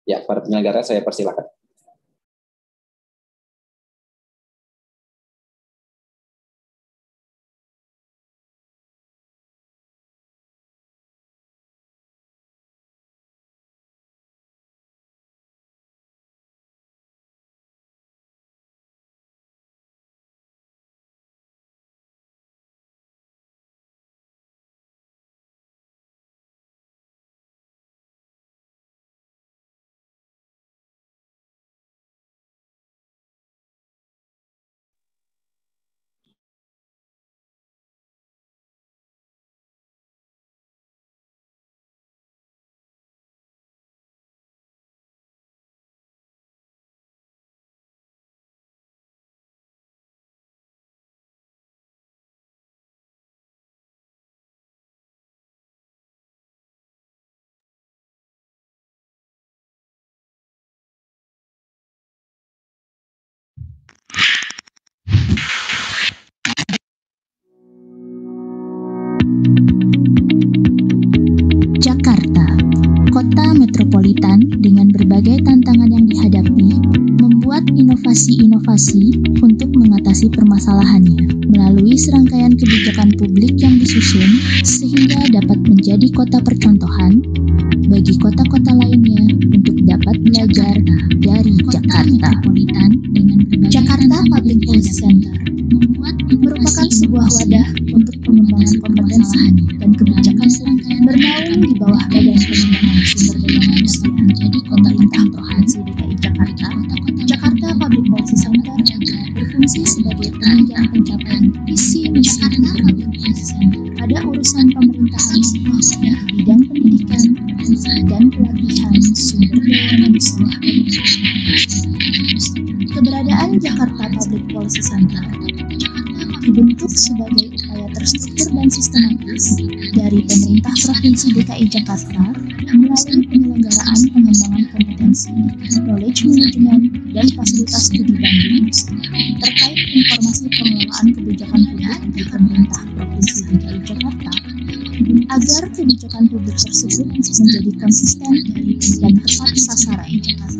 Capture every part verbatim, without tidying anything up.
Ya, para penyelenggara saya persilakan. Jakarta, kota metropolitan dengan berbagai tantangan yang dihadapi, membuat inovasi-inovasi untuk mengatasi permasalahannya melalui serangkaian kebijakan publik yang disusun sehingga dapat menjadi kota percontohan bagi kota-kota lainnya untuk dapat belajar dari Jakarta. Jakarta Public Policy Center merupakan sebuah wadah untuk pengembangan kompetensi dan kebijakan bernaung di bawah Badan Pengembangan Sumber Daya Manusia menjadi pemerintah provinsi D K I Jakarta. Jakarta Public Policy Center berfungsi sebagai penunjang pencapaian visi misi Public Policy Center pada urusan pemerintahan di bidang pendidikan dan pelatihan sumber daya manusia. Keberadaan Jakarta Public Policy Center dibentuk sebagai upaya terstruktur dan sistematis dari pemerintah Provinsi D K I Jakarta melalui penyelenggaraan pengembangan kompetensi, knowledge management, dan fasilitas studi banding terkait informasi pengelolaan kebijakan publik di pemerintah Provinsi D K I Jakarta agar kebijakan publik tersebut menjadi konsisten dan tepat sasaran.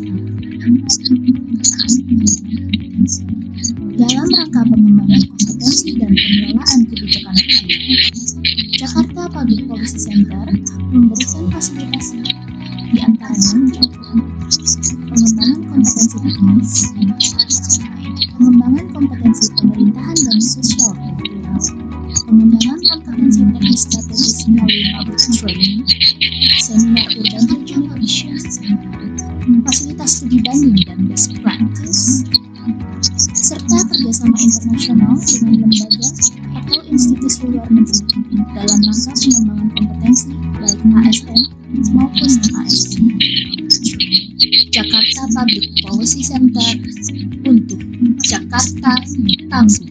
Dalam rangka pengembangan kompetensi dan pengelolaan kebijakan publik, Jakarta Public Policy Center memberikan fasilitasi, di antaranya mencakup pengembangan kompetensi teknis, pengembangan kompetensi pemerintahan dan sosial kultural, pengembangan kompetensi teknis strategis melalui public training, seminar urban regional issues, fasilitas studi banding dan best practice, serta kerjasama internasional dengan lembaga atau institusi luar negeri dalam rangka pengembangan kompetensi baik A S N maupun non-A S N. Jakarta Public Policy Center untuk Jakarta Tangguh.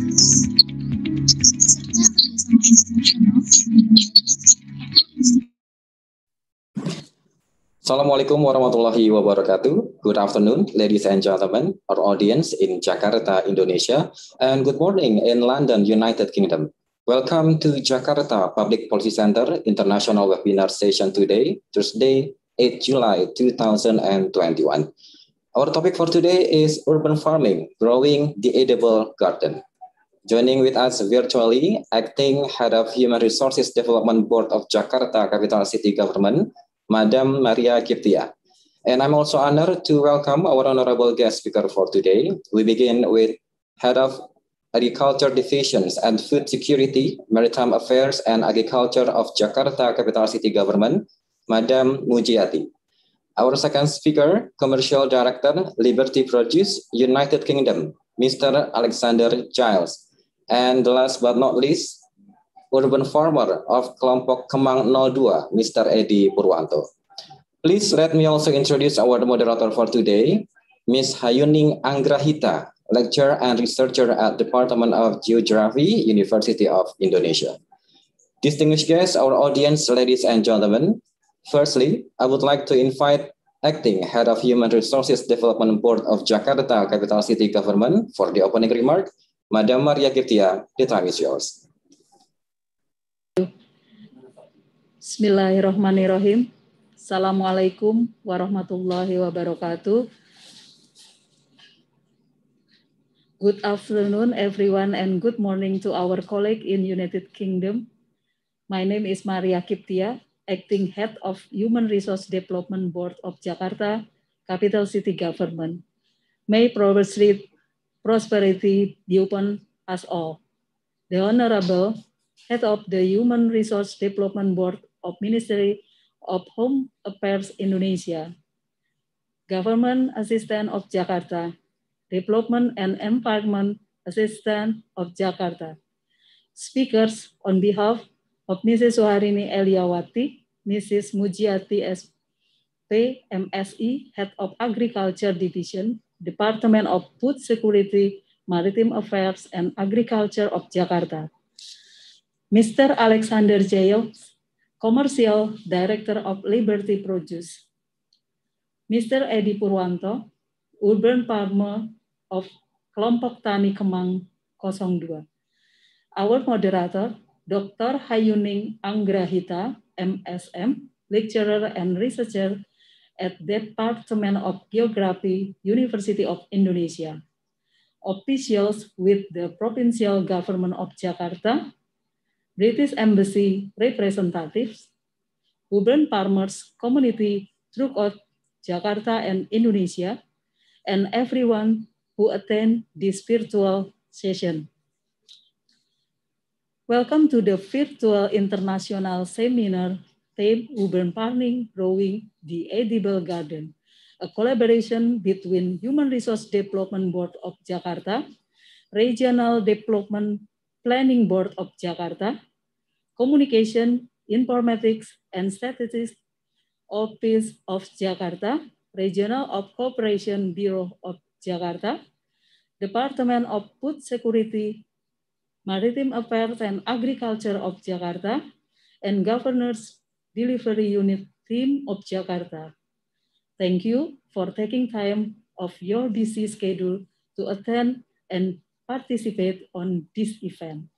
Serta kerjasama internasional dengan lembaga atau institusi. Assalamualaikum warahmatullahi wabarakatuh. Good afternoon, ladies and gentlemen, our audience in Jakarta, Indonesia, and good morning in London, United Kingdom. Welcome to Jakarta Public Policy Center International Webinar Session today, Thursday, eighth July two thousand twenty-one. Our topic for today is urban farming, growing the edible garden. Joining with us virtually, Acting Head of Human Resources Development Board of Jakarta Capital City Government, Madam Maria Kiptia. And I'm also honored to welcome our honorable guest speaker for today. We begin with Head of Agriculture Divisions and Food Security, Maritime Affairs and Agriculture of Jakarta Capital City Government, Madam Mujiati. Our second speaker, Commercial Director, Liberty Produce, United Kingdom, Mister Alexander Giles. And last but not least, Urban Farmer of Kelompok Kemang nol dua, Mister Edi Purwanto. Please let me also introduce our moderator for today, Miz Hayuning Anggrahita, lecturer and researcher at Department of Geography, University of Indonesia. Distinguished guests, our audience, ladies and gentlemen, firstly, I would like to invite Acting Head of Human Resources Development Board of Jakarta Capital City Government for the opening remark. Madam Maria Kiptia, the time is yours. Bismillahirrahmanirrahim. Assalamualaikum warahmatullahi wabarakatuh. Good afternoon, everyone, and good morning to our colleague in United Kingdom. My name is Maria Kiptia, Acting Head of Human Resource Development Board of Jakarta, Capital City Government. May prosperity, prosperity be upon us all. The Honorable Head of the Human Resource Development Board of Ministry of Home Affairs Indonesia, Government Assistant of Jakarta, Development and Environment Assistant of Jakarta. Speakers on behalf of Missus Suharini Eliawati, Missus Mujiati S P, M Si, Head of Agriculture Division, Department of Food Security, Maritime Affairs and Agriculture of Jakarta. Mister Alexander Jayos, Commercial Director of Liberty Produce. Mister Edi Purwanto, Urban Farmer of Kelompok Tani Kemang nol dua. Our moderator, Doctor Hayuning Anggrahita, M S M, Lecturer and Researcher at Department of Geography, University of Indonesia. Officials with the Provincial Government of Jakarta, British Embassy representatives, urban farmers community throughout Jakarta and Indonesia, and everyone who attend this virtual session. Welcome to the virtual international seminar, Theme Urban Farming, Growing the Edible Garden, a collaboration between Human Resource Development Board of Jakarta, Regional Development Planning Board of Jakarta, Communication, Informatics, and Statistics Office of Jakarta, Regional of Cooperation Bureau of Jakarta, Department of Food Security, Maritime Affairs and Agriculture of Jakarta, and Governor's Delivery Unit Team of Jakarta. Thank you for taking time of your busy schedule to attend and participate on this event.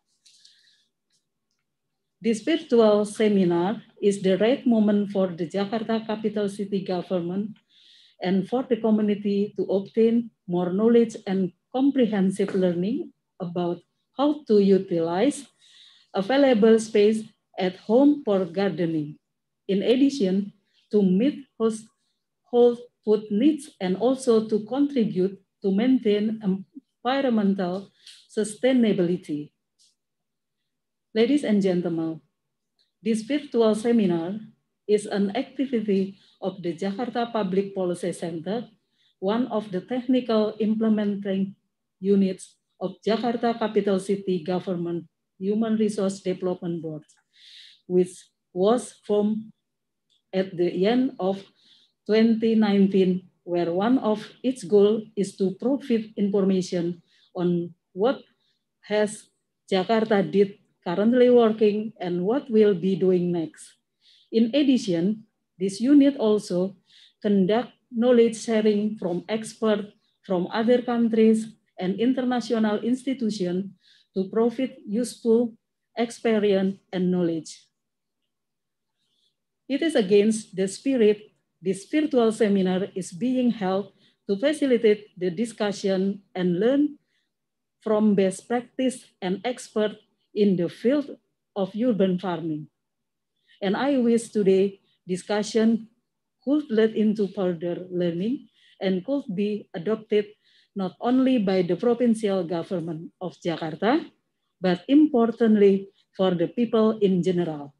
This virtual seminar is the right moment for the Jakarta Capital City Government and for the community to obtain more knowledge and comprehensive learning about how to utilize available space at home for gardening. In addition, to meet household food needs and also to contribute to maintain environmental sustainability. Ladies and gentlemen, this virtual seminar is an activity of the Jakarta Public Policy Center, one of the technical implementing units of Jakarta Capital City Government Human Resource Development Board, which was formed at the end of twenty nineteen, where one of its goals is to provide information on what has Jakarta did currently working and what will be doing next. In addition, this unit also conduct knowledge sharing from experts from other countries and international institutions to provide useful experience and knowledge. It is against the spirit this virtual seminar is being held to facilitate the discussion and learn from best practice and experts in the field of urban farming. And I wish today discussion could lead into further learning and could be adopted not only by the provincial government of Jakarta, but importantly for the people in general.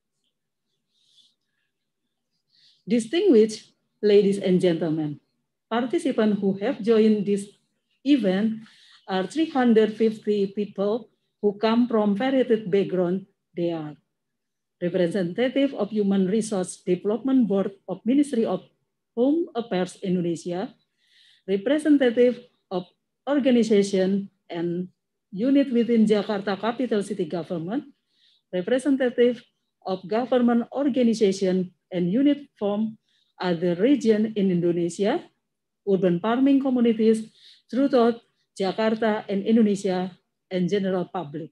Distinguished ladies and gentlemen, participants who have joined this event are three hundred fifty people who come from varied backgrounds. They are representative of Human Resource Development Board of Ministry of Home Affairs Indonesia, representative of organization and unit within Jakarta Capital City Government, representative of government organization and unit from other region in Indonesia, urban farming communities throughout Jakarta and Indonesia, and general public.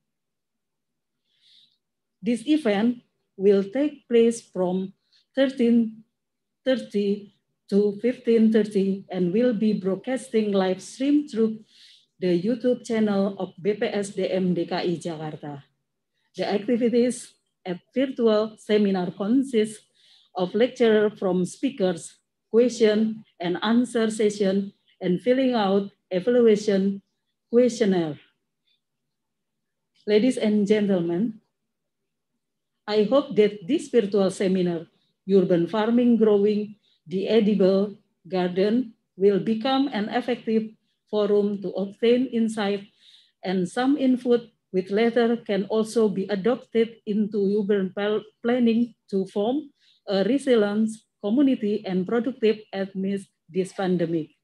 This event will take place from thirteenth thirty to fifteen thirty and will be broadcasting live stream through the YouTube channel of B P S D M D K I Jakarta. The activities at virtual seminar consist of lecture from speakers, question and answer session, and filling out evaluation questionnaire. Ladies and gentlemen, I hope that this virtual seminar, Urban Farming Growing the Edible Garden, will become an effective forum to obtain insight and some input which later can also be adopted into urban planning to form a resilient community and productive amidst this pandemic.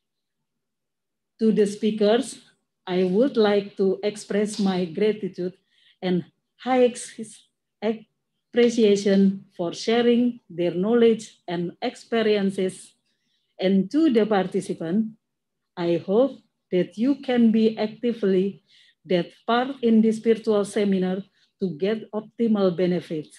To the speakers, I would like to express my gratitude and high appreciation for sharing their knowledge and experiences. And to the participants, I hope that you can be actively that part in this virtual seminar to get optimal benefits.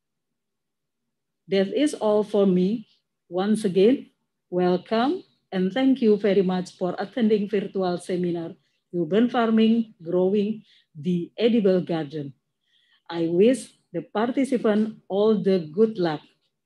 That is all for me. Once again, welcome and thank you very much for attending virtual seminar, Urban Farming Growing the Edible Garden. I wish the participant all the good luck.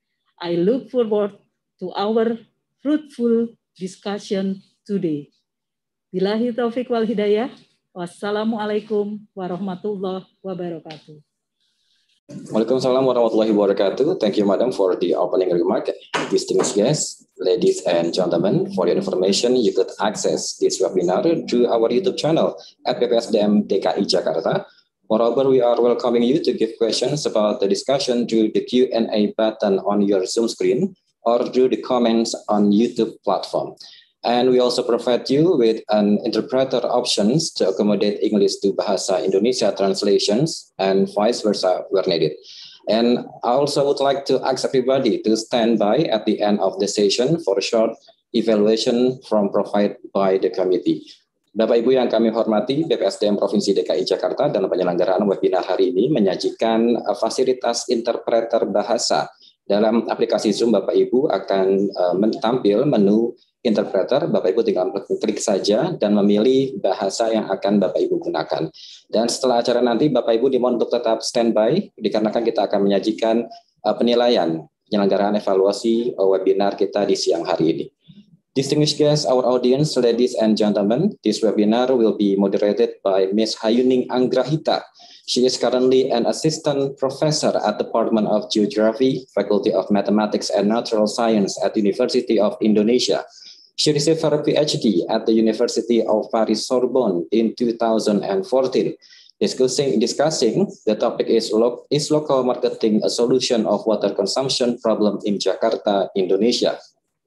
I look forward to our fruitful discussion today. Billahi taufiq wal hidayah. Wassalamualaikum warahmatullahi wabarakatuh. Waalaikumsalam warahmatullahi wabarakatuh. Thank you, Madam, for the opening remark. Distinguished guests, ladies and gentlemen, for your information, you could access this webinar through our YouTube channel at B P S D M D K I Jakarta. Moreover, we are welcoming you to give questions about the discussion through the Q and A button on your Zoom screen or through the comments on YouTube platform. And we also provide you with an interpreter options to accommodate English to Bahasa Indonesia translations and vice versa where needed. And I also would like to ask everybody to stand by at the end of the session for a short evaluation from provided by the committee. Bapak Ibu yang kami hormati, B P S D M Provinsi D K I Jakarta dalam penyelenggaraan webinar hari ini menyajikan uh, fasilitas interpreter bahasa. Dalam aplikasi Zoom, Bapak Ibu akan uh, tampil menu interpreter. Bapak Ibu tinggal klik saja dan memilih bahasa yang akan Bapak Ibu gunakan. Dan setelah acara nanti, Bapak Ibu dimohon untuk tetap standby, dikarenakan kita akan menyajikan uh, penilaian penyelenggaraan evaluasi uh, webinar kita di siang hari ini. Distinguished guests, our audience, ladies and gentlemen, this webinar will be moderated by Miz Hayuning Anggrahita. She is currently an assistant professor at the Department of Geography, Faculty of Mathematics and Natural Science at University of Indonesia. She received her PhD at the University of Paris Sorbonne in two thousand fourteen. Discussing, discussing the topic is, lo, is local marketing a solution of water consumption problem in Jakarta, Indonesia.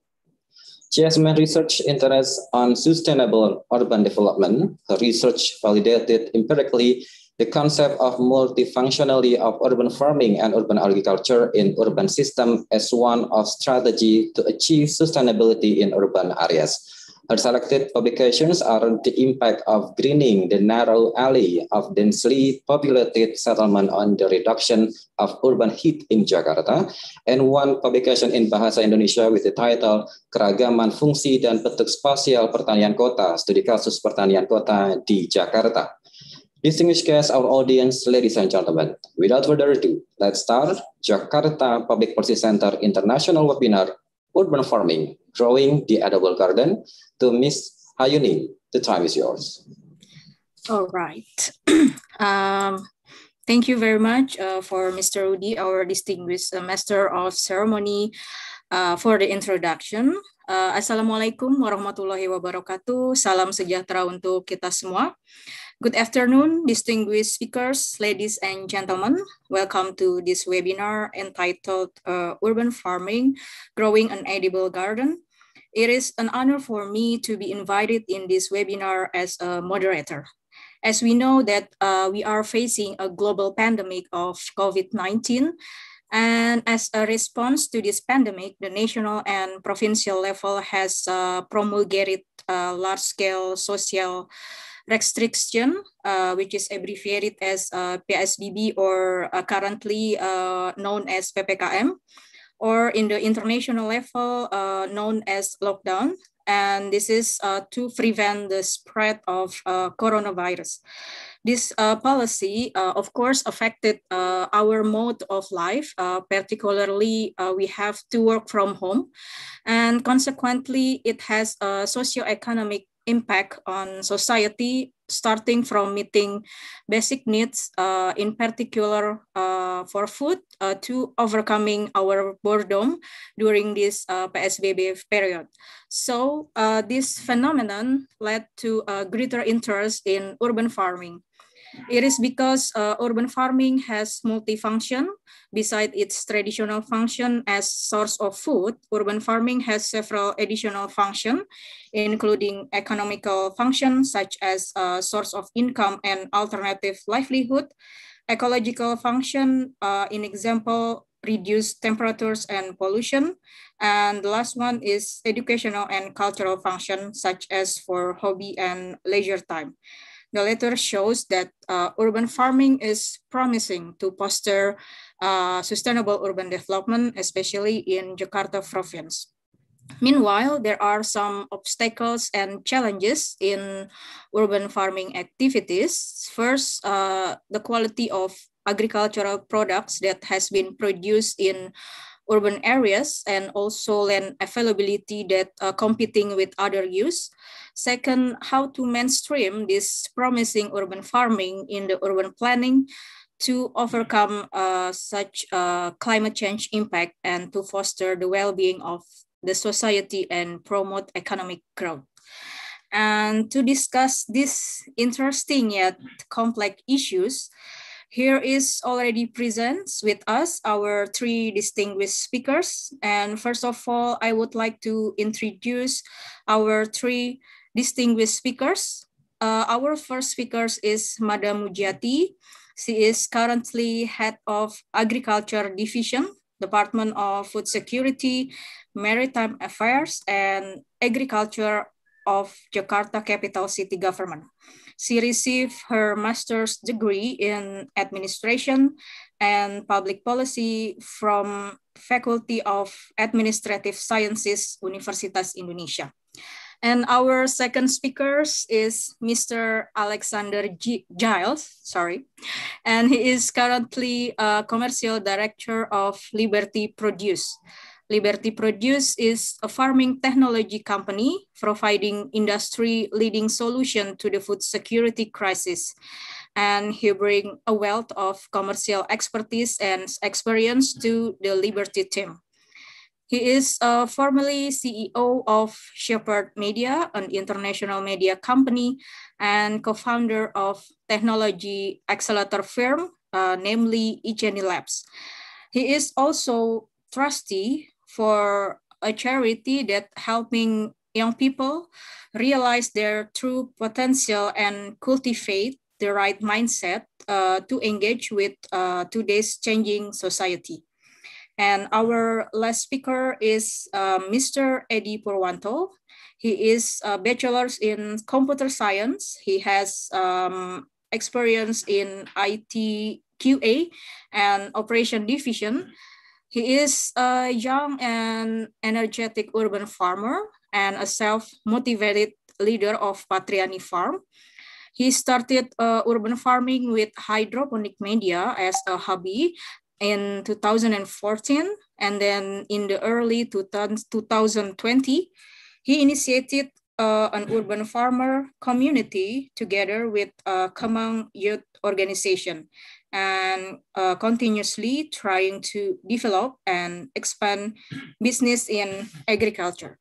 She has main research interests on sustainable urban development. Her research validated empirically the concept of multifunctionality of urban farming and urban agriculture in urban system as one of strategy to achieve sustainability in urban areas. Her selected publications are the impact of greening the narrow alley of densely populated settlement on the reduction of urban heat in Jakarta, and one publication in Bahasa Indonesia with the title Keragaman Fungsi dan Bentuk Spasial Pertanian Kota, Studi Kasus Pertanian Kota di Jakarta. Distinguished guests, our audience, ladies and gentlemen, without further ado, let's start Jakarta Public Policy Center International Webinar, Urban Farming, Growing the Edible Garden. To Miz Hayuning, the time is yours. All right. um, thank you very much uh, for Mister Rudy, our distinguished uh, Master of Ceremony, uh, for the introduction. Uh, Assalamualaikum warahmatullahi wabarakatuh. Salam sejahtera untuk kita semua. Good afternoon, distinguished speakers, ladies and gentlemen. Welcome to this webinar entitled uh, Urban Farming, Growing an Edible Garden. It is an honor for me to be invited in this webinar as a moderator. As we know that uh, we are facing a global pandemic of COVID nineteen, and as a response to this pandemic, the national and provincial level has uh, promulgated uh, large-scale social restriction, uh, which is abbreviated as uh, P S B B or uh, currently uh, known as P P K M, or in the international level uh, known as lockdown. And this is uh, to prevent the spread of uh, coronavirus. This uh, policy, uh, of course, affected uh, our mode of life. Uh, particularly, uh, we have to work from home, and consequently, it has a socioeconomic impact on society, starting from meeting basic needs, uh, in particular uh, for food, uh, to overcoming our boredom during this uh, P S B B period. So uh, this phenomenon led to a greater interest in urban farming. It is because uh, urban farming has multifunction. Besides its traditional function as source of food, urban farming has several additional functions, including economical functions such as a source of income and alternative livelihood, ecological function, uh, in example, reduce temperatures and pollution, and the last one is educational and cultural function such as for hobby and leisure time. The latter shows that uh, urban farming is promising to foster uh, sustainable urban development, especially in Jakarta province. Meanwhile, there are some obstacles and challenges in urban farming activities. First, uh, the quality of agricultural products that has been produced in urban areas, and also land availability that uh, competing with other use. Second, how to mainstream this promising urban farming in the urban planning to overcome uh, such uh, climate change impact and to foster the well-being of the society and promote economic growth. And to discuss these interesting yet complex issues, here is already present with us our three distinguished speakers. And first of all, I would like to introduce our three distinguished speakers. Uh, our first speaker is Madam Mujiati. She is currently head of Agriculture Division, Department of Food Security, Maritime Affairs, and Agriculture of Jakarta Capital City Government. She received her master's degree in administration and public policy from Faculty of Administrative Sciences, Universitas Indonesia. And our second speaker is Mister Alexander G Giles, sorry, and he is currently a commercial director of Liberty Produce. Liberty Produce is a farming technology company providing industry-leading solution to the food security crisis. And he brings a wealth of commercial expertise and experience to the Liberty team. He is uh, formerly C E O of Shepherd Media, an international media company, and co-founder of technology accelerator firm, uh, namely eGeni Labs. He is also trustee for a charity that helping young people realize their true potential and cultivate the right mindset uh, to engage with uh, today's changing society. And our last speaker is uh, Mister Edi Purwanto. He is a bachelor's in computer science. He has um, experience in I T Q A and operation division. He is a young and energetic urban farmer and a self-motivated leader of Patriani Farm. He started uh, urban farming with hydroponic media as a hobby in two thousand fourteen, and then in the early two thousand twenty, he initiated uh, an urban farmer community together with a Kemang Youth Organization, and uh, continuously trying to develop and expand business in agriculture.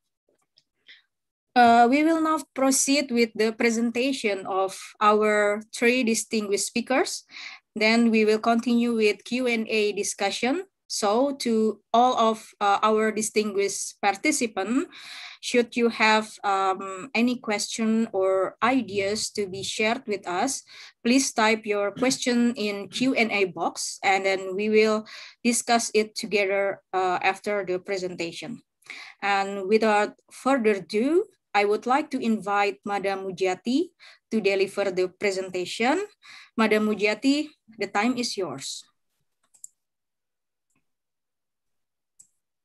Uh, we will now proceed with the presentation of our three distinguished speakers. Then we will continue with Q and A discussion. So to all of uh, our distinguished participants, should you have um, any question or ideas to be shared with us, please type your question in Q and A box, and then we will discuss it together uh, after the presentation. And without further ado, I would like to invite Madam Mujiati to deliver the presentation. Madam Mujiati, the time is yours.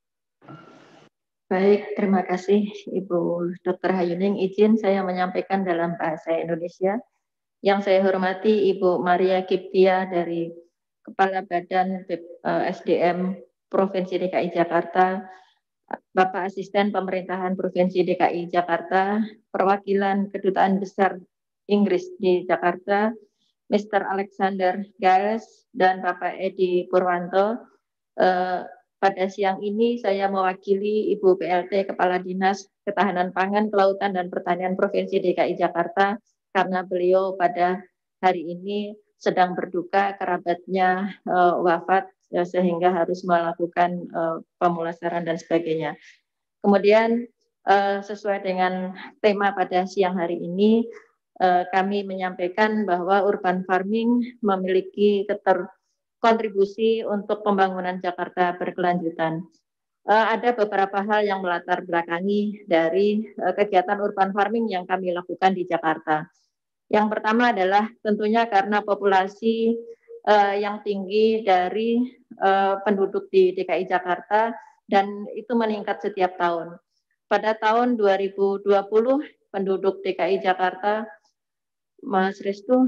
Baik, terima kasih Ibu Dokter Hayuning. Izin saya menyampaikan dalam bahasa Indonesia. Yang saya hormati Ibu Maria Kiptia dari Kepala Badan S D M Provinsi D K I Jakarta, Bapak Asisten Pemerintahan Provinsi D K I Jakarta, perwakilan Kedutaan Besar Inggris di Jakarta, Mister Alexander Giles, dan Bapak Edi Purwanto. Eh, pada siang ini saya mewakili Ibu P L T Kepala Dinas Ketahanan Pangan, Kelautan, dan Pertanian Provinsi D K I Jakarta karena beliau pada hari ini sedang berduka, kerabatnya uh, wafat ya, sehingga harus melakukan uh, pemulasaran dan sebagainya. Kemudian uh, sesuai dengan tema pada siang hari ini, uh, kami menyampaikan bahwa urban farming memiliki keter kontribusi untuk pembangunan Jakarta berkelanjutan. Uh, ada beberapa hal yang melatar belakangi dari uh, kegiatan urban farming yang kami lakukan di Jakarta. Yang pertama adalah tentunya karena populasi uh, yang tinggi dari uh, penduduk di D K I Jakarta dan itu meningkat setiap tahun. Pada tahun dua ribu dua puluh penduduk D K I Jakarta, Mas Restu,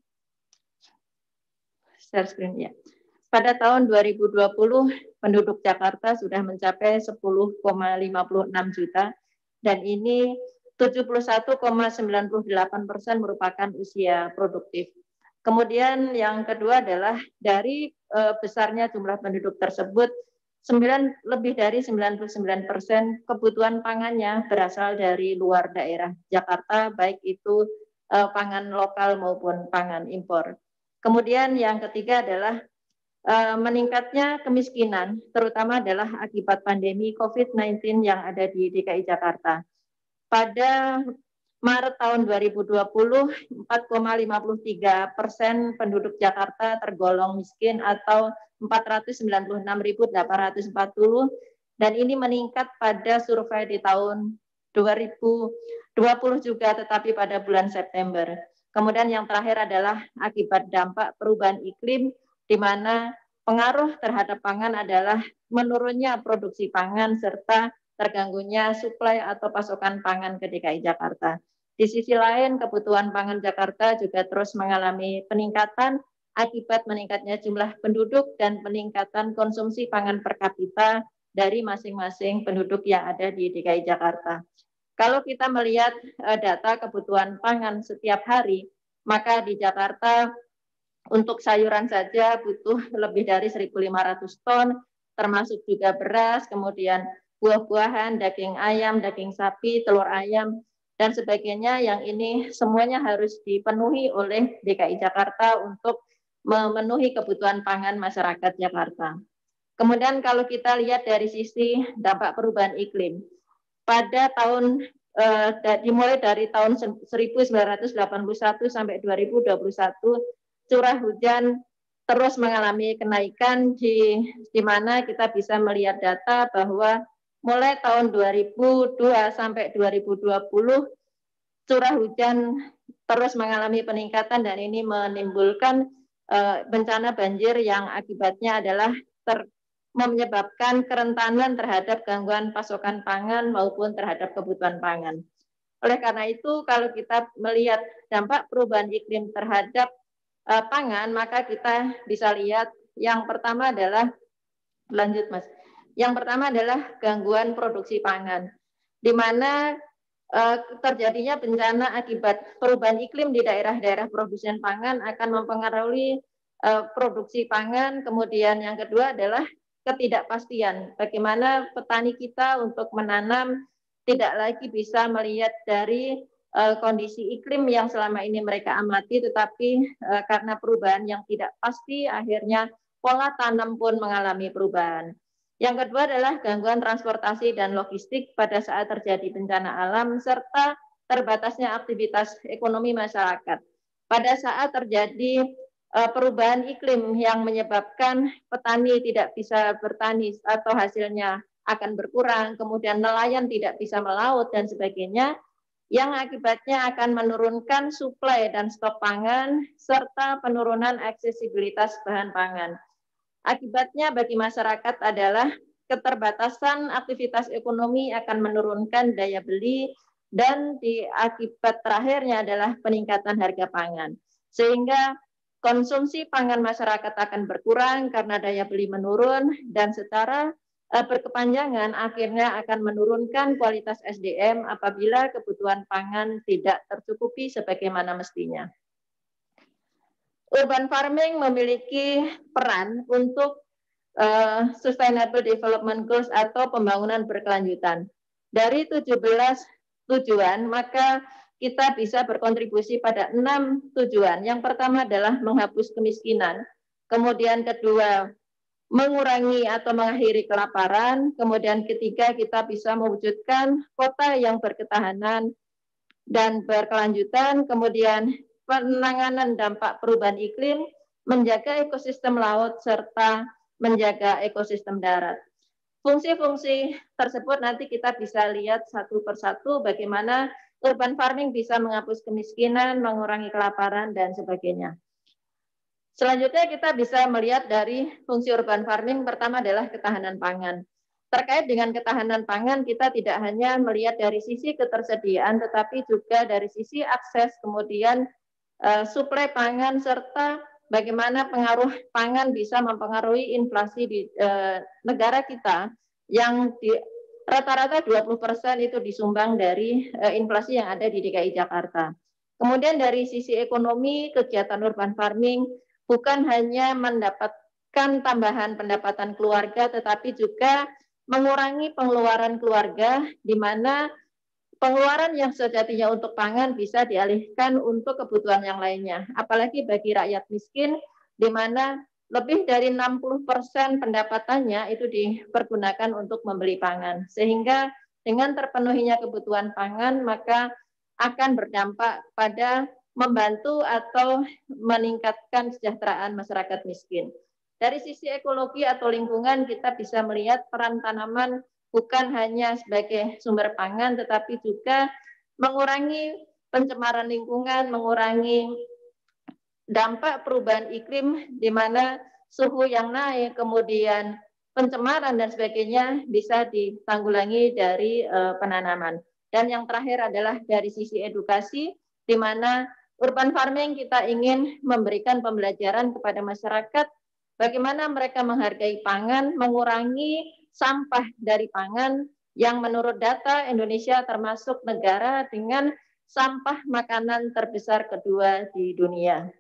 share screen ya. Pada tahun dua ribu dua puluh, penduduk Jakarta sudah mencapai sepuluh koma lima enam juta, dan ini tujuh puluh satu koma sembilan delapan persen merupakan usia produktif. Kemudian yang kedua adalah dari e, besarnya jumlah penduduk tersebut, sembilan, lebih dari sembilan puluh sembilan persen kebutuhan pangannya berasal dari luar daerah Jakarta, baik itu e, pangan lokal maupun pangan impor. Kemudian yang ketiga adalah Uh, meningkatnya kemiskinan, terutama adalah akibat pandemi COVID sembilan belas yang ada di D K I Jakarta. Pada Maret tahun dua ribu dua puluh, empat koma lima tiga persen penduduk Jakarta tergolong miskin atau empat ratus sembilan puluh enam ribu delapan ratus empat puluh, dan ini meningkat pada survei di tahun dua ribu dua puluh juga, tetapi pada bulan September. Kemudian yang terakhir adalah akibat dampak perubahan iklim, di mana pengaruh terhadap pangan adalah menurunnya produksi pangan serta terganggunya suplai atau pasokan pangan ke D K I Jakarta. Di sisi lain, kebutuhan pangan Jakarta juga terus mengalami peningkatan akibat meningkatnya jumlah penduduk dan peningkatan konsumsi pangan per kapita dari masing-masing penduduk yang ada di D K I Jakarta. Kalau kita melihat uh, data kebutuhan pangan setiap hari, maka di Jakarta untuk sayuran saja butuh lebih dari seribu lima ratus ton, termasuk juga beras, kemudian buah-buahan, daging ayam, daging sapi, telur ayam, dan sebagainya, yang ini semuanya harus dipenuhi oleh D K I Jakarta untuk memenuhi kebutuhan pangan masyarakat Jakarta. Kemudian kalau kita lihat dari sisi dampak perubahan iklim, pada tahun eh, dimulai dari tahun seribu sembilan ratus delapan puluh satu sampai dua ribu dua puluh satu, curah hujan terus mengalami kenaikan, di, di mana kita bisa melihat data bahwa mulai tahun dua ribu dua sampai dua ribu dua puluh curah hujan terus mengalami peningkatan, dan ini menimbulkan uh, bencana banjir yang akibatnya adalah ter, menyebabkan kerentanan terhadap gangguan pasokan pangan maupun terhadap kebutuhan pangan. Oleh karena itu, kalau kita melihat dampak perubahan iklim terhadap Uh, pangan, maka kita bisa lihat yang pertama adalah, lanjut Mas, yang pertama adalah gangguan produksi pangan, di mana uh, terjadinya bencana akibat perubahan iklim di daerah-daerah produsen pangan akan mempengaruhi uh, produksi pangan. Kemudian yang kedua adalah ketidakpastian, bagaimana petani kita untuk menanam tidak lagi bisa melihat dari Uh, kondisi iklim yang selama ini mereka amati, tetapi uh, karena perubahan yang tidak pasti, akhirnya pola tanam pun mengalami perubahan. Yang kedua adalah gangguan transportasi dan logistik pada saat terjadi bencana alam, serta terbatasnya aktivitas ekonomi masyarakat. Pada saat terjadi uh, perubahan iklim yang menyebabkan petani tidak bisa bertani atau hasilnya akan berkurang, kemudian nelayan tidak bisa melaut dan sebagainya, yang akibatnya akan menurunkan suplai dan stok pangan, serta penurunan aksesibilitas bahan pangan. Akibatnya bagi masyarakat adalah keterbatasan aktivitas ekonomi akan menurunkan daya beli, dan di akibat terakhirnya adalah peningkatan harga pangan. Sehingga konsumsi pangan masyarakat akan berkurang karena daya beli menurun, dan secara uh, berkepanjangan akhirnya akan menurunkan kualitas S D M apabila kebutuhan pangan tidak tercukupi sebagaimana mestinya. Urban farming memiliki peran untuk uh, Sustainable Development Goals atau pembangunan berkelanjutan. Dari tujuh belas tujuan, maka kita bisa berkontribusi pada enam tujuan. Yang pertama adalah menghapus kemiskinan, kemudian kedua mengurangi atau mengakhiri kelaparan, kemudian ketiga kita bisa mewujudkan kota yang berketahanan dan berkelanjutan, kemudian penanganan dampak perubahan iklim, menjaga ekosistem laut, serta menjaga ekosistem darat. Fungsi-fungsi tersebut nanti kita bisa lihat satu persatu bagaimana urban farming bisa menghapus kemiskinan, mengurangi kelaparan, dan sebagainya. Selanjutnya kita bisa melihat dari fungsi urban farming, pertama adalah ketahanan pangan. Terkait dengan ketahanan pangan, kita tidak hanya melihat dari sisi ketersediaan, tetapi juga dari sisi akses, kemudian uh, suplai pangan, serta bagaimana pengaruh pangan bisa mempengaruhi inflasi di uh, negara kita yang di rata-rata dua puluh persen itu disumbang dari uh, inflasi yang ada di D K I Jakarta. Kemudian dari sisi ekonomi, kegiatan urban farming bukan hanya mendapatkan tambahan pendapatan keluarga, tetapi juga mengurangi pengeluaran keluarga, di mana pengeluaran yang sejatinya untuk pangan bisa dialihkan untuk kebutuhan yang lainnya. Apalagi bagi rakyat miskin, di mana lebih dari enam puluh persen pendapatannya itu dipergunakan untuk membeli pangan. Sehingga dengan terpenuhinya kebutuhan pangan, maka akan berdampak pada membantu atau meningkatkan kesejahteraan masyarakat miskin. Dari sisi ekologi atau lingkungan, kita bisa melihat peran tanaman bukan hanya sebagai sumber pangan, tetapi juga mengurangi pencemaran lingkungan, mengurangi dampak perubahan iklim, di mana suhu yang naik, kemudian pencemaran dan sebagainya bisa ditanggulangi dari uh, penanaman. Dan yang terakhir adalah dari sisi edukasi, di mana urban farming kita ingin memberikan pembelajaran kepada masyarakat bagaimana mereka menghargai pangan, mengurangi sampah dari pangan yang menurut data Indonesia termasuk negara dengan sampah makanan terbesar kedua di dunia.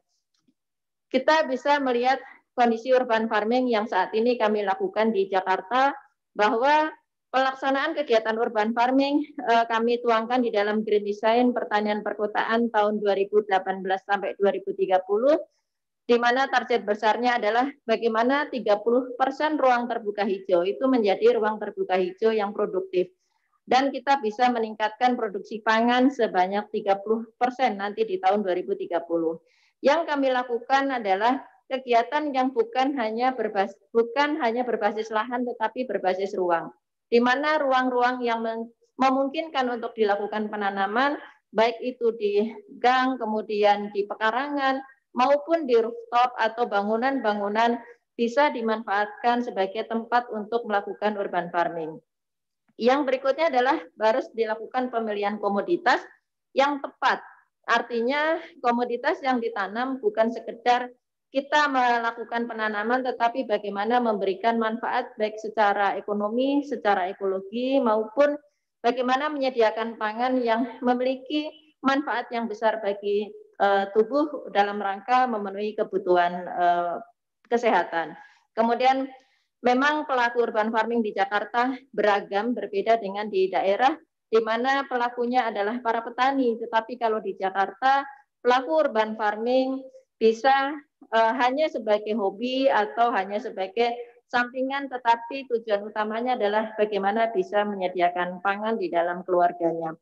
Kita bisa melihat kondisi urban farming yang saat ini kami lakukan di Jakarta, bahwa pelaksanaan kegiatan urban farming eh, kami tuangkan di dalam Green Design Pertanian Perkotaan tahun dua ribu delapan belas sampai dua ribu tiga puluh, di mana target besarnya adalah bagaimana tiga puluh persen ruang terbuka hijau itu menjadi ruang terbuka hijau yang produktif. Dan kita bisa meningkatkan produksi pangan sebanyak tiga puluh persen nanti di tahun dua ribu tiga puluh. Yang kami lakukan adalah kegiatan yang bukan hanya berbasis, bukan hanya berbasis lahan, tetapi berbasis ruang. Di mana ruang-ruang yang memungkinkan untuk dilakukan penanaman, baik itu di gang, kemudian di pekarangan, maupun di rooftop atau bangunan-bangunan bisa dimanfaatkan sebagai tempat untuk melakukan urban farming. Yang berikutnya adalah harus dilakukan pemilihan komoditas yang tepat. Artinya komoditas yang ditanam bukan sekedar kita melakukan penanaman, tetapi bagaimana memberikan manfaat baik secara ekonomi, secara ekologi, maupun bagaimana menyediakan pangan yang memiliki manfaat yang besar bagi Uh, tubuh dalam rangka memenuhi kebutuhan uh, kesehatan. Kemudian memang pelaku urban farming di Jakarta beragam, berbeda dengan di daerah di mana pelakunya adalah para petani. Tetapi kalau di Jakarta pelaku urban farming bisa uh, hanya sebagai hobi atau hanya sebagai sampingan, tetapi tujuan utamanya adalah bagaimana bisa menyediakan pangan di dalam keluarganya.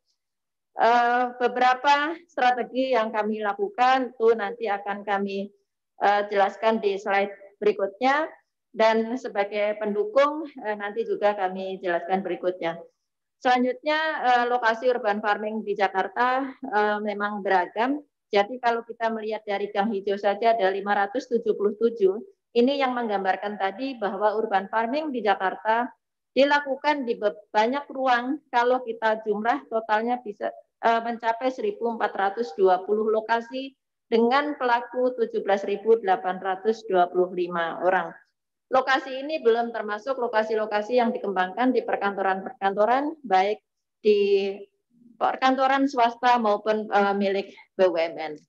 Uh, beberapa strategi yang kami lakukan itu nanti akan kami uh, jelaskan di slide berikutnya, dan sebagai pendukung uh, nanti juga kami jelaskan berikutnya. Selanjutnya uh, lokasi urban farming di Jakarta uh, memang beragam. Jadi kalau kita melihat dari Gang Hijau saja ada lima ratus tujuh puluh tujuh. Ini yang menggambarkan tadi bahwa urban farming di Jakarta dilakukan di banyak ruang. Kalau kita jumlah totalnya bisa uh, mencapai seribu empat ratus dua puluh lokasi dengan pelaku tujuh belas ribu delapan ratus dua puluh lima orang. Lokasi ini belum termasuk lokasi-lokasi yang dikembangkan di perkantoran-perkantoran, baik di perkantoran swasta maupun uh, milik B U M N.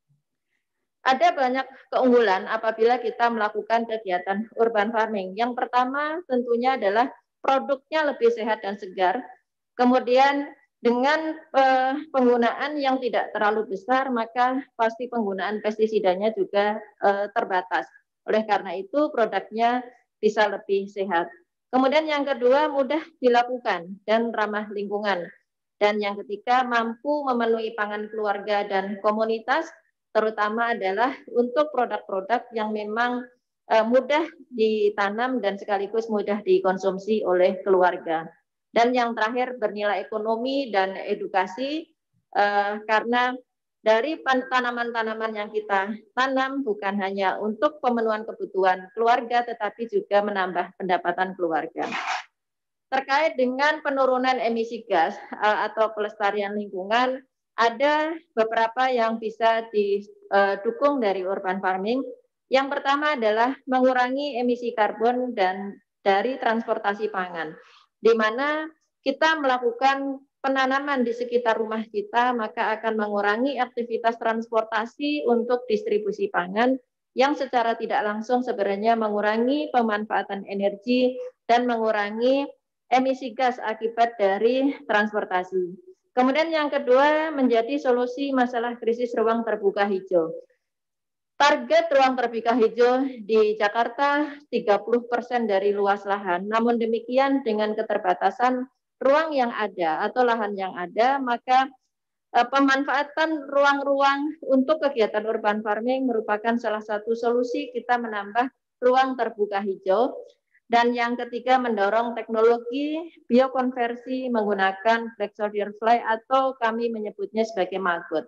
Ada banyak keunggulan apabila kita melakukan kegiatan urban farming. Yang pertama tentunya adalah produknya lebih sehat dan segar. Kemudian dengan uh, penggunaan yang tidak terlalu besar, maka pasti penggunaan pestisidanya juga uh, terbatas. Oleh karena itu produknya bisa lebih sehat. Kemudian yang kedua mudah dilakukan dan ramah lingkungan. Dan yang ketiga mampu memenuhi pangan keluarga dan komunitas, terutama adalah untuk produk-produk yang memang uh, mudah ditanam dan sekaligus mudah dikonsumsi oleh keluarga. Dan yang terakhir bernilai ekonomi dan edukasi, uh, karena dari tanaman-tanaman yang kita tanam bukan hanya untuk pemenuhan kebutuhan keluarga, tetapi juga menambah pendapatan keluarga. Terkait dengan penurunan emisi gas atau pelestarian lingkungan, ada beberapa yang bisa didukung dari urban farming. Yang pertama adalah mengurangi emisi karbon dan dari transportasi pangan, di mana kita melakukan penanaman di sekitar rumah kita, maka akan mengurangi aktivitas transportasi untuk distribusi pangan yang secara tidak langsung sebenarnya mengurangi pemanfaatan energi dan mengurangi emisi gas akibat dari transportasi. Kemudian yang kedua menjadi solusi masalah krisis ruang terbuka hijau. Target ruang terbuka hijau di Jakarta tiga puluh persen dari luas lahan, namun demikian dengan keterbatasan ruang yang ada atau lahan yang ada, maka eh, pemanfaatan ruang-ruang untuk kegiatan urban farming merupakan salah satu solusi kita menambah ruang terbuka hijau. Dan yang ketiga mendorong teknologi biokonversi menggunakan black soldier fly atau kami menyebutnya sebagai maggot.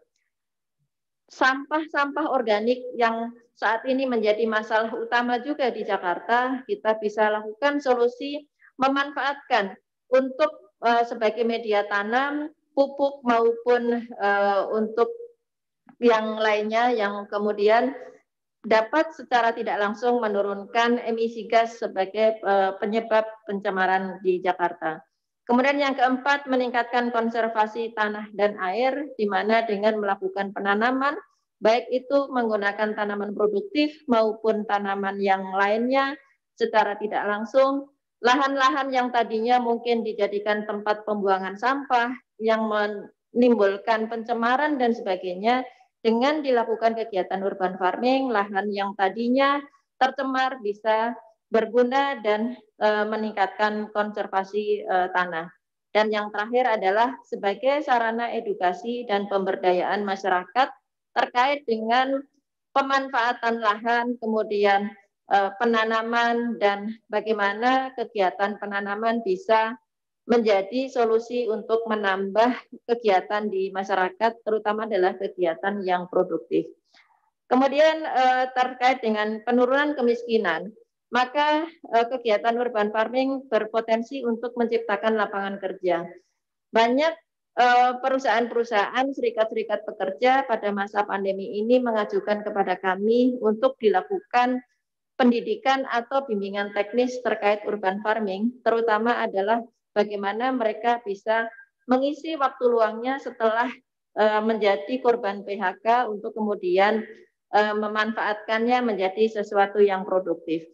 Sampah-sampah organik yang saat ini menjadi masalah utama juga di Jakarta, kita bisa lakukan solusi memanfaatkan untuk Uh, sebagai media tanam, pupuk maupun uh, untuk yang lainnya yang kemudian dapat secara tidak langsung menurunkan emisi gas sebagai uh, penyebab pencemaran di Jakarta. Kemudian yang keempat, meningkatkan konservasi tanah dan air, di mana dengan melakukan penanaman, baik itu menggunakan tanaman produktif maupun tanaman yang lainnya secara tidak langsung, lahan-lahan yang tadinya mungkin dijadikan tempat pembuangan sampah yang menimbulkan pencemaran dan sebagainya, dengan dilakukan kegiatan urban farming, lahan yang tadinya tercemar bisa berguna dan e, meningkatkan konservasi e, tanah. Dan yang terakhir adalah sebagai sarana edukasi dan pemberdayaan masyarakat terkait dengan pemanfaatan lahan, kemudian penanaman dan bagaimana kegiatan penanaman bisa menjadi solusi untuk menambah kegiatan di masyarakat, terutama adalah kegiatan yang produktif. Kemudian terkait dengan penurunan kemiskinan, maka kegiatan urban farming berpotensi untuk menciptakan lapangan kerja. Banyak perusahaan-perusahaan, serikat-serikat pekerja pada masa pandemi ini mengajukan kepada kami untuk dilakukan pendidikan atau bimbingan teknis terkait urban farming, terutama adalah bagaimana mereka bisa mengisi waktu luangnya setelah uh, menjadi korban P H K untuk kemudian uh, memanfaatkannya menjadi sesuatu yang produktif.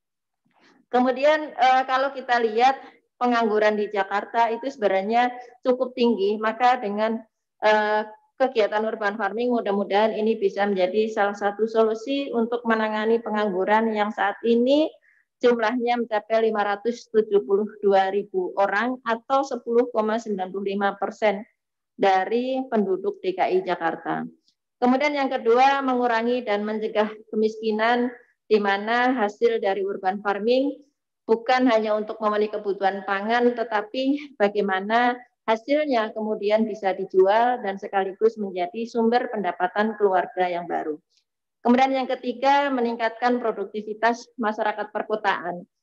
Kemudian uh, kalau kita lihat pengangguran di Jakarta itu sebenarnya cukup tinggi, maka dengan uh, kegiatan urban farming mudah-mudahan ini bisa menjadi salah satu solusi untuk menangani pengangguran yang saat ini jumlahnya mencapai lima ratus tujuh puluh dua ribu orang atau sepuluh koma sembilan puluh lima persen dari penduduk D K I Jakarta. Kemudian yang kedua, mengurangi dan mencegah kemiskinan, di mana hasil dari urban farming bukan hanya untuk memenuhi kebutuhan pangan, tetapi bagaimana hasilnya kemudian bisa dijual dan sekaligus menjadi sumber pendapatan keluarga yang baru. Kemudian yang ketiga, meningkatkan produktivitas masyarakat perkotaan.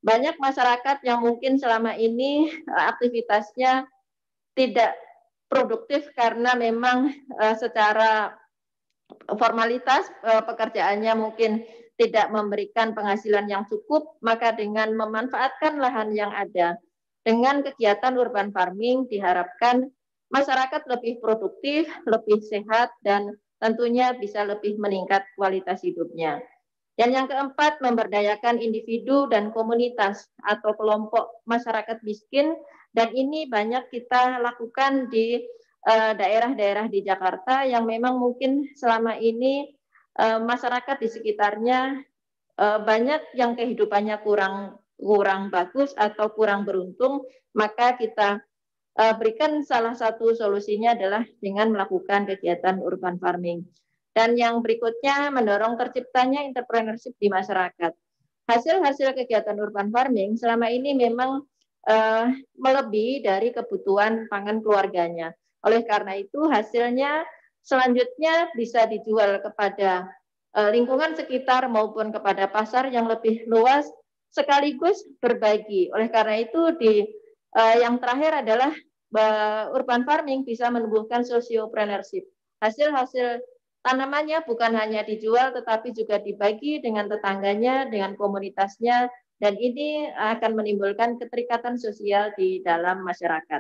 Banyak masyarakat yang mungkin selama ini aktivitasnya tidak produktif karena memang uh, secara formalitas uh, pekerjaannya mungkin tidak memberikan penghasilan yang cukup, maka dengan memanfaatkan lahan yang ada, dengan kegiatan urban farming diharapkan masyarakat lebih produktif, lebih sehat, dan tentunya bisa lebih meningkat kualitas hidupnya. Dan yang keempat, memberdayakan individu dan komunitas atau kelompok masyarakat miskin, dan ini banyak kita lakukan di daerah-daerah uh, di Jakarta yang memang mungkin selama ini uh, masyarakat di sekitarnya uh, banyak yang kehidupannya kurang kurang bagus atau kurang beruntung, maka kita uh, berikan salah satu solusinya adalah dengan melakukan kegiatan urban farming. Dan yang berikutnya, mendorong terciptanya entrepreneurship di masyarakat. Hasil-hasil kegiatan urban farming selama ini memang uh, melebihi dari kebutuhan pangan keluarganya. Oleh karena itu, hasilnya selanjutnya bisa dijual kepada uh, lingkungan sekitar maupun kepada pasar yang lebih luas, sekaligus berbagi. Oleh karena itu, di uh, yang terakhir adalah uh, urban farming bisa menumbuhkan sociopreneurship. Hasil-hasil tanamannya bukan hanya dijual, tetapi juga dibagi dengan tetangganya, dengan komunitasnya, dan ini akan menimbulkan keterikatan sosial di dalam masyarakat.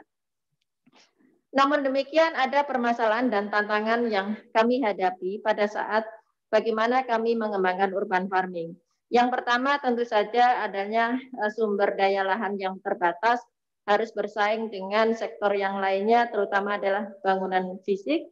Namun demikian, ada permasalahan dan tantangan yang kami hadapi pada saat bagaimana kami mengembangkan urban farming. Yang pertama tentu saja adanya sumber daya lahan yang terbatas, harus bersaing dengan sektor yang lainnya, terutama adalah bangunan fisik.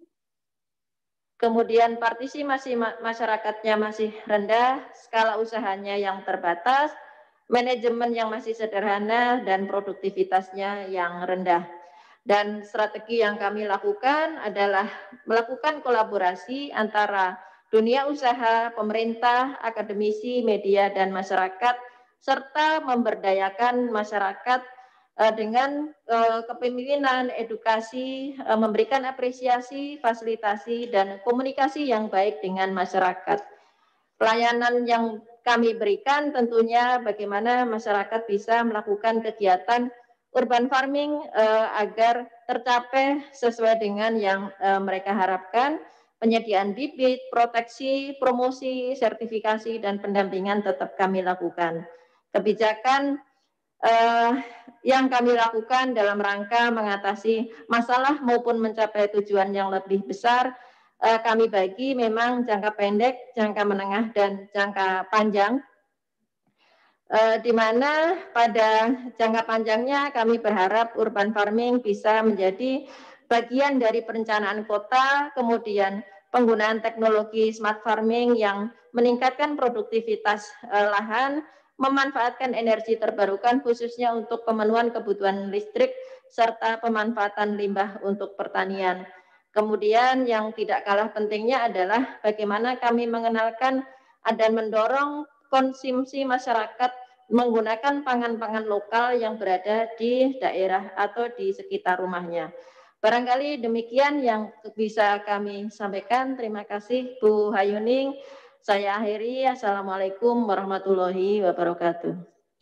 Kemudian partisipasi masyarakatnya masih rendah, skala usahanya yang terbatas, manajemen yang masih sederhana, dan produktivitasnya yang rendah. Dan strategi yang kami lakukan adalah melakukan kolaborasi antara dunia usaha, pemerintah, akademisi, media, dan masyarakat, serta memberdayakan masyarakat dengan uh, kepemimpinan, edukasi, uh, memberikan apresiasi, fasilitasi, dan komunikasi yang baik dengan masyarakat. Pelayanan yang kami berikan tentunya bagaimana masyarakat bisa melakukan kegiatan urban farming uh, agar tercapai sesuai dengan yang uh, mereka harapkan, penyediaan bibit, proteksi, promosi, sertifikasi, dan pendampingan tetap kami lakukan. Kebijakan Uh, yang kami lakukan dalam rangka mengatasi masalah maupun mencapai tujuan yang lebih besar, uh, kami bagi memang jangka pendek, jangka menengah, dan jangka panjang. Uh, di mana pada jangka panjangnya kami berharap urban farming bisa menjadi bagian dari perencanaan kota, kemudian penggunaan teknologi smart farming yang meningkatkan produktivitas uh, lahan, memanfaatkan energi terbarukan khususnya untuk pemenuhan kebutuhan listrik serta pemanfaatan limbah untuk pertanian. Kemudian yang tidak kalah pentingnya adalah bagaimana kami mengenalkan dan mendorong konsumsi masyarakat menggunakan pangan-pangan lokal yang berada di daerah atau di sekitar rumahnya. Barangkali demikian yang bisa kami sampaikan. Terima kasih Bu Hayuning. Saya akhiri. Assalamualaikum warahmatullahi wabarakatuh.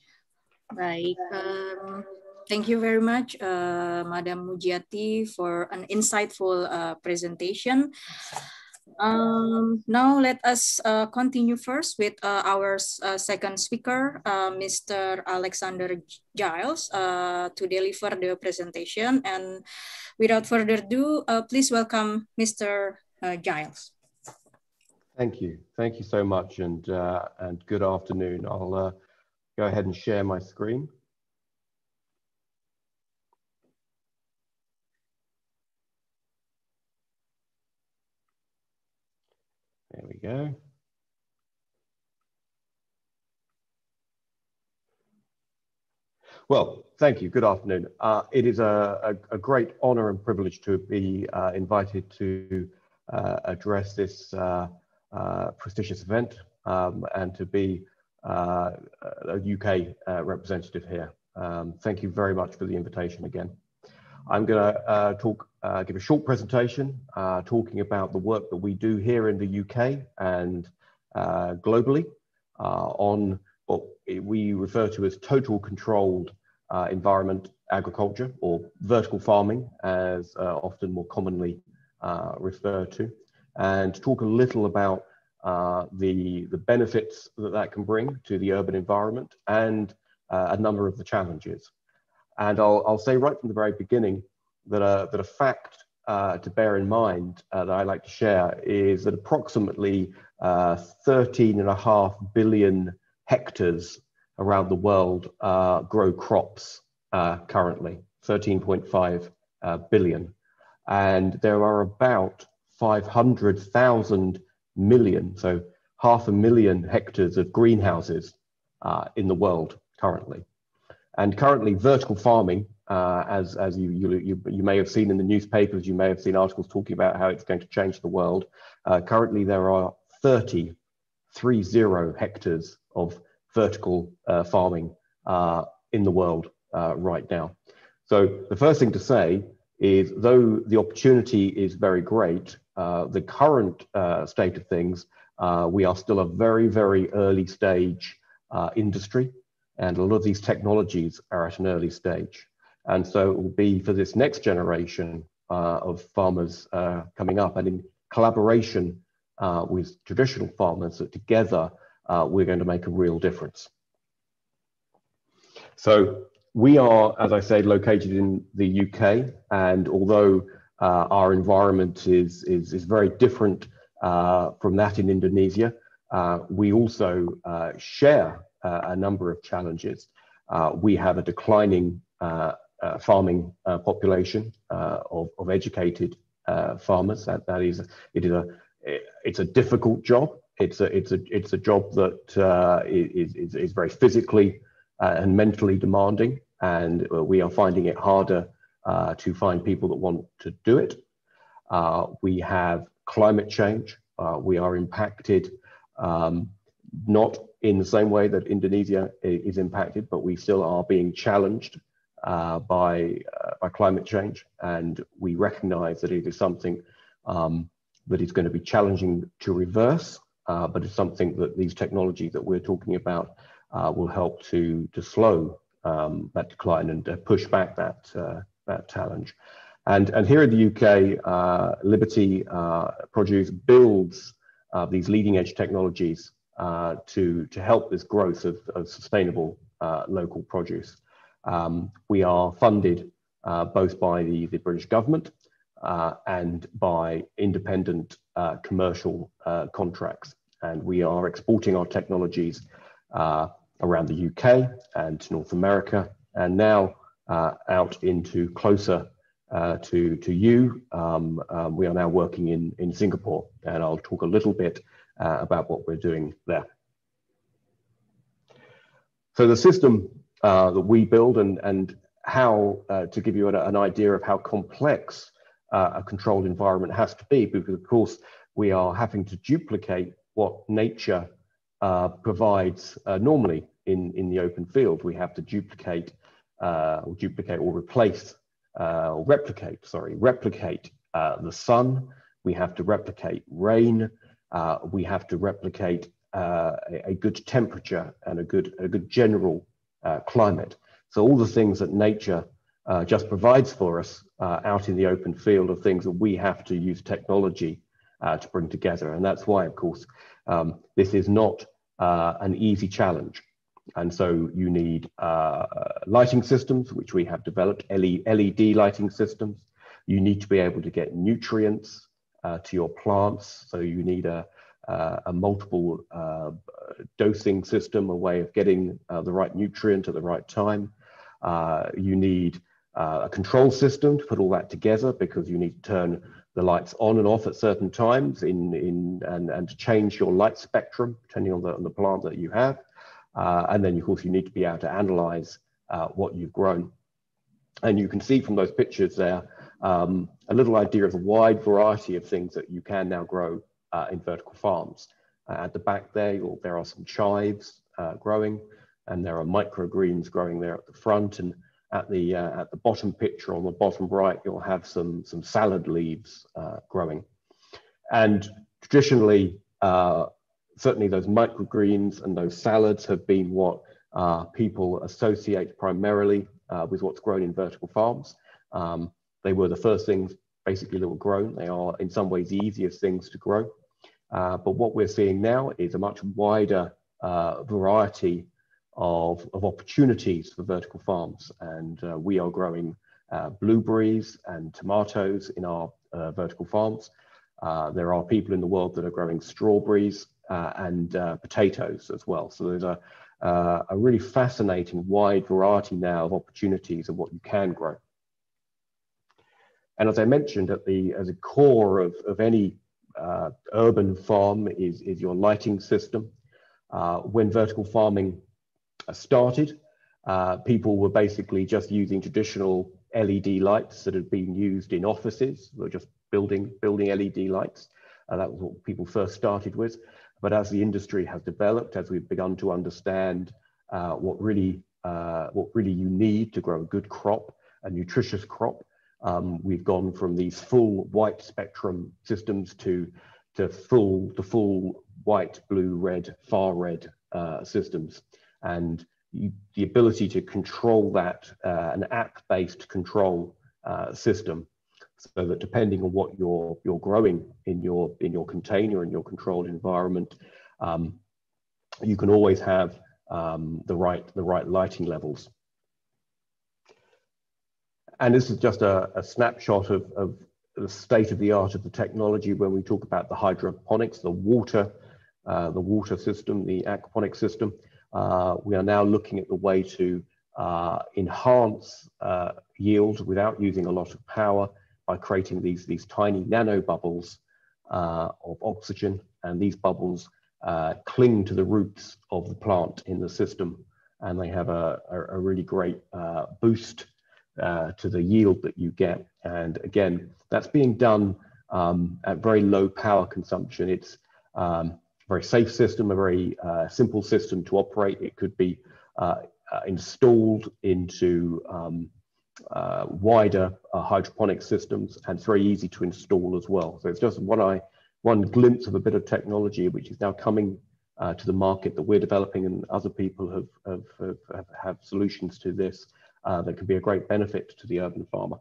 Baik, um, thank you very much, uh, Madam Mujiati, for an insightful uh, presentation. Um, now let us uh, continue first with uh, our uh, second speaker, uh, Mister Alexander Giles, uh, to deliver the presentation. And without further ado, uh, please welcome Mister Uh, Giles. Thank you. Thank you so much, and, uh, and good afternoon. I'll uh, go ahead and share my screen. There we go. Well, thank you. Good afternoon. Uh, it is a, a, a great honor and privilege to be uh, invited to uh, address this uh, uh, prestigious event um, and to be uh, a U K uh, representative here. Um, thank you very much for the invitation again. I'm going to uh, talk, uh, give a short presentation uh, talking about the work that we do here in the U K and uh, globally uh, on, well, we refer to as total controlled uh, environment agriculture, or vertical farming, as uh, often more commonly uh, referred to, and talk a little about uh, the, the benefits that that can bring to the urban environment and uh, a number of the challenges. And I'll, I'll say right from the very beginning that a, that a fact uh, to bear in mind uh, that I like to share is that approximately uh, thirteen and a half billion hectares around the world uh, grow crops uh, currently, thirteen point five uh, billion. And there are about five hundred thousand million, so half a million hectares of greenhouses uh, in the world currently. And currently vertical farming, uh, as, as you, you, you, you may have seen in the newspapers, you may have seen articles talking about how it's going to change the world. Uh, currently there are thirty, three zero hectares of vertical uh, farming uh, in the world uh, right now. So the first thing to say is, though the opportunity is very great, uh, the current uh, state of things, uh, we are still a very, very early stage uh, industry, and a lot of these technologies are at an early stage. And so it will be for this next generation uh, of farmers uh, coming up, and in collaboration uh, with traditional farmers, that together uh, we're going to make a real difference. So we are, as I say, located in the U K, and although uh, our environment is, is, is very different uh, from that in Indonesia, uh, we also uh, share uh, a number of challenges. Uh, we have a declining uh, uh, farming uh, population uh, of, of educated uh, farmers. That, that is, it is a, it's a difficult job. It's a, it's a, it's a job that uh, is, is, is very physically uh, and mentally demanding, and uh, we are finding it harder uh, to find people that want to do it. Uh, we have climate change. Uh, we are impacted, um, not in the same way that Indonesia is impacted, but we still are being challenged uh, by, uh, by climate change. And we recognize that it is something um, that is going to be challenging to reverse, uh, but it's something that these technologies that we're talking about uh, will help to, to slow um, that decline and uh, push back that, uh, that challenge. And, and here in the U K, uh, Liberty uh, Produce builds uh, these leading edge technologies uh, to, to help this growth of, of sustainable uh, local produce. Um, we are funded uh, both by the, the British government uh, and by independent uh, commercial uh, contracts. And we are exporting our technologies uh, around the U K and North America, and now uh, out into closer Uh, to, to you. Um, um, we are now working in, in Singapore, and I'll talk a little bit uh, about what we're doing there. So the system uh, that we build, and, and how, uh, to give you an, an idea of how complex uh, a controlled environment has to be, because of course we are having to duplicate what nature uh, provides uh, normally in, in the open field. We have to duplicate, uh, or duplicate or replace Uh, replicate, sorry, replicate uh, the sun. We have to replicate rain. Uh, we have to replicate uh, a, a good temperature and a good, a good general uh, climate. So all the things that nature uh, just provides for us uh, out in the open field are things that we have to use technology uh, to bring together. And that's why, of course, um, this is not uh, an easy challenge. And so you need uh, lighting systems, which we have developed, L E D lighting systems. You need to be able to get nutrients uh, to your plants. So you need a, a, a multiple uh, dosing system, a way of getting uh, the right nutrient at the right time. Uh, you need uh, a control system to put all that together, because you need to turn the lights on and off at certain times in, in, and, and to change your light spectrum, depending on the, on the plant that you have. Uh, and then, of course, you need to be able to analyze uh, what you've grown. And you can see from those pictures there um, a little idea of the wide variety of things that you can now grow uh, in vertical farms. Uh, at the back there, there are some chives uh, growing, and there are microgreens growing there at the front. And at the, uh, at the bottom picture on the bottom right, you'll have some, some salad leaves uh, growing. And traditionally, uh, certainly those microgreens and those salads have been what uh, people associate primarily uh, with what's grown in vertical farms. Um, they were the first things basically that were grown. They are in some ways the easiest things to grow. Uh, but what we're seeing now is a much wider uh, variety of, of opportunities for vertical farms. And uh, we are growing uh, blueberries and tomatoes in our uh, vertical farms. Uh, there are people in the world that are growing strawberries uh, and uh, potatoes as well. So there's a, uh, a really fascinating wide variety now of opportunities of what you can grow. And as I mentioned, at the as a core of, of any uh, urban farm is, is your lighting system. Uh, when vertical farming started, uh, people were basically just using traditional L E D lights that had been used in offices. They were just building, building L E D lights. Uh, that was what people first started with. But as the industry has developed, as we've begun to understand uh, what really uh, what really you need to grow a good crop, a nutritious crop, um, we've gone from these full white spectrum systems to to full the full white, blue, red, far red uh, systems, and you, the ability to control that, uh, an app-based control uh, system, so that depending on what you're you're growing in your in your container in your controlled environment, um, you can always have um, the right the right lighting levels. And this is just a, a snapshot of, of the state of the art of the technology when we talk about the hydroponics, the water, uh, the water system, the aquaponic system. Uh, we are now looking at the way to uh, enhance uh, yield without using a lot of power by creating these, these tiny nano bubbles uh, of oxygen, and these bubbles uh, cling to the roots of the plant in the system, and they have a, a, a really great uh, boost uh, to the yield that you get. And again, that's being done um, at very low power consumption. It's um, a very safe system, a very uh, simple system to operate. It could be uh, uh, installed into um, uh, wider uh, hydroponic systems, and it's very easy to install as well. So it's just one, eye, one glimpse of a bit of technology which is now coming uh, to the market that we're developing, and other people have, have, have, have, have solutions to this uh, that can be a great benefit to the urban farmer.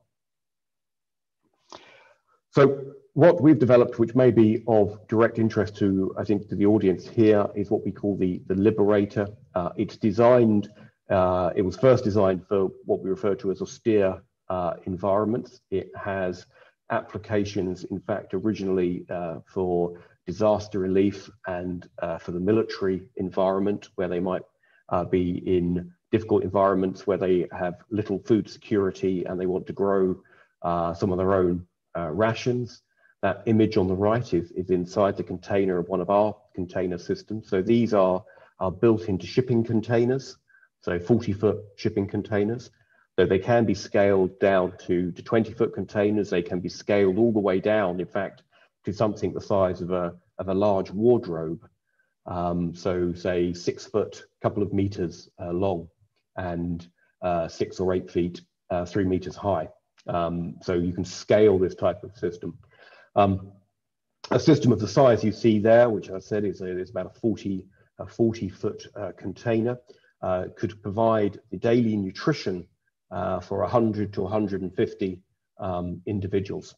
So what we've developed, which may be of direct interest to, I think, to the audience here, is what we call the, the Liberator. Uh, it's designed, uh, it was first designed for what we refer to as austere uh, environments. It has applications, in fact, originally uh, for disaster relief and uh, for the military environment, where they might uh, be in difficult environments where they have little food security and they want to grow uh, some of their own uh, rations. That image on the right is, is inside the container of one of our container systems. So these are, are built into shipping containers, so forty foot shipping containers. So they can be scaled down to, to twenty foot containers. They can be scaled all the way down, in fact, to something the size of a, of a large wardrobe. Um, so say six foot, couple of meters uh, long, and uh, six or eight feet, uh, three meters high. Um, so you can scale this type of system. Um, a system of the size you see there, which I said is, a, is about a forty, a forty foot uh, container, uh, could provide the daily nutrition uh, for one hundred to one hundred fifty um, individuals.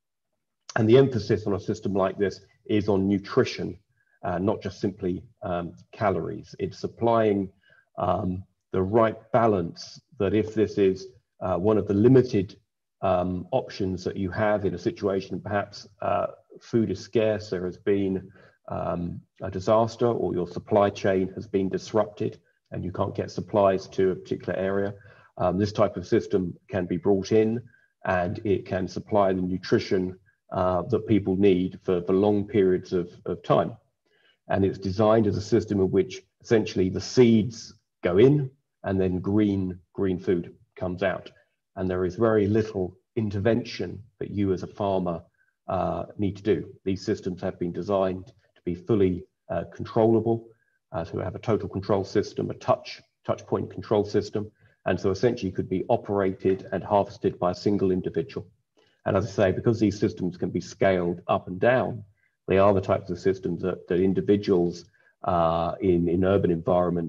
And the emphasis on a system like this is on nutrition, uh, not just simply um, calories. It's supplying um, the right balance, that if this is uh, one of the limited um, options that you have in a situation, perhaps uh, food is scarce, there has been um, a disaster, or your supply chain has been disrupted and you can't get supplies to a particular area, um, this type of system can be brought in, and it can supply the nutrition uh, that people need for, for long periods of, of time. And it's designed as a system in which essentially the seeds go in, and then green, green food comes out. And there is very little intervention that you as a farmer uh, need to do. These systems have been designed to be fully uh, controllable, uh, to have a total control system, a touch, touch point control system. And so essentially could be operated and harvested by a single individual. And as I say, because these systems can be scaled up and down, they are the types of systems that, that individuals uh, in, in urban environments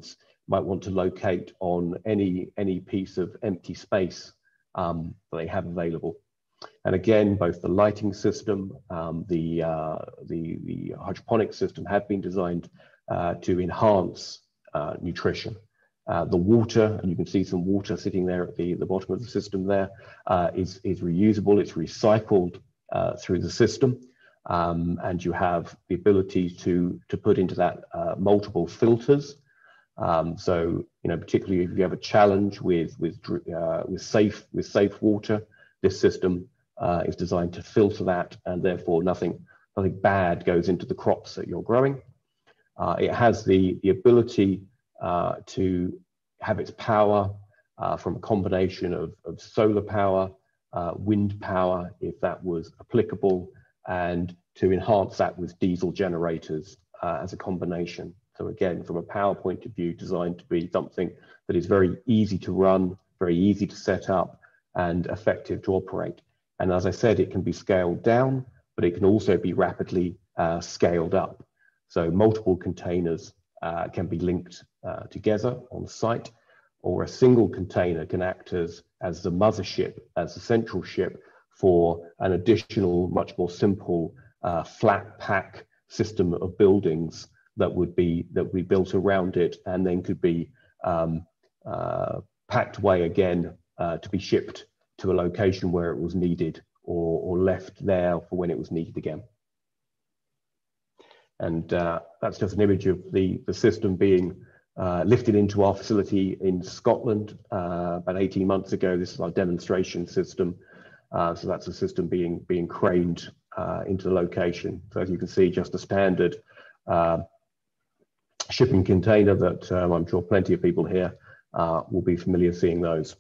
might want to locate on any, any piece of empty space um, that they have available. And again, both the lighting system, um, the, uh, the, the hydroponic system have been designed uh, to enhance uh, nutrition. Uh, the water, and you can see some water sitting there at the, the bottom of the system there, uh, is, is reusable, it's recycled uh, through the system. Um, and you have the ability to, to put into that uh, multiple filters. Um, so, you know, particularly if you have a challenge with, with, uh, with, safe, with safe water, this system uh, is designed to filter that, and therefore nothing, nothing bad goes into the crops that you're growing. Uh, it has the, the ability uh, to have its power uh, from a combination of, of solar power, uh, wind power, if that was applicable, and to enhance that with diesel generators uh, as a combination. So again, from a power point of view, designed to be something that is very easy to run, very easy to set up, and effective to operate. And as I said, it can be scaled down, but it can also be rapidly uh, scaled up. So multiple containers uh, can be linked uh, together on site, or a single container can act as, as the mothership, as the central ship for an additional, much more simple uh, flat pack system of buildings that would be that would be built around it, and then could be um, uh, packed away again uh, to be shipped to a location where it was needed, or, or left there for when it was needed again. And uh, that's just an image of the, the system being uh, lifted into our facility in Scotland uh, about eighteen months ago. This is our demonstration system. Uh, so that's a system being, being craned uh, into the location. So as you can see, just a standard uh, shipping container that um, I'm sure plenty of people here uh, will be familiar seeing those.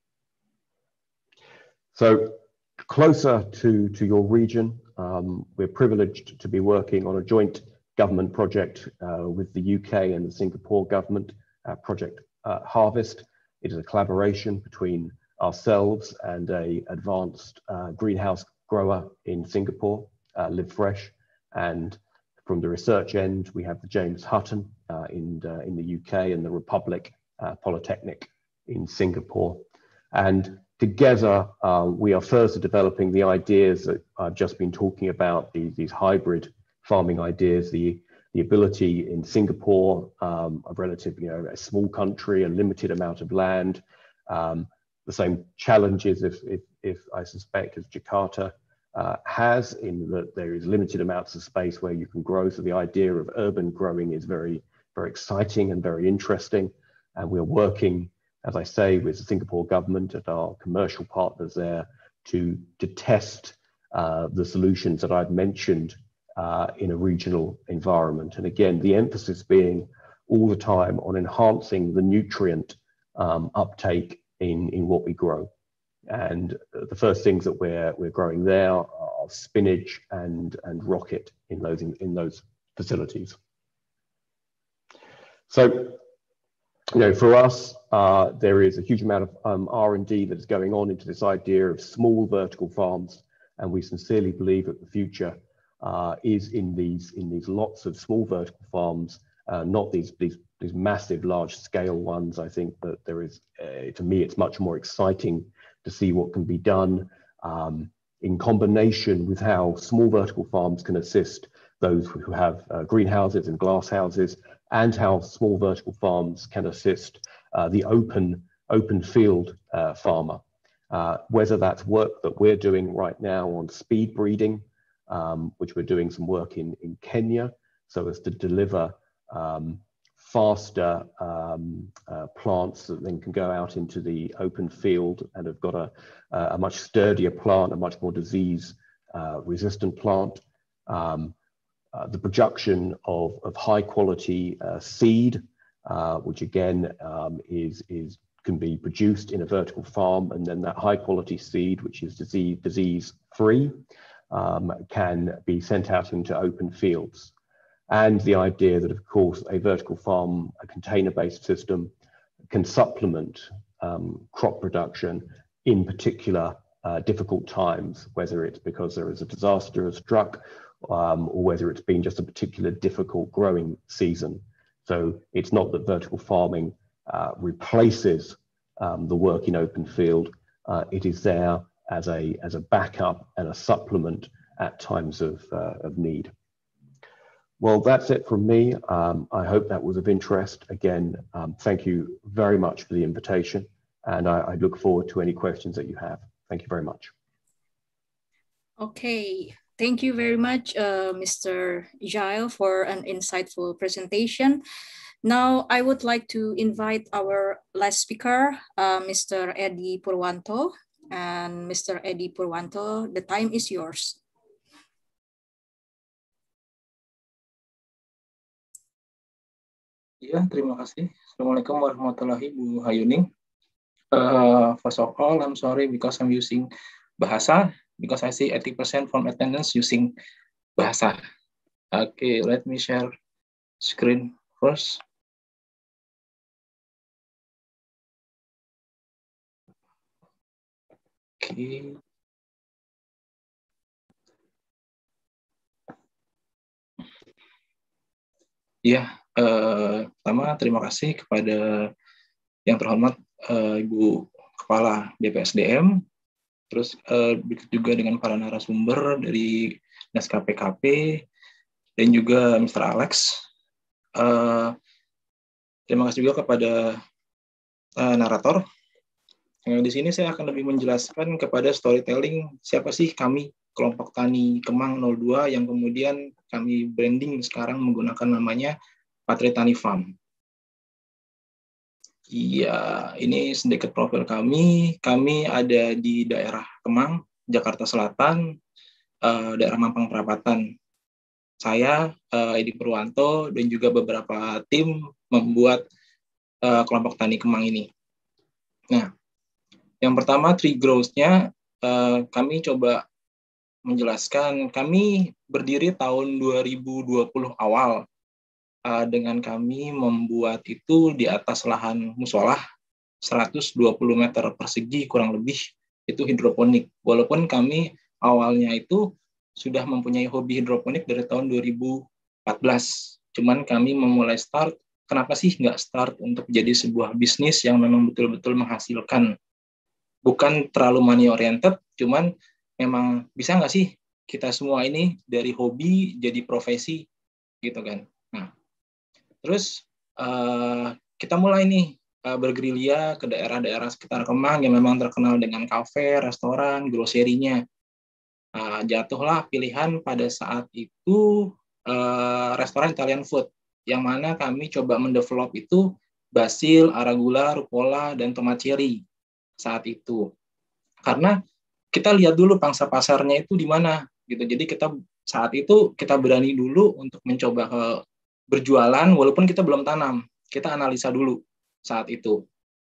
So closer to, to your region, um, we're privileged to be working on a joint government project uh, with the U K and the Singapore government, uh, Project uh, Harvest. It is a collaboration between ourselves and a advanced uh, greenhouse grower in Singapore, uh, Live Fresh. And from the research end, we have the James Hutton uh, in, uh, in the U K and the Republic uh, Polytechnic in Singapore. And together, uh, we are further developing the ideas that I've just been talking about, these, these hybrid farming ideas, the, the ability in Singapore, um, a relatively, you know, a small country, a limited amount of land, um, the same challenges, if, if, if I suspect, as Jakarta uh, has, in that there is limited amounts of space where you can grow. So the idea of urban growing is very, very exciting and very interesting. And we're working, as I say, with the Singapore government and our commercial partners there to, to test uh, the solutions that I've mentioned uh, in a regional environment. And again, the emphasis being all the time on enhancing the nutrient um, uptake in, in what we grow. And the first things that we're, we're growing there are spinach and, and rocket in those, in, in those facilities. So, you know, for us, uh, there is a huge amount of um, R and D that is going on into this idea of small vertical farms, and we sincerely believe that the future uh, is in these in these lots of small vertical farms, uh, not these these these massive, large-scale ones. I think that there is, uh, to me, it's much more exciting to see what can be done um, in combination with how small vertical farms can assist those who have uh, greenhouses and glass houses, and how small vertical farms can assist uh, the open, open field uh, farmer. Uh, whether that's work that we're doing right now on speed breeding, um, which we're doing some work in, in Kenya, so as to deliver um, faster um, uh, plants that then can go out into the open field and have got a, a much sturdier plant, a much more disease uh, resistant plant. Um, uh, the production of, of high quality uh, seed, uh, which again um, is, is can be produced in a vertical farm, and then that high quality seed, which is disease, disease free, um, can be sent out into open fields. And the idea that, of course, a vertical farm, a container-based system, can supplement um, crop production in particular uh, difficult times, whether it's because there is a disaster has struck, um, or whether it's been just a particular difficult growing season. So it's not that vertical farming uh, replaces um, the work in open field. Uh, it is there as a, as a backup and a supplement at times of, uh, of need. Well, that's it from me. Um, I hope that was of interest. Again, um, thank you very much for the invitation, and I, I look forward to any questions that you have. Thank you very much. Okay, thank you very much, uh, Mister Giles, for an insightful presentation. Now, I would like to invite our last speaker, uh, Mister Edi Purwanto. And Mister Edi Purwanto, the time is yours. Ya, terima kasih. Assalamualaikum warahmatullahi wabarakatuh, Bu Hayuning. Uh, first of all, I'm sorry because I'm using bahasa, because I see eighty percent from attendance using bahasa. Okay, let me share screen first. Okay. Ya, uh, pertama terima kasih kepada yang terhormat uh, Ibu Kepala B P S D M, terus uh, juga dengan para narasumber dari Dinas K P K P dan juga Mister Alex. Uh, terima kasih juga kepada uh, narator. Nah, di sini saya akan lebih menjelaskan kepada storytelling siapa sih kami, kelompok tani Kemang nol dua yang kemudian kami branding sekarang menggunakan namanya Patri Tani Farm. Iya, ini sedikit profil kami. Kami ada di daerah Kemang, Jakarta Selatan, uh, daerah Mampang Perapatan. Saya, uh, Edi Purwanto, dan juga beberapa tim membuat uh, kelompok tani Kemang ini. Nah, yang pertama, tree growth-nya, uh, kami coba menjelaskan, kami berdiri tahun dua ribu dua puluh awal, uh, dengan kami membuat itu di atas lahan musolah, seratus dua puluh meter persegi kurang lebih, itu hidroponik. Walaupun kami awalnya itu sudah mempunyai hobi hidroponik dari tahun dua ribu empat belas. Cuman kami memulai start, kenapa sih nggak start untuk jadi sebuah bisnis yang memang betul-betul menghasilkan. Bukan terlalu money oriented, cuman memang bisa nggak sih kita semua ini dari hobi jadi profesi gitu kan. Nah, terus uh, kita mulai nih uh, bergerilya ke daerah-daerah sekitar Kemang yang memang terkenal dengan kafe, restoran, groserinya. Uh, jatuhlah pilihan pada saat itu uh, restoran Italian food, yang mana kami coba mendevelop itu basil, arugula, rucola, dan tomat cherry saat itu. Karena kita lihat dulu pangsa pasarnya itu di mana gitu. Jadi kita saat itu kita berani dulu untuk mencoba ke berjualan walaupun kita belum tanam. Kita analisa dulu saat itu.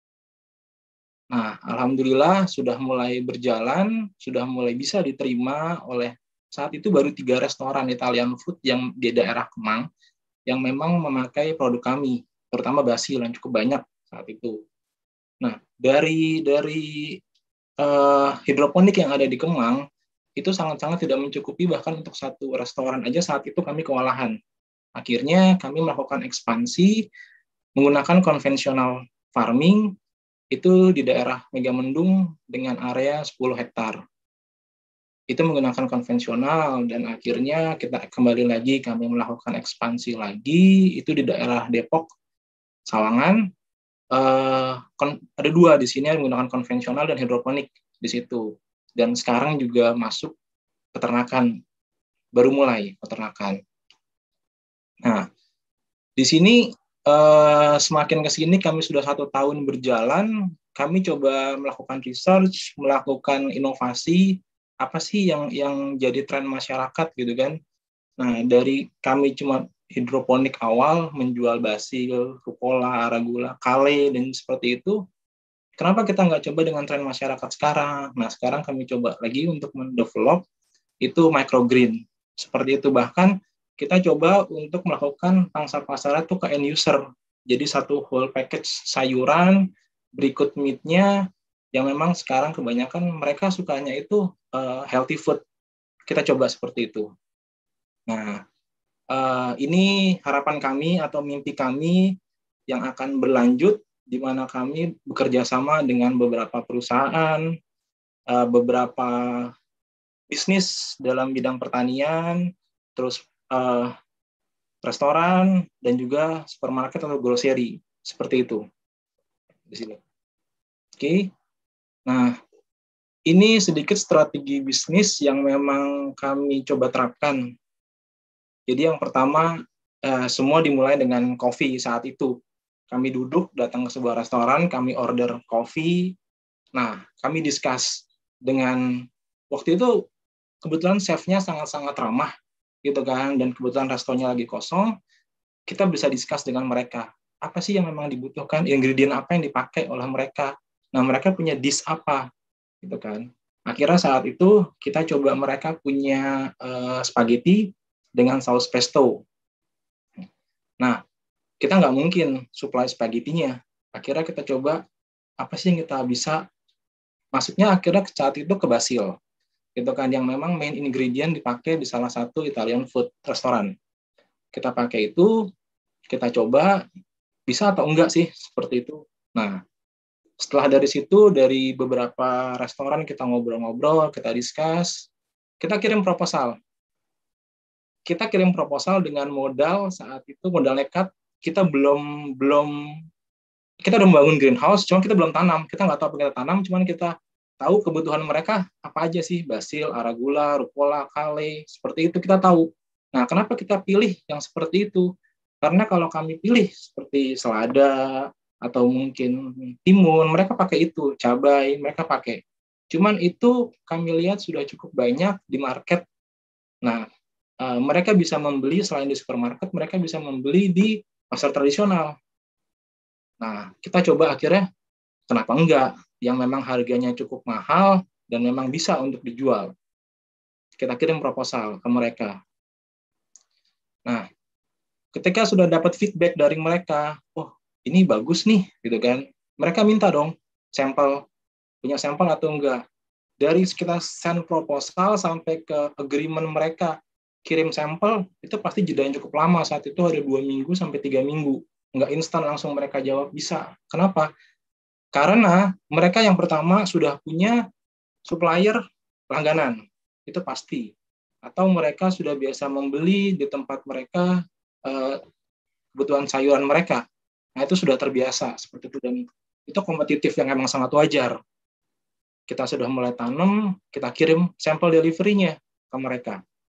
Nah, alhamdulillah sudah mulai berjalan, sudah mulai bisa diterima oleh saat itu baru tiga restoran Italian food yang di daerah Kemang yang memang memakai produk kami, terutama basil yang cukup banyak saat itu. Nah, dari dari uh, hidroponik yang ada di Kemang itu sangat-sangat tidak mencukupi, bahkan untuk satu restoran aja saat itu kami kewalahan. Akhirnya kami melakukan ekspansi menggunakan konvensional farming itu di daerah Megamendung dengan area sepuluh hektar. Itu menggunakan konvensional dan akhirnya kita kembali lagi kami melakukan ekspansi lagi itu di daerah Depok, Sawangan. Uh, ada dua di sini yang menggunakan konvensional dan hidroponik di situ. Dan sekarang juga masuk peternakan, baru mulai peternakan. Nah, di sini uh, semakin ke sini kami sudah satu tahun berjalan, kami coba melakukan research, melakukan inovasi, apa sih yang yang jadi tren masyarakat gitu kan. Nah, dari kami cuma hidroponik awal, menjual basil, rucola, arugula, kale, dan seperti itu. Kenapa kita nggak coba dengan tren masyarakat sekarang? Nah, sekarang kami coba lagi untuk mendevelop itu microgreen. Seperti itu, bahkan kita coba untuk melakukan pangsa pasar itu ke end user. Jadi satu whole package sayuran, berikut meat-nya, yang memang sekarang kebanyakan mereka sukanya itu uh, healthy food. Kita coba seperti itu. Nah, uh, ini harapan kami atau mimpi kami yang akan berlanjut, di mana kami bekerja sama dengan beberapa perusahaan, uh, beberapa bisnis dalam bidang pertanian, terus uh, restoran, dan juga supermarket atau grocery, seperti itu. Di sini. Oke, nah ini sedikit strategi bisnis yang memang kami coba terapkan. Jadi yang pertama, eh, semua dimulai dengan kopi saat itu. Kami duduk, datang ke sebuah restoran, kami order kopi. Nah, kami discuss dengan, waktu itu kebetulan chefnya sangat-sangat ramah, gitu kan, dan kebetulan restonya lagi kosong, kita bisa discuss dengan mereka. Apa sih yang memang dibutuhkan, ingredient apa yang dipakai oleh mereka. Nah, mereka punya dish apa, gitu kan. Akhirnya saat itu kita coba mereka punya uh, spaghetti dengan saus pesto. Nah, kita nggak mungkin supply spaghettinya. Akhirnya kita coba apa sih yang kita bisa, maksudnya akhirnya saat itu ke basil, gitu kan, yang memang main ingredient dipakai di salah satu Italian food restoran. Kita pakai itu, kita coba bisa atau enggak sih seperti itu. Nah, setelah dari situ, dari beberapa restoran kita ngobrol-ngobrol, kita discuss, kita kirim proposal. Kita kirim proposal dengan modal saat itu, modal nekat, kita belum, belum kita udah membangun greenhouse, cuma kita belum tanam. Kita nggak tahu apa kita tanam, cuma kita tahu kebutuhan mereka apa aja sih, basil, arugula, rucola, kale, seperti itu kita tahu. Nah, kenapa kita pilih yang seperti itu? Karena kalau kami pilih seperti selada, atau mungkin timun, mereka pakai itu, cabai, mereka pakai. Cuman itu kami lihat sudah cukup banyak di market. Nah, uh, mereka bisa membeli selain di supermarket, mereka bisa membeli di pasar tradisional. Nah, kita coba akhirnya, kenapa enggak? Yang memang harganya cukup mahal dan memang bisa untuk dijual. Kita kirim proposal ke mereka. Nah, ketika sudah dapat feedback dari mereka, oh ini bagus nih, gitu kan? Mereka minta dong sampel, punya sampel atau enggak. Dari kita send proposal sampai ke agreement mereka kirim sampel, itu pasti jeda yang cukup lama. Saat itu ada dua minggu sampai tiga minggu. Enggak instan langsung mereka jawab bisa. Kenapa? Karena mereka yang pertama sudah punya supplier langganan, itu pasti. Atau mereka sudah biasa membeli di tempat mereka eh, kebutuhan sayuran mereka. Nah, itu sudah terbiasa seperti itu, dan itu kompetitif yang memang sangat wajar. Kita sudah mulai tanam, kita kirim sampel delivery-nya ke mereka.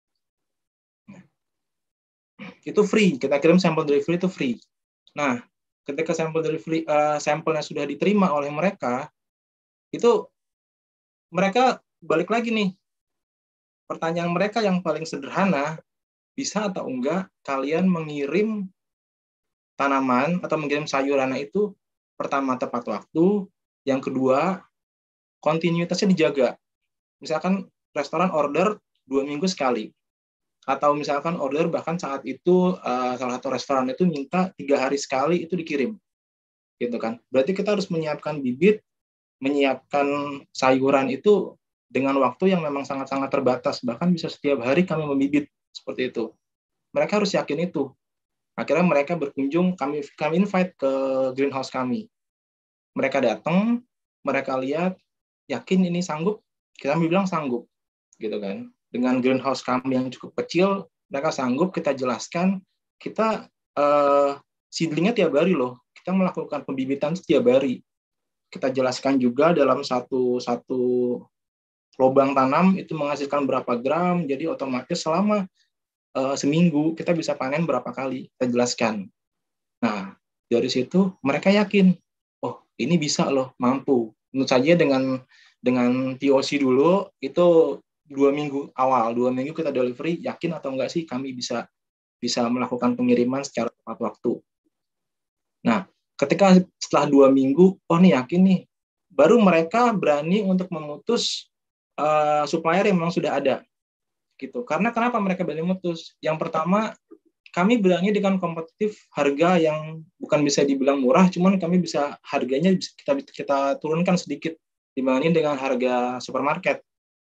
Itu free, kita kirim sampel delivery itu free. Nah, ketika sampel delivery uh, sampelnya sudah diterima oleh mereka, itu mereka balik lagi nih. Pertanyaan mereka yang paling sederhana, bisa atau enggak kalian mengirim tanaman atau mengirim sayuran itu pertama tepat waktu, yang kedua kontinuitasnya dijaga. Misalkan restoran order dua minggu sekali, atau misalkan order bahkan saat itu uh, salah satu restoran itu minta tiga hari sekali itu dikirim, gitu kan. Berarti kita harus menyiapkan bibit, menyiapkan sayuran itu dengan waktu yang memang sangat-sangat terbatas, bahkan bisa setiap hari kami membibit seperti itu. Mereka harus yakin itu. Akhirnya mereka berkunjung, kami kami invite ke greenhouse kami. Mereka datang, mereka lihat, yakin ini sanggup? Kita bilang sanggup, gitu kan. Dengan greenhouse kami yang cukup kecil, mereka sanggup. Kita jelaskan, kita uh, seedlingnya tiap hari loh. Kita melakukan pembibitan setiap hari. Kita jelaskan juga dalam satu satu lubang tanam itu menghasilkan berapa gram, jadi otomatis selama Uh, seminggu kita bisa panen berapa kali, kita jelaskan. Nah, dari situ mereka yakin, oh ini bisa loh, mampu. Menurut saja dengan dengan T O C dulu, itu dua minggu awal, dua minggu kita delivery, yakin atau enggak sih kami bisa bisa melakukan pengiriman secara tepat waktu. Nah, ketika setelah dua minggu, oh nih yakin nih, baru mereka berani untuk memutus uh, supplier yang memang sudah ada. Gitu. Karena kenapa mereka berani mutus? Yang pertama, kami berani dengan kompetitif harga yang bukan bisa dibilang murah, cuman kami bisa harganya kita kita turunkan sedikit dibanding dengan harga supermarket.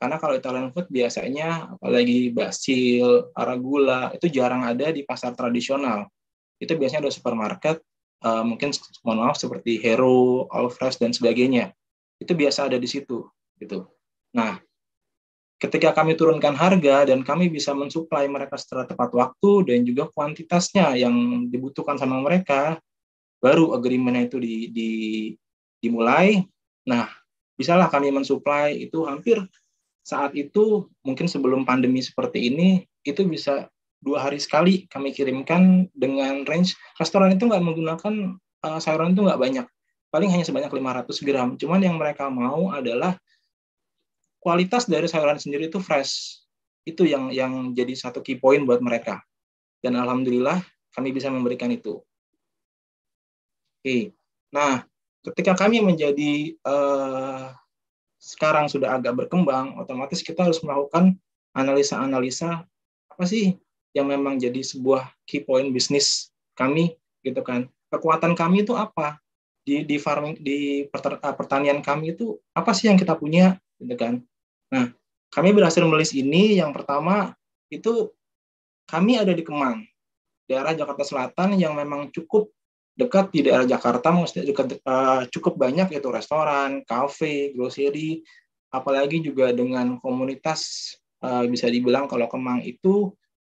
Karena kalau Italian food biasanya, apalagi basil, arugula, itu jarang ada di pasar tradisional. Itu biasanya ada supermarket, uh, mungkin mohon maaf seperti Hero, Allfresh, dan sebagainya. Itu biasa ada di situ. Gitu. Nah, ketika kami turunkan harga dan kami bisa mensuplai mereka secara tepat waktu dan juga kuantitasnya yang dibutuhkan sama mereka, baru agreement itu di, di, dimulai. Nah, bisalah kami mensuplai itu hampir saat itu, mungkin sebelum pandemi seperti ini, itu bisa dua hari sekali kami kirimkan dengan range, restoran itu nggak menggunakan uh, sayuran itu nggak banyak, paling hanya sebanyak lima ratus gram. Cuman yang mereka mau adalah kualitas dari sayuran sendiri itu fresh. Itu yang yang jadi satu key point buat mereka. Dan alhamdulillah kami bisa memberikan itu. Oke. Nah, ketika kami menjadi uh, sekarang sudah agak berkembang, otomatis kita harus melakukan analisa-analisa apa sih yang memang jadi sebuah key point bisnis kami, gitu kan. Kekuatan kami itu apa? Di di farming, di pertanian kami itu apa sih yang kita punya, gitu kan. Nah, kami berhasil menulis ini. Yang pertama itu kami ada di Kemang, daerah Jakarta Selatan yang memang cukup dekat di daerah Jakarta, maksudnya dekat, uh, cukup banyak itu restoran, kafe, grocery, apalagi juga dengan komunitas uh, bisa dibilang kalau Kemang itu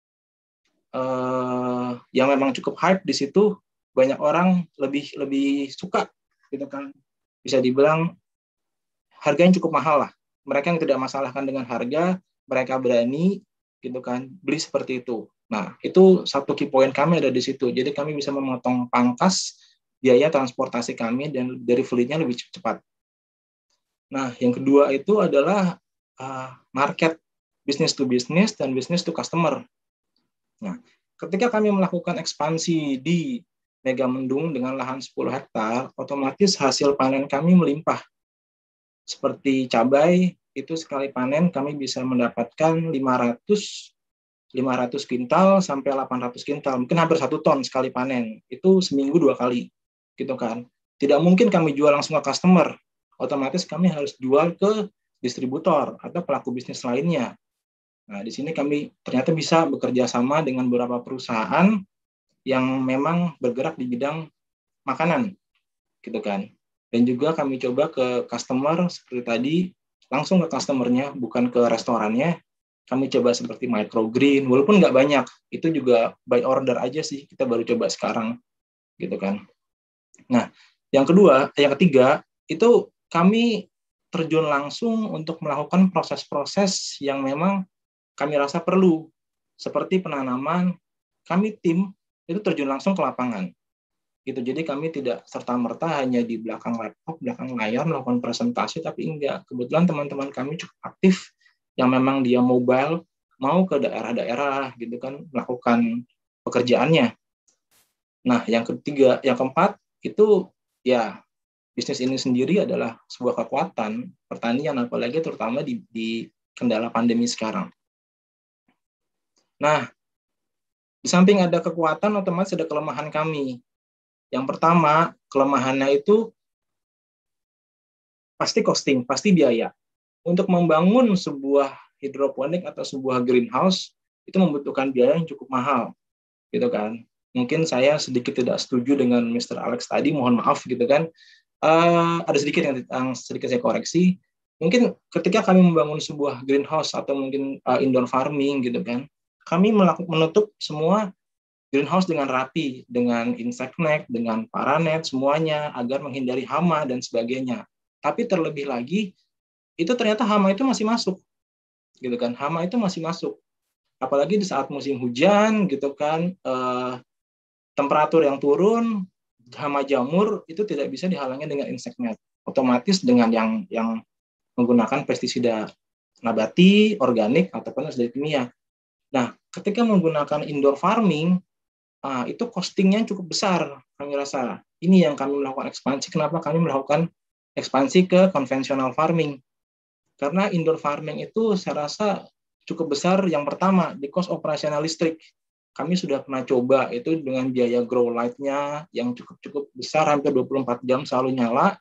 uh, yang memang cukup hype di situ, banyak orang lebih lebih suka, gitu kan. Bisa dibilang harganya cukup mahal lah. Mereka yang tidak masalahkan dengan harga, mereka berani, gitu kan, beli seperti itu. Nah, itu satu key point kami ada di situ. Jadi kami bisa memotong pangkas biaya transportasi kami dan dari fleetnya lebih cepat. Nah, yang kedua itu adalah uh, market, business to business dan business to customer. Nah, ketika kami melakukan ekspansi di Megamendung dengan lahan sepuluh hektar, otomatis hasil panen kami melimpah. Seperti cabai, itu sekali panen kami bisa mendapatkan lima ratus kintal sampai delapan ratus kintal, mungkin hampir satu ton sekali panen. Itu seminggu dua kali, gitu kan. Tidak mungkin kami jual langsung ke customer, otomatis kami harus jual ke distributor atau pelaku bisnis lainnya. Nah, di sini kami ternyata bisa bekerja sama dengan beberapa perusahaan yang memang bergerak di bidang makanan, gitu kan. Dan juga kami coba ke customer seperti tadi, langsung ke customernya, bukan ke restorannya. Kami coba seperti microgreen, walaupun nggak banyak, itu juga by order aja sih, kita baru coba sekarang, gitu kan. Nah, yang kedua, yang ketiga, itu kami terjun langsung untuk melakukan proses-proses yang memang kami rasa perlu, seperti penanaman, kami tim itu terjun langsung ke lapangan. Gitu. Jadi kami tidak serta-merta hanya di belakang laptop, belakang layar melakukan presentasi, tapi enggak. Kebetulan teman-teman kami cukup aktif, yang memang dia mobile, mau ke daerah-daerah gitu kan, melakukan pekerjaannya. Nah, yang ketiga, yang keempat, itu ya bisnis ini sendiri adalah sebuah kekuatan pertanian, apalagi terutama di, di kendala pandemi sekarang. Nah, di samping ada kekuatan, otomatis ada kelemahan kami. Yang pertama, kelemahannya itu pasti costing, pasti biaya. Untuk membangun sebuah hidroponik atau sebuah greenhouse itu membutuhkan biaya yang cukup mahal, gitu kan. Mungkin saya sedikit tidak setuju dengan mister Alex tadi, mohon maaf, gitu kan. Uh, ada sedikit yang, yang sedikit saya koreksi. Mungkin ketika kami membangun sebuah greenhouse atau mungkin uh, indoor farming, gitu kan, kami melakukan menutup semua greenhouse dengan rapi, dengan insect net, dengan paranet, semuanya agar menghindari hama dan sebagainya. Tapi terlebih lagi, itu ternyata hama itu masih masuk, gitu kan. Hama itu masih masuk, apalagi di saat musim hujan, gitu kan. Eh, temperatur yang turun, hama jamur itu tidak bisa dihalangi dengan insect net. Otomatis dengan yang yang menggunakan pestisida nabati, organik ataupun pestisida kimia. Nah, ketika menggunakan indoor farming, ah, itu costingnya cukup besar. Kami rasa ini yang kami melakukan ekspansi. Kenapa kami melakukan ekspansi ke konvensional farming? Karena indoor farming itu saya rasa cukup besar. Yang pertama, di cost operasional listrik. Kami sudah pernah coba itu dengan biaya grow light-nya yang cukup-cukup besar, hampir dua puluh empat jam selalu nyala.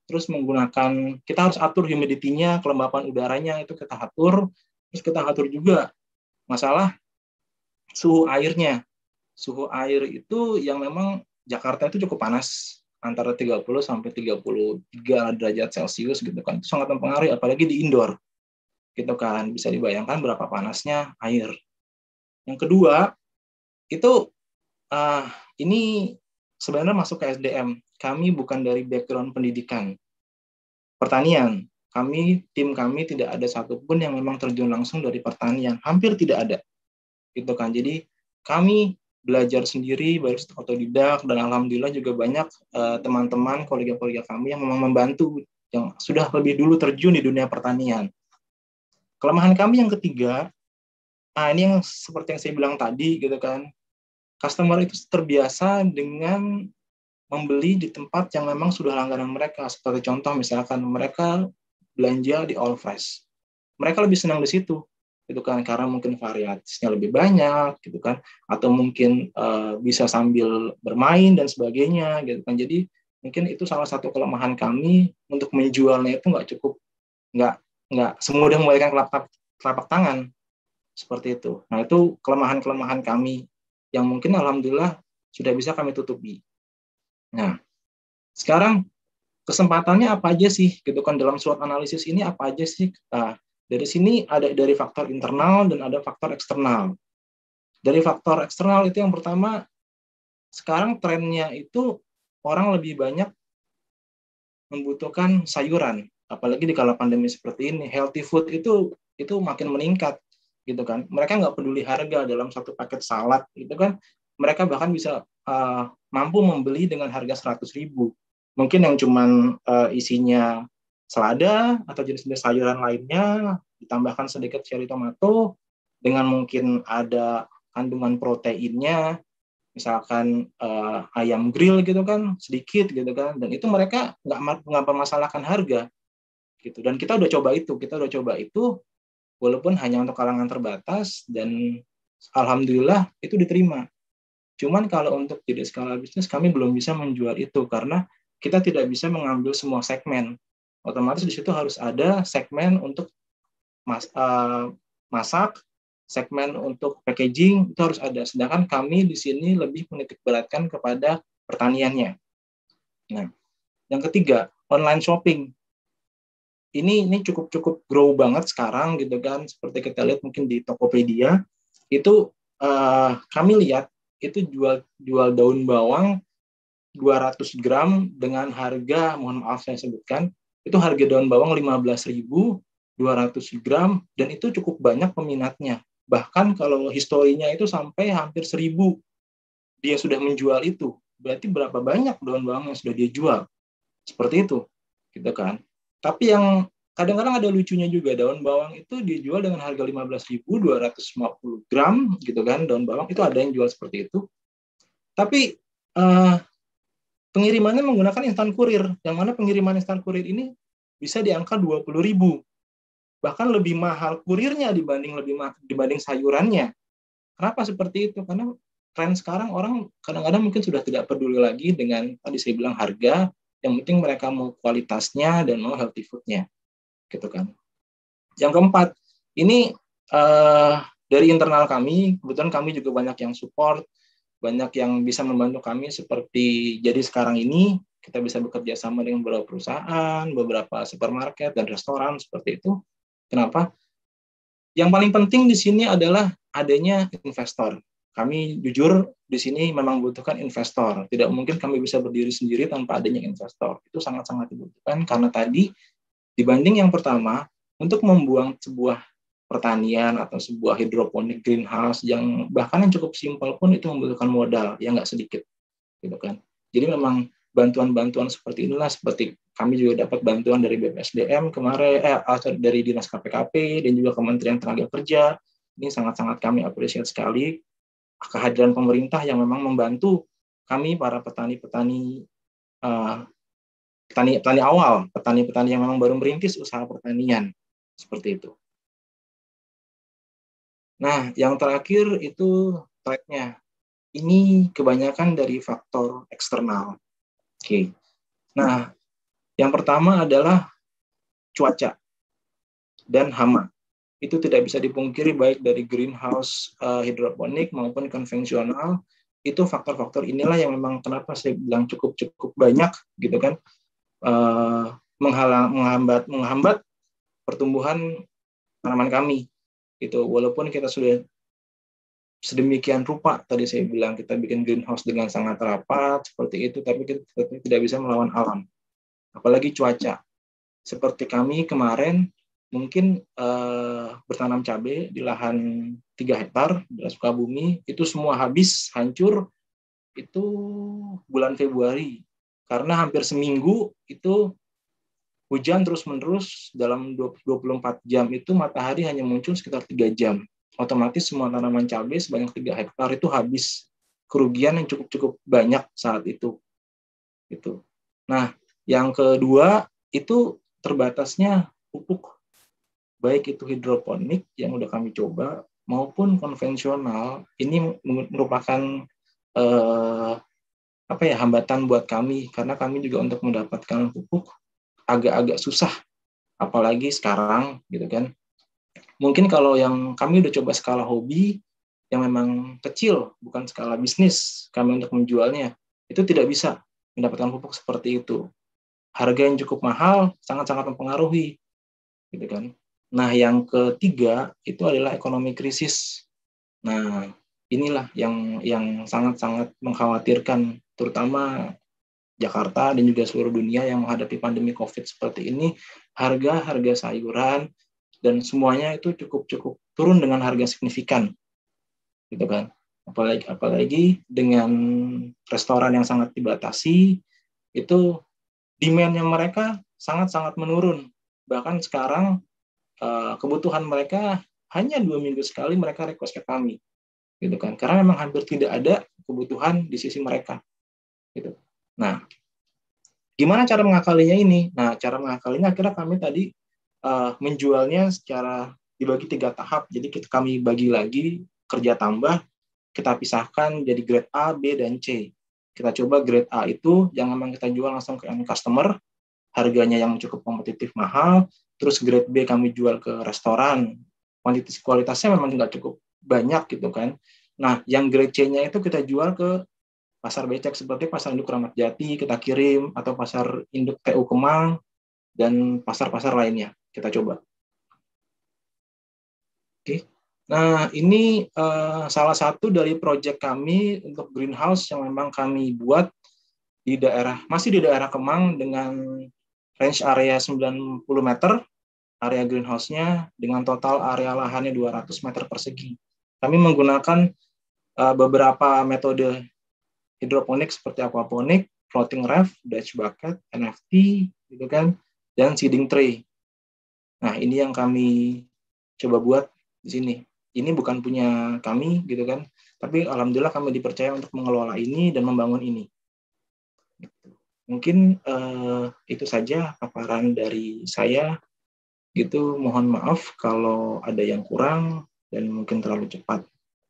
terus menggunakan, kita harus atur humidity-nya, kelembapan udaranya itu kita atur, terus kita atur juga masalah suhu airnya. Suhu air itu yang memang Jakarta itu cukup panas, antara tiga puluh sampai tiga puluh tiga derajat Celcius gitu kan. Itu sangat mempengaruhi apalagi di indoor. Gitu kan. Bisa dibayangkan berapa panasnya air. Yang kedua, itu uh, ini sebenarnya masuk ke S D M. Kami bukan dari background pendidikan pertanian. Kami, tim kami tidak ada satupun yang memang terjun langsung dari pertanian. Hampir tidak ada. Gitu kan. Jadi kami belajar sendiri, baris otodidak, dan alhamdulillah juga banyak uh, teman-teman, kolega-kolega kami yang memang membantu, yang sudah lebih dulu terjun di dunia pertanian. Kelemahan kami yang ketiga, nah ini yang seperti yang saya bilang tadi, gitu kan, customer itu terbiasa dengan membeli di tempat yang memang sudah langganan mereka. Seperti contoh, misalkan mereka belanja di All Fresh, mereka lebih senang di situ. Gitu kan, karena mungkin variasinya lebih banyak gitu kan, atau mungkin uh, bisa sambil bermain dan sebagainya gitu kan. Jadi mungkin itu salah satu kelemahan kami untuk menjualnya itu nggak cukup, nggak nggak semudah membalikan telapak telapak tangan seperti itu. Nah itu kelemahan-kelemahan kami yang mungkin alhamdulillah sudah bisa kami tutupi. Nah sekarang kesempatannya apa aja sih gitu kan, dalam SWOT analisis ini apa aja sih? Nah, dari sini ada dari faktor internal dan ada faktor eksternal. Dari faktor eksternal itu yang pertama, sekarang trennya itu orang lebih banyak membutuhkan sayuran, apalagi di kala pandemi seperti ini. Healthy food itu itu makin meningkat, gitu kan. Mereka nggak peduli harga dalam satu paket salad, gitu kan. Mereka bahkan bisa uh, mampu membeli dengan harga seratus ribu. Mungkin yang cuman uh, isinya selada atau jenis-jenis sayuran lainnya, ditambahkan sedikit cherry tomato, dengan mungkin ada kandungan proteinnya, misalkan uh, ayam grill gitu kan, sedikit gitu kan, dan itu mereka nggak nggak permasalahkan harga, gitu. Dan kita udah coba itu, kita udah coba itu, walaupun hanya untuk kalangan terbatas, dan alhamdulillah itu diterima. Cuman kalau untuk jadi skala bisnis, kami belum bisa menjual itu, karena kita tidak bisa mengambil semua segmen. Otomatis di situ harus ada segmen untuk mas, uh, masak, segmen untuk packaging, itu harus ada. Sedangkan kami di sini lebih menitik beratkan kepada pertaniannya. Nah, yang ketiga, online shopping. Ini ini cukup cukup grow banget sekarang gitu kan. Seperti kita lihat mungkin di Tokopedia, itu uh, kami lihat itu jual jual daun bawang dua ratus gram dengan harga, mohon maaf saya sebutkan, itu harga daun bawang lima belas ribu dua ratus gram, dan itu cukup banyak peminatnya. Bahkan kalau historinya itu sampai hampir seribu dia sudah menjual itu. Berarti berapa banyak daun bawang yang sudah dia jual. Seperti itu, gitu kan. Tapi yang kadang-kadang ada lucunya juga, daun bawang itu dijual dengan harga lima belas ribu dua ratus lima puluh gram, gitu kan, daun bawang itu ada yang jual seperti itu. Tapi uh, pengirimannya menggunakan instan kurir, yang mana pengiriman instan kurir ini bisa di angka dua puluh ribu. Bahkan lebih mahal kurirnya dibanding lebih mahal, dibanding sayurannya. Kenapa seperti itu? Karena tren sekarang orang kadang-kadang mungkin sudah tidak peduli lagi dengan tadi saya bilang harga, yang penting mereka mau kualitasnya dan mau healthy food-nya. Gitu kan. Yang keempat, ini uh, dari internal kami, kebetulan kami juga banyak yang support, banyak yang bisa membantu kami, seperti jadi sekarang ini kita bisa bekerja sama dengan beberapa perusahaan, beberapa supermarket dan restoran seperti itu. Kenapa? Yang paling penting di sini adalah adanya investor. Kami jujur di sini memang membutuhkan investor. Tidak mungkin kami bisa berdiri sendiri tanpa adanya investor. Itu sangat-sangat dibutuhkan karena tadi dibanding yang pertama, untuk membuang sebuah pertanian atau sebuah hidroponik greenhouse yang bahkan yang cukup simpel pun itu membutuhkan modal yang nggak sedikit, gitu kan. Jadi memang bantuan-bantuan seperti inilah, seperti kami juga dapat bantuan dari B P S D M kemarin, eh, dari Dinas K P K P dan juga Kementerian Tenaga Kerja. Ini sangat-sangat kami apresiasi sekali kehadiran pemerintah yang memang membantu kami para petani-petani uh, petani petani awal, petani-petani yang memang baru merintis usaha pertanian seperti itu. Nah, yang terakhir itu tracknya. Ini kebanyakan dari faktor eksternal. Oke. Nah, Yang pertama adalah cuaca dan hama. Itu tidak bisa dipungkiri baik dari greenhouse uh, hidroponik maupun konvensional. Itu faktor-faktor inilah yang memang kenapa saya bilang cukup cukup banyak gitu kan, uh, menghalang menghambat menghambat pertumbuhan tanaman kami. Gitu. Walaupun kita sudah sedemikian rupa, tadi saya bilang kita bikin greenhouse dengan sangat rapat seperti itu, tapi kita tidak bisa melawan alam. Apalagi cuaca. Seperti kami kemarin mungkin eh, bertanam cabai di lahan tiga hektar di Sukabumi, itu semua habis, hancur, itu bulan Februari. Karena hampir seminggu itu hujan terus-menerus, dalam dua puluh empat jam itu matahari hanya muncul sekitar tiga jam. Otomatis semua tanaman cabai sebanyak tiga hektar itu habis. Kerugian yang cukup-cukup banyak saat itu. Gitu. Nah, yang kedua itu terbatasnya pupuk, baik itu hidroponik yang udah kami coba maupun konvensional. Ini merupakan eh, apa ya hambatan buat kami, karena kami juga untuk mendapatkan pupuk agak-agak susah, apalagi sekarang gitu kan. Mungkin kalau yang kami udah coba skala hobi yang memang kecil, bukan skala bisnis kami untuk menjualnya, itu tidak bisa mendapatkan pupuk seperti itu. Harga yang cukup mahal sangat-sangat mempengaruhi, gitu kan. Nah, yang ketiga itu adalah ekonomi krisis. Nah, inilah yang yang sangat-sangat mengkhawatirkan, terutama Jakarta dan juga seluruh dunia yang menghadapi pandemi COVID seperti ini. Harga-harga sayuran dan semuanya itu cukup-cukup turun dengan harga signifikan, gitu kan. Apalagi apalagi dengan restoran yang sangat dibatasi, itu demand-nya mereka sangat-sangat menurun. Bahkan sekarang kebutuhan mereka hanya dua minggu sekali mereka request ke kami, gitu kan? Karena memang hampir tidak ada kebutuhan di sisi mereka, gitu. Nah, gimana cara mengakalinya ini? Nah, cara mengakalinya akhirnya kami tadi uh, menjualnya secara dibagi tiga tahap. Jadi kita kami bagi lagi kerja tambah, kita pisahkan jadi grade A, B, dan C. Kita coba grade A itu yang memang kita jual langsung ke end customer, harganya yang cukup kompetitif mahal. Terus grade B kami jual ke restoran, kuantitas kualitasnya memang nggak cukup banyak gitu kan. Nah, yang grade C-nya itu kita jual ke pasar becek seperti pasar induk Ramat Jati, kita kirim, atau pasar induk T U Kemang, dan pasar-pasar lainnya kita coba. Oke. Nah, ini uh, salah satu dari proyek kami untuk greenhouse yang memang kami buat di daerah, masih di daerah Kemang dengan range area sembilan puluh meter, area greenhouse-nya dengan total area lahannya dua ratus meter persegi. Kami menggunakan uh, beberapa metode hidroponik seperti aquaponik, floating raft, Dutch bucket, N F T, gitu kan, dan seeding tray. Nah, ini yang kami coba buat di sini. Ini bukan punya kami, gitu kan, tapi alhamdulillah kami dipercaya untuk mengelola ini dan membangun ini. Mungkin uh, itu saja paparan dari saya. Gitu, mohon maaf kalau ada yang kurang dan mungkin terlalu cepat.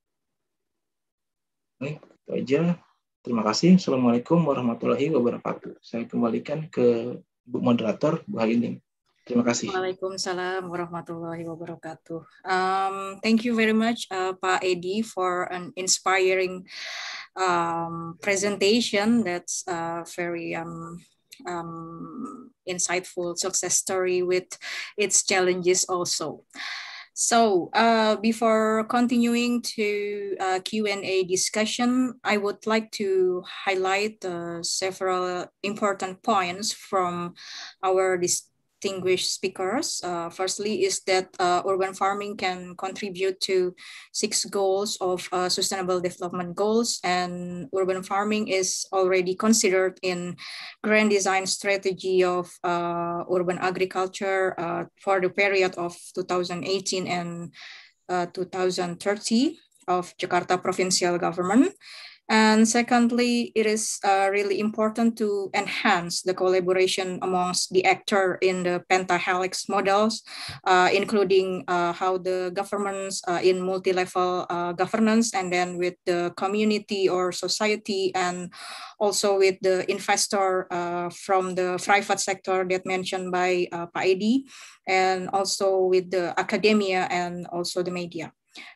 Oke, itu aja. Terima kasih. Assalamualaikum warahmatullahi wabarakatuh. Saya kembalikan ke Bu Moderator, Bu Hayuning. Terima kasih. Waalaikumsalam warahmatullahi wabarakatuh. Um, thank you very much, uh, Pak Edi, for an inspiring um, presentation. That's uh, very um, um, insightful success story with its challenges also. So uh, before continuing to uh, Q and A discussion, I would like to highlight uh, several important points from our discussion. Distinguished speakers. Uh, firstly is that uh, urban farming can contribute to six goals of uh, sustainable development goals, and urban farming is already considered in grand design strategy of uh, urban agriculture uh, for the period of two thousand eighteen and uh, two thousand thirty of Jakarta Provincial Government. And secondly, it is uh, really important to enhance the collaboration amongst the actor in the pentahelix models, uh, including uh, how the governments uh, in multi-level uh, governance, and then with the community or society, and also with the investor uh, from the private sector that mentioned by uh, Pak Edi, and also with the academia and also the media.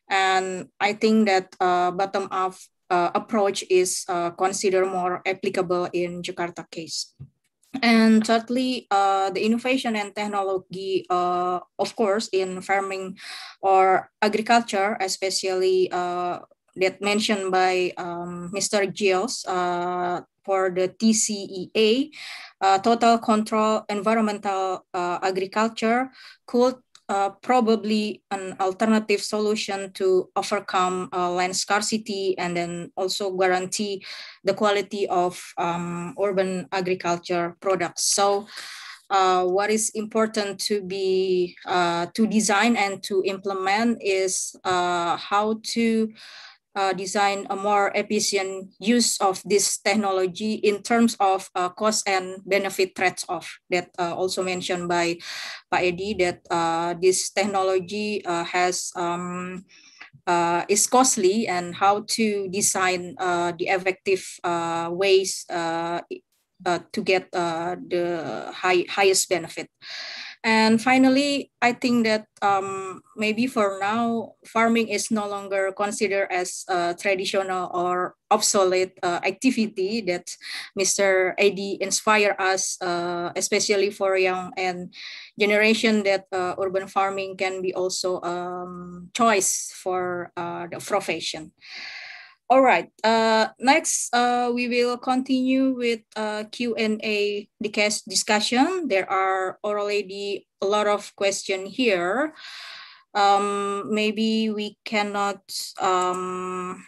And I think that uh, bottom-up uh, approach is uh, considered more applicable in Jakarta case. And thirdly, uh, the innovation and technology, uh, of course, in farming or agriculture, especially uh, that mentioned by um, Mister Giles uh, for the T C E A, uh, total control environmental uh, agriculture could Uh, probably an alternative solution to overcome uh, land scarcity and then also guarantee the quality of um, urban agriculture products. So uh, what is important to be uh, to design and to implement is uh, how to Uh, design a more efficient use of this technology in terms of uh, cost and benefit trade-off that uh, also mentioned by Pak Edi, that uh, this technology uh, has um, uh, is costly, and how to design uh, the effective uh, ways uh, uh, to get uh, the high, highest benefit. And finally, I think that um, maybe for now, farming is no longer considered as a traditional or obsolete uh, activity that Mister Edi inspired us, uh, especially for young and generation, that uh, urban farming can be also um, choice for uh, the profession. All right, uh, next uh, we will continue with uh, Q and A the case discussion. There are already a lot of questions here. Um, maybe we cannot um,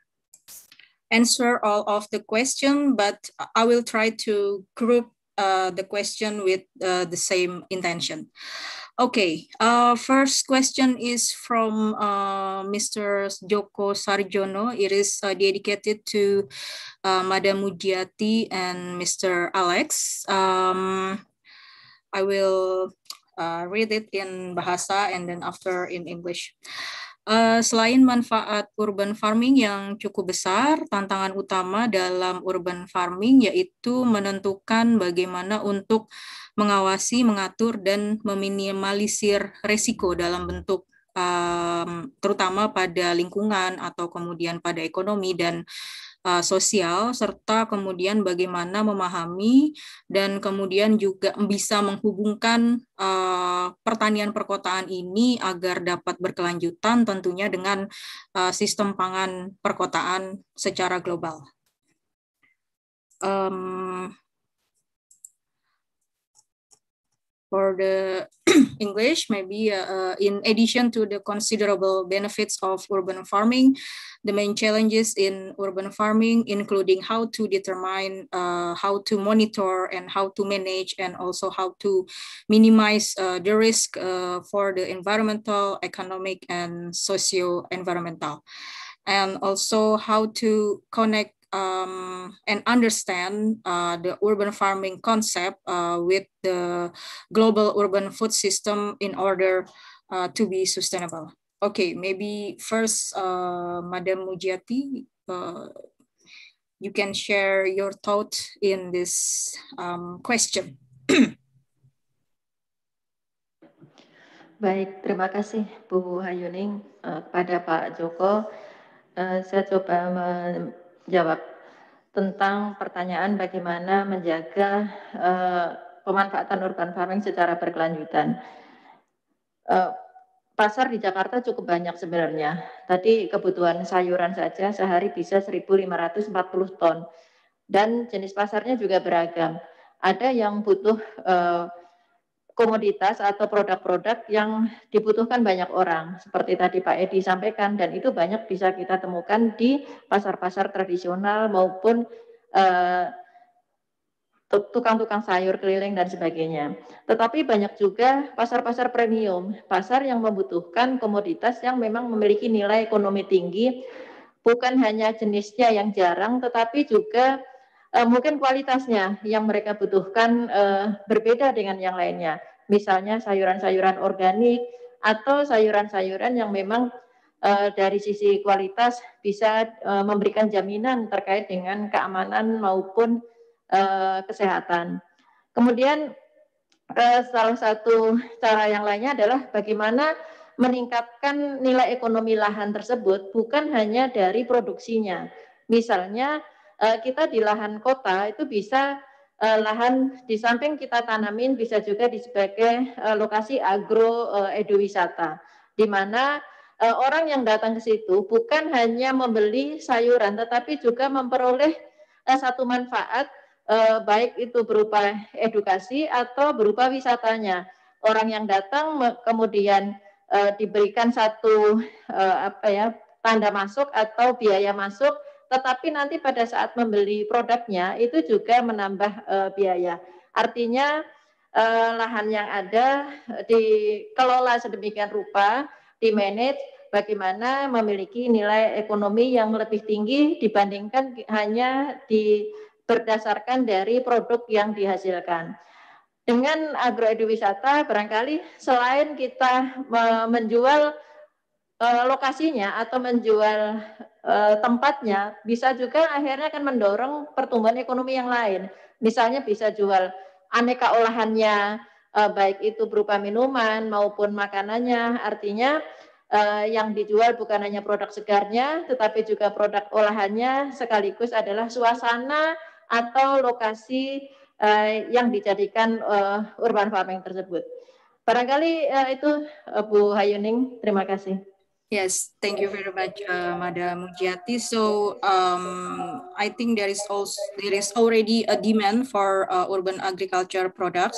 answer all of the question, but I will try to group uh, the question with uh, the same intention. Okay, uh, first question is from uh, Mister Joko Sarjono. It is uh, dedicated to uh, Madam Mujiati and Mister Alex. Um, I will uh, read it in Bahasa and then after in English. Uh, selain manfaat urban farming yang cukup besar, tantangan utama dalam urban farming yaitu menentukan bagaimana untuk mengawasi, mengatur, dan meminimalisir resiko dalam bentuk um, terutama pada lingkungan atau kemudian pada ekonomi dan uh, sosial, serta kemudian bagaimana memahami dan kemudian juga bisa menghubungkan uh, pertanian perkotaan ini agar dapat berkelanjutan tentunya dengan uh, sistem pangan perkotaan secara global. Um, For the English, maybe uh, in addition to the considerable benefits of urban farming, the main challenges in urban farming, including how to determine, uh, how to monitor, and how to manage, and also how to minimize uh, the risk uh, for the environmental, economic, and socio-environmental. And also how to connect Um, and understand uh, the urban farming concept uh, with the global urban food system in order uh, to be sustainable. Okay, maybe first, uh, Madam Mujiati, uh, you can share your thought in this um, question. Baik, terima kasih Bu Hayuning. Uh, pada Pak Joko, uh, saya coba menjawab tentang pertanyaan bagaimana menjaga uh, pemanfaatan urban farming secara berkelanjutan. Uh, pasar di Jakarta cukup banyak sebenarnya. Tadi kebutuhan sayuran saja sehari bisa seribu lima ratus empat puluh ton. Dan jenis pasarnya juga beragam. Ada yang butuh uh, komoditas atau produk-produk yang dibutuhkan banyak orang. Seperti tadi Pak Edi sampaikan, dan itu banyak bisa kita temukan di pasar-pasar tradisional maupun tukang-tukang sayur keliling dan sebagainya. Tetapi banyak juga pasar-pasar premium, pasar yang membutuhkan komoditas yang memang memiliki nilai ekonomi tinggi, bukan hanya jenisnya yang jarang, tetapi juga uh, mungkin kualitasnya yang mereka butuhkan uh, berbeda dengan yang lainnya. Misalnya sayuran-sayuran organik atau sayuran-sayuran yang memang uh, dari sisi kualitas bisa uh, memberikan jaminan terkait dengan keamanan maupun uh, kesehatan. Kemudian uh, salah satu cara yang lainnya adalah bagaimana meningkatkan nilai ekonomi lahan tersebut bukan hanya dari produksinya. Misalnya uh, kita di lahan kota itu bisa uh, lahan di samping kita tanamin bisa juga di sebagai uh, lokasi agro uh, ekowisata, di mana uh, orang yang datang ke situ bukan hanya membeli sayuran tetapi juga memperoleh uh, satu manfaat uh, baik itu berupa edukasi atau berupa wisatanya. Orang yang datang kemudian uh, diberikan satu uh, apa ya tanda masuk atau biaya masuk, tetapi nanti pada saat membeli produknya itu juga menambah uh, biaya. Artinya uh, lahan yang ada dikelola sedemikian rupa, di-manage bagaimana memiliki nilai ekonomi yang lebih tinggi dibandingkan hanya di berdasarkan dari produk yang dihasilkan. Dengan agroekowisata barangkali selain kita menjual uh, lokasinya atau menjual uh, tempatnya, bisa juga akhirnya akan mendorong pertumbuhan ekonomi yang lain. Misalnya bisa jual aneka olahannya, uh, baik itu berupa minuman maupun makanannya, artinya uh, yang dijual bukan hanya produk segarnya, tetapi juga produk olahannya, sekaligus adalah suasana atau lokasi uh, yang dijadikan uh, urban farming tersebut. Barangkali uh, itu uh, Bu Hayuning, terima kasih. Yes, thank you very much, uh, Madam Mujiati. So um, I think there is also there is already a demand for uh, urban agriculture products,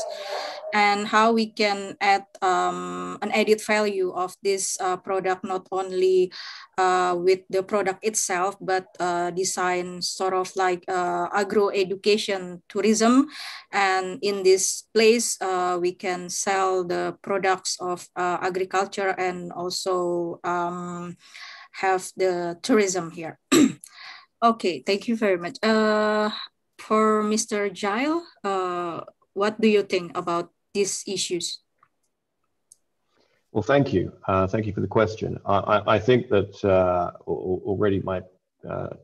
and how we can add um, an added value of this uh, product, not only uh, with the product itself, but uh, design sort of like uh, agro education tourism, and in this place uh, we can sell the products of uh, agriculture and also uh, Um, have the tourism here. Okay, thank you very much. Uh, for Mister Giles, uh, what do you think about these issues? Well, thank you. Uh, thank you for the question. I, I, I think that uh, already my uh,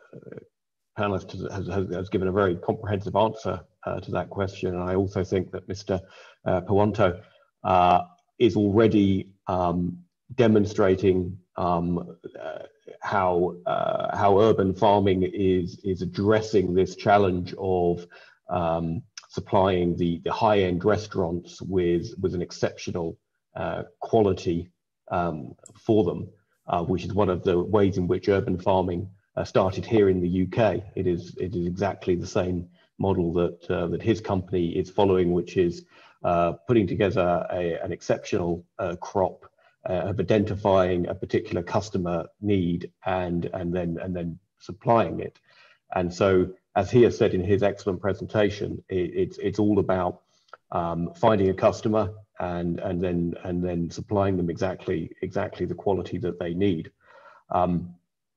panelist has, has, has given a very comprehensive answer uh, to that question. And I also think that Mister Uh, Purwanto uh, is already um, demonstrating um, uh, how uh, how urban farming is is addressing this challenge of um, supplying the the high-end restaurants with with an exceptional uh, quality um, for them, uh, which is one of the ways in which urban farming uh, started here in the U K. It is it is exactly the same model that uh, that his company is following, which is uh, putting together a, an exceptional uh, crop. Uh, of identifying a particular customer need and and then and then supplying it. And so, as he has said in his excellent presentation, it, it's it's all about um, finding a customer and and then and then supplying them exactly exactly the quality that they need. Um,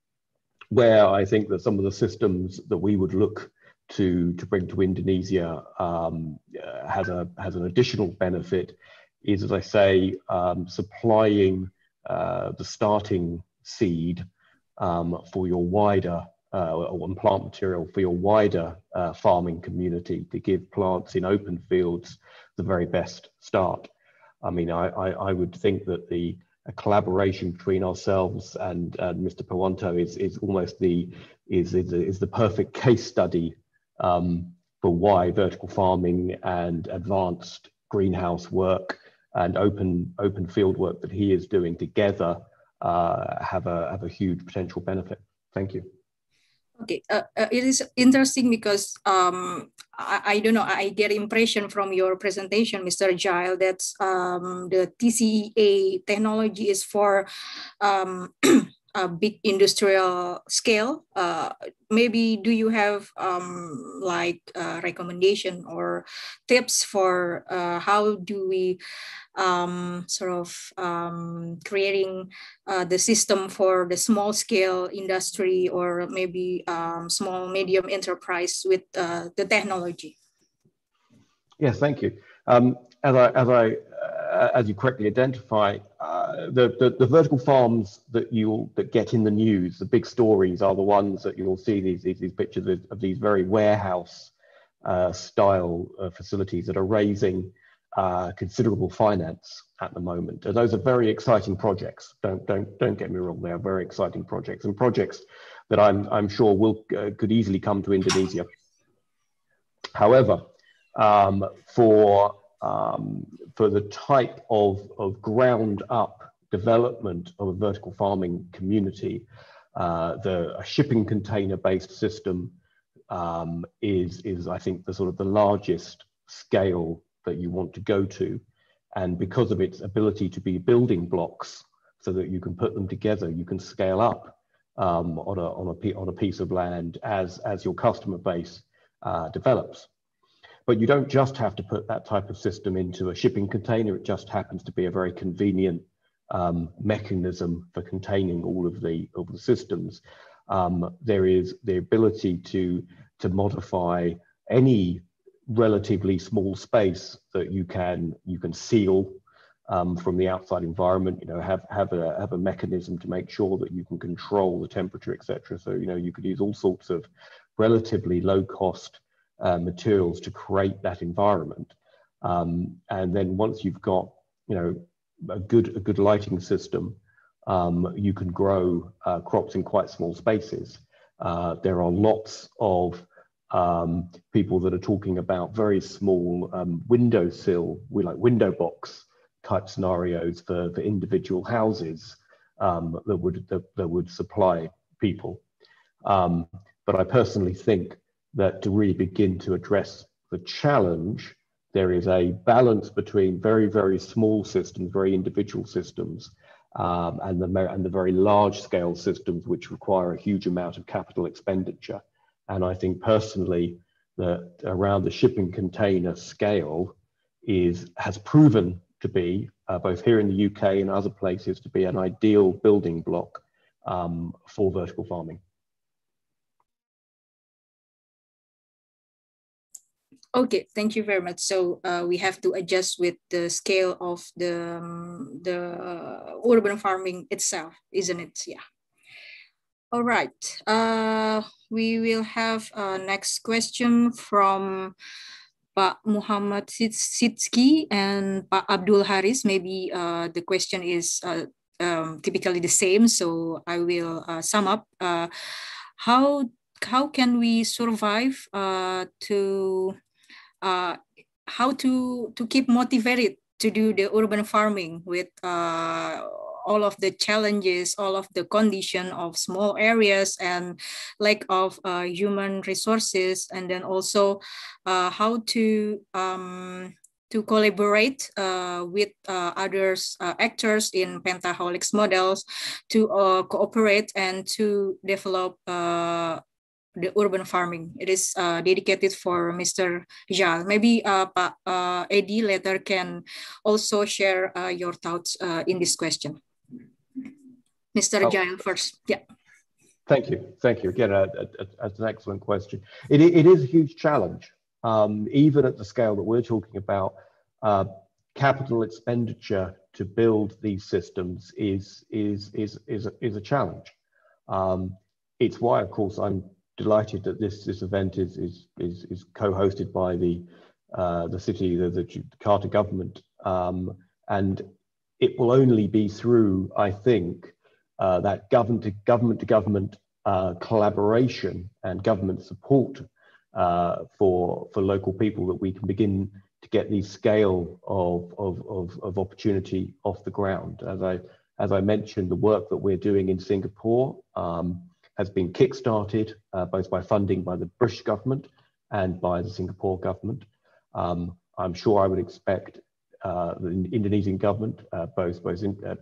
where I think that some of the systems that we would look to to bring to Indonesia um, uh, has a has an additional benefit. Is, as I say, um, supplying uh, the starting seed um, for your wider uh, and plant material for your wider uh, farming community to give plants in open fields the very best start. I mean, I, I, I would think that the a collaboration between ourselves and, and Mister Purwanto is is almost the is is, is the perfect case study um, for why vertical farming and advanced greenhouse work and open open field work that he is doing together uh, have a have a huge potential benefit. Thank you. Okay, uh, uh, it is interesting because um, I, I don't know. I get impression from your presentation, Mister Giles, that um, the T C E A technology is for um, a big industrial scale, uh, maybe do you have um, like uh, recommendation or tips for uh, how do we um, sort of um, creating uh, the system for the small scale industry or maybe um, small medium enterprise with uh, the technology? Yes, thank you. Um, as I, as I, uh, as you correctly identify, uh, the, the the vertical farms that you that get in the news, the big stories, are the ones that you'll see these these, these pictures of, of these very warehouse uh, style uh, facilities that are raising uh, considerable finance at the moment. And those are very exciting projects. Don't don't don't get me wrong; they are very exciting projects and projects that I'm I'm sure will uh, could easily come to Indonesia. However, um, for um, for the type of, of ground up development of a vertical farming community, uh, the a shipping container based system um, is, is, I think, the sort of the largest scale that you want to go to. And because of its ability to be building blocks so that you can put them together, you can scale up um, on, a, on, a, on a piece of land as, as your customer base uh, develops. But you don't just have to put that type of system into a shipping container. It just happens to be a very convenient um, mechanism for containing all of the, of the systems. Um, there is the ability to, to modify any relatively small space that you can, you can seal um, from the outside environment, you know, have, have, a, have a mechanism to make sure that you can control the temperature, et cetera. So, you know, you could use all sorts of relatively low cost Uh, materials to create that environment, um, and then once you've got, you know, a good a good lighting system, um, you can grow uh, crops in quite small spaces. Uh, there are lots of um, people that are talking about very small um, windowsill, we like window box type scenarios for for individual houses um, that would that, that would supply people. Um, but I personally think that to really begin to address the challenge, there is a balance between very, very small systems, very individual systems, um, and, the, and the very large scale systems which require a huge amount of capital expenditure. And I think personally that around the shipping container scale is, has proven to be, uh, both here in the U K and other places, to be an ideal building block um, for vertical farming. Okay, thank you very much. So uh, we have to adjust with the scale of the um, the urban farming itself, isn't it? Yeah. All right. Uh, we will have a next question from Pak Muhammad Sidski and Pak Abdul Haris. Maybe uh, the question is uh, um, typically the same, so I will uh, sum up. Uh, how how can we survive uh, to Uh, how to to keep motivated to do the urban farming with uh, all of the challenges, all of the condition of small areas and lack of uh, human resources, and then also uh, how to um, to collaborate uh, with uh, others uh, actors in Pentaholix models to uh, cooperate and to develop uh, the urban farming. It is uh, dedicated for Mister Jal. Maybe uh, Pak uh, Edi later can also share uh, your thoughts uh, in this question. Mister Oh. Jal first. Yeah. Thank you. Thank you. Again, uh, uh, that's an excellent question. It, it is a huge challenge. Um, even at the scale that we're talking about, uh, capital expenditure to build these systems is, is, is, is, a, is a challenge. Um, it's why, of course, I'm delighted that this this event is is is, is co-hosted by the uh, the city, the, the Jakarta government, um, and it will only be through, I think, uh, that government to government to government uh, collaboration and government support uh, for for local people that we can begin to get the scale of of of, of opportunity off the ground. As I as I mentioned, the work that we're doing in Singapore Um, has been kick-started uh, both by funding by the British government and by the Singapore government. Um, I'm sure I would expect uh, the Indonesian government, uh, both both, in, uh, both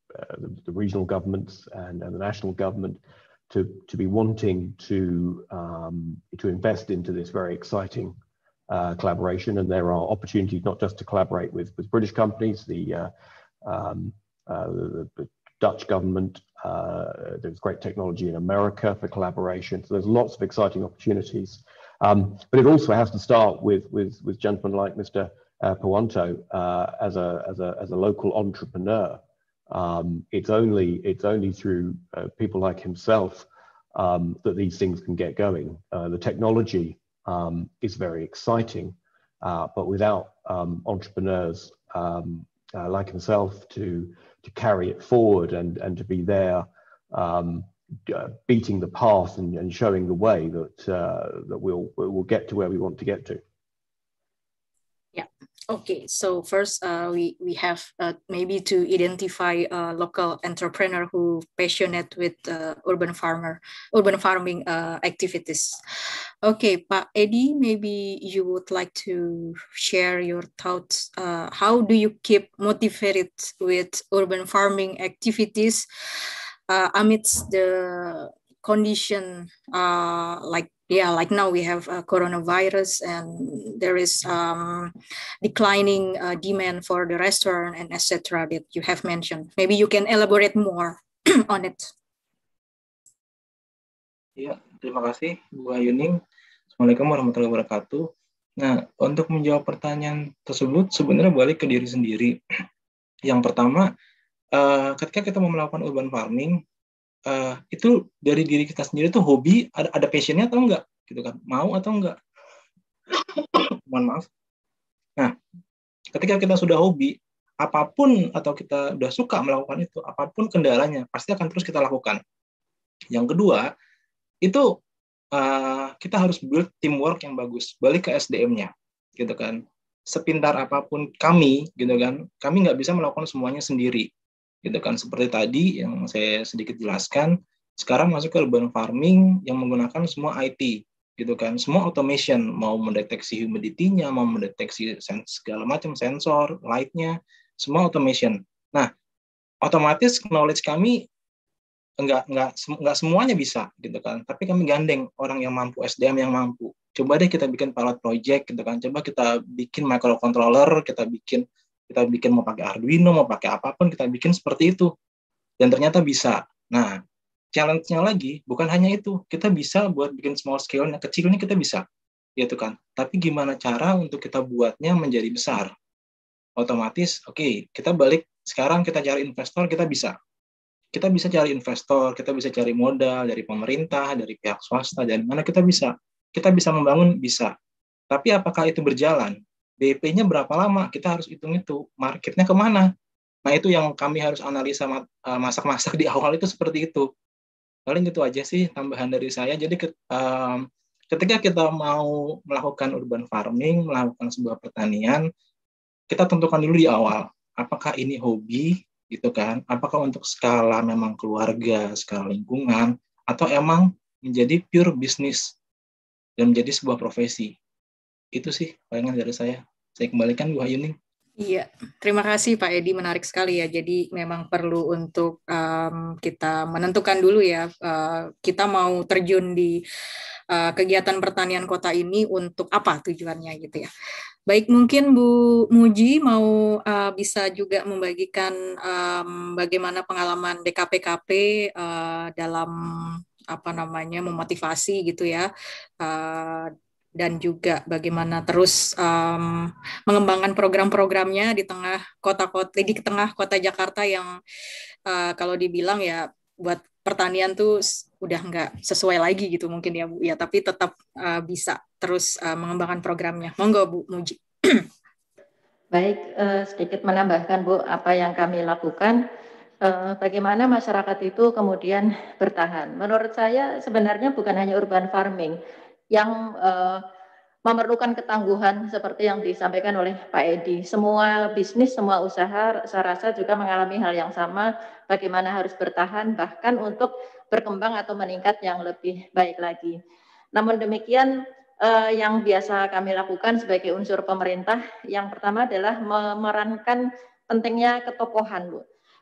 uh, the, the regional governments and, and the national government to, to be wanting to, um, to invest into this very exciting uh, collaboration. And there are opportunities not just to collaborate with, with British companies, the, uh, um, uh, the, the Dutch government, uh, there's great technology in America for collaboration. So there's lots of exciting opportunities. Um, but it also has to start with, with, with gentlemen like Mister Uh, Puwanto uh, as a as a as a local entrepreneur. Um, it's only it's only through uh, people like himself um, that these things can get going. Uh, the technology um, is very exciting, uh, but without um, entrepreneurs um, uh, like himself to to carry it forward and and to be there um, uh, beating the path and, and showing the way that uh, that we'll we'll get to where we want to get to. Yeah. Okay. So first, uh, we we have uh, maybe to identify a local entrepreneur who passionate with uh, urban farmer, urban farming uh, activities. Okay, Pak Edi, maybe you would like to share your thoughts. Uh, how do you keep motivated with urban farming activities uh, amidst the condition uh, like yeah, like now we have uh, coronavirus and there is um, declining uh, demand for the restaurant and et cetera that you have mentioned. Maybe you can elaborate more on it. Ya, terima kasih Bu Ayuning. Assalamualaikum warahmatullahi wabarakatuh. Nah, untuk menjawab pertanyaan tersebut sebenarnya balik ke diri sendiri. Yang pertama, uh, ketika kita mau melakukan urban farming, Uh, itu dari diri kita sendiri tuh hobi, ada ada passionnya atau enggak, gitu kan, mau atau enggak. Mohon maaf. Nah, ketika kita sudah hobi, apapun atau kita udah suka melakukan itu, apapun kendalanya, pasti akan terus kita lakukan. Yang kedua, itu uh, kita harus build teamwork yang bagus, balik ke S D M-nya, gitu kan. Sepintar apapun kami, gitu kan, kami nggak bisa melakukan semuanya sendiri. Gitu kan, seperti tadi yang saya sedikit jelaskan, sekarang masuk ke urban farming yang menggunakan semua I T, gitu kan, semua automation, mau mendeteksi humidity-nya, mau mendeteksi segala macam sensor, light-nya, semua automation. Nah, otomatis knowledge kami enggak enggak enggak semuanya bisa, gitu kan, tapi kami gandeng orang yang mampu, S D M yang mampu. Coba deh kita bikin pilot project, gitu kan, coba kita bikin microcontroller, kita bikin kita bikin mau pakai Arduino, mau pakai apapun, kita bikin seperti itu. Dan ternyata bisa. Nah, challenge-nya lagi, bukan hanya itu. Kita bisa buat bikin small scale-nya, kecilnya kita bisa. Gitu kan. Tapi gimana cara untuk kita buatnya menjadi besar? Otomatis, oke, okay, kita balik, sekarang kita cari investor, kita bisa. Kita bisa cari investor, kita bisa cari modal dari pemerintah, dari pihak swasta, dari mana kita bisa. Kita bisa membangun, bisa. Tapi apakah itu berjalan? D P-nya berapa lama? Kita harus hitung itu. Marketnya kemana? Nah, itu yang kami harus analisa masak-masak di awal itu seperti itu. Paling itu aja sih tambahan dari saya. Jadi um, ketika kita mau melakukan urban farming, melakukan sebuah pertanian, kita tentukan dulu di awal. Apakah ini hobi, gitu kan? Apakah untuk skala memang keluarga, skala lingkungan, atau emang menjadi pure bisnis dan menjadi sebuah profesi. Itu sih palingan dari saya. Saya kembalikan Bu Ayuning. Iya, terima kasih Pak Edi, menarik sekali ya. Jadi memang perlu untuk um, kita menentukan dulu ya, uh, kita mau terjun di uh, kegiatan pertanian kota ini untuk apa tujuannya gitu ya. Baik, mungkin Bu Muji mau uh, bisa juga membagikan um, bagaimana pengalaman D K P K P uh, dalam apa namanya memotivasi gitu ya. Uh, dan juga bagaimana terus um, mengembangkan program-programnya di tengah kota-kota di tengah kota Jakarta yang uh, kalau dibilang ya buat pertanian tuh udah nggak sesuai lagi gitu mungkin ya Bu ya, tapi tetap uh, bisa terus uh, mengembangkan programnya. Monggo Bu Muji. Baik, uh, sedikit menambahkan Bu apa yang kami lakukan. Uh, bagaimana masyarakat itu kemudian bertahan. Menurut saya sebenarnya bukan hanya urban farming yang uh, memerlukan ketangguhan seperti yang disampaikan oleh Pak Edi. Semua bisnis, semua usaha saya rasa juga mengalami hal yang sama, bagaimana harus bertahan bahkan untuk berkembang atau meningkat yang lebih baik lagi. Namun demikian eh, yang biasa kami lakukan sebagai unsur pemerintah, yang pertama adalah memerankan pentingnya ketokohan, Bu.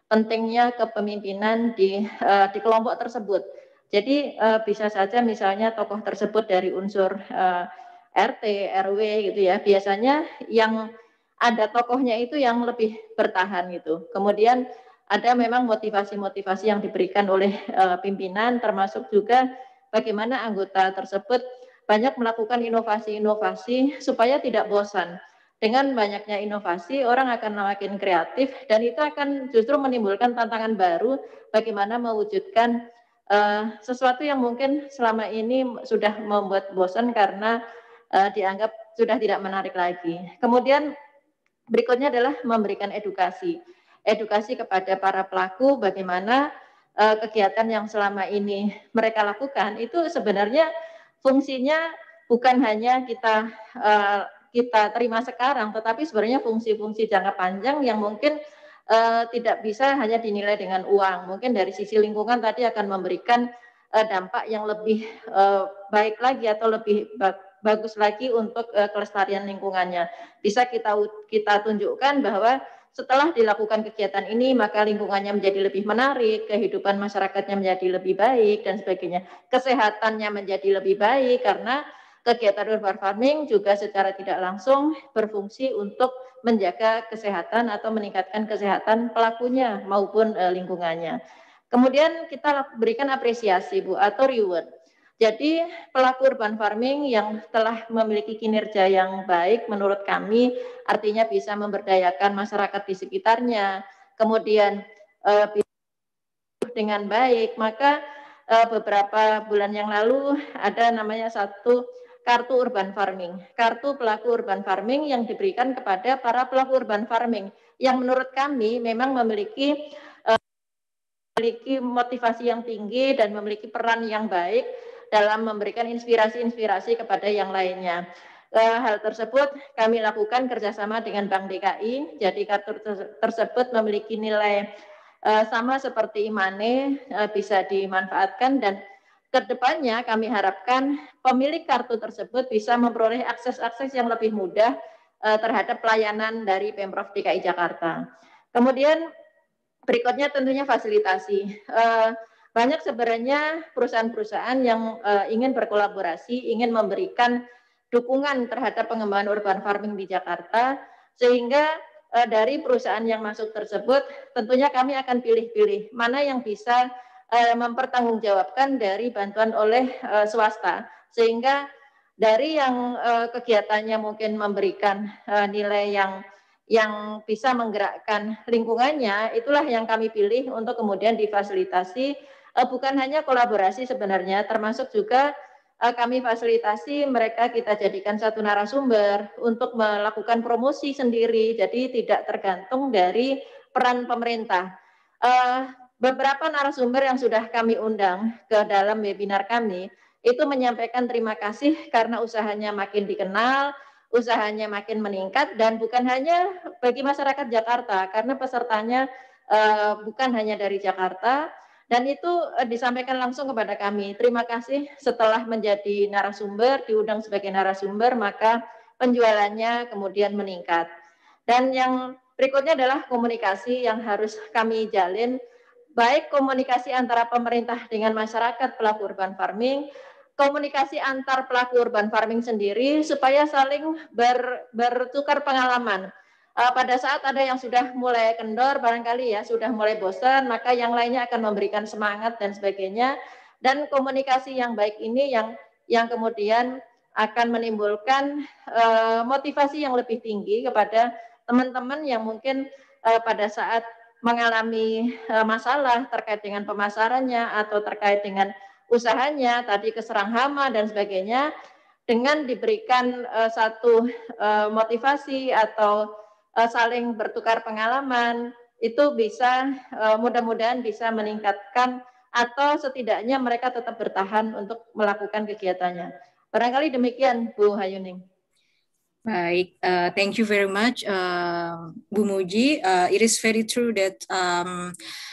pentingnya kepemimpinan di uh, di kelompok tersebut. Jadi uh, bisa saja misalnya tokoh tersebut dari unsur uh, R T, R W gitu ya. Biasanya yang ada tokohnya itu yang lebih bertahan gitu. Kemudian ada memang motivasi-motivasi yang diberikan oleh uh, pimpinan, termasuk juga bagaimana anggota tersebut banyak melakukan inovasi-inovasi supaya tidak bosan. Dengan banyaknya inovasi, orang akan makin kreatif dan itu akan justru menimbulkan tantangan baru bagaimana mewujudkan uh, sesuatu yang mungkin selama ini sudah membuat bosan karena uh, dianggap sudah tidak menarik lagi. Kemudian berikutnya adalah memberikan edukasi. Edukasi kepada para pelaku bagaimana uh, kegiatan yang selama ini mereka lakukan itu sebenarnya fungsinya bukan hanya kita uh, kita terima sekarang, tetapi sebenarnya fungsi-fungsi jangka panjang yang mungkin uh, tidak bisa hanya dinilai dengan uang. Mungkin dari sisi lingkungan tadi akan memberikan uh, dampak yang lebih uh, baik lagi atau lebih bag bagus lagi untuk uh, kelestarian lingkungannya. Bisa kita kita tunjukkan bahwa setelah dilakukan kegiatan ini, maka lingkungannya menjadi lebih menarik, kehidupan masyarakatnya menjadi lebih baik, dan sebagainya. Kesehatannya menjadi lebih baik, karena kegiatan urban farming juga secara tidak langsung berfungsi untuk menjaga kesehatan atau meningkatkan kesehatan pelakunya maupun uh, lingkungannya. Kemudian kita berikan apresiasi, Bu, atau reward. Jadi pelaku urban farming yang telah memiliki kinerja yang baik menurut kami, artinya bisa memberdayakan masyarakat di sekitarnya, kemudian uh, dengan baik, maka uh, beberapa bulan yang lalu ada namanya satu kartu urban farming, kartu pelaku urban farming yang diberikan kepada para pelaku urban farming yang menurut kami memang memiliki uh, memiliki motivasi yang tinggi dan memiliki peran yang baik dalam memberikan inspirasi-inspirasi kepada yang lainnya. Uh, hal tersebut kami lakukan kerjasama dengan Bank D K I, jadi kartu tersebut memiliki nilai uh, sama seperti e-money, uh, bisa dimanfaatkan, dan kedepannya kami harapkan pemilik kartu tersebut bisa memperoleh akses-akses yang lebih mudah uh, terhadap pelayanan dari Pemprov D K I Jakarta. Kemudian berikutnya tentunya fasilitasi. Uh, banyak sebenarnya perusahaan-perusahaan yang uh, ingin berkolaborasi, ingin memberikan dukungan terhadap pengembangan urban farming di Jakarta, sehingga uh, dari perusahaan yang masuk tersebut tentunya kami akan pilih-pilih mana yang bisa mempertanggungjawabkan dari bantuan oleh uh, swasta, sehingga dari yang uh, kegiatannya mungkin memberikan uh, nilai yang yang bisa menggerakkan lingkungannya, itulah yang kami pilih untuk kemudian difasilitasi. Uh, bukan hanya kolaborasi sebenarnya, termasuk juga uh, kami fasilitasi mereka, kita jadikan satu narasumber untuk melakukan promosi sendiri, jadi tidak tergantung dari peran pemerintah. Uh, Beberapa narasumber yang sudah kami undang ke dalam webinar kami itu menyampaikan terima kasih karena usahanya makin dikenal, usahanya makin meningkat, dan bukan hanya bagi masyarakat Jakarta karena pesertanya uh, bukan hanya dari Jakarta, dan itu uh, disampaikan langsung kepada kami. Terima kasih setelah menjadi narasumber, diundang sebagai narasumber, maka penjualannya kemudian meningkat. Dan yang berikutnya adalah komunikasi yang harus kami jalin, baik komunikasi antara pemerintah dengan masyarakat pelaku urban farming, komunikasi antar pelaku urban farming sendiri, supaya saling ber, bertukar pengalaman. Uh, pada saat ada yang sudah mulai kendor, barangkali ya, sudah mulai bosan, maka yang lainnya akan memberikan semangat dan sebagainya. Dan komunikasi yang baik ini yang yang kemudian akan menimbulkan uh, motivasi yang lebih tinggi kepada teman-teman yang mungkin uh, pada saat mengalami uh, masalah terkait dengan pemasarannya atau terkait dengan usahanya, tadi keserang hama dan sebagainya, dengan diberikan uh, satu uh, motivasi atau uh, saling bertukar pengalaman, itu bisa uh, mudah-mudahan bisa meningkatkan atau setidaknya mereka tetap bertahan untuk melakukan kegiatannya. Barangkali demikian, Bu Hayuning. Baik, uh, thank you very much, uh, Bu Muji. Uh, it is very true that um,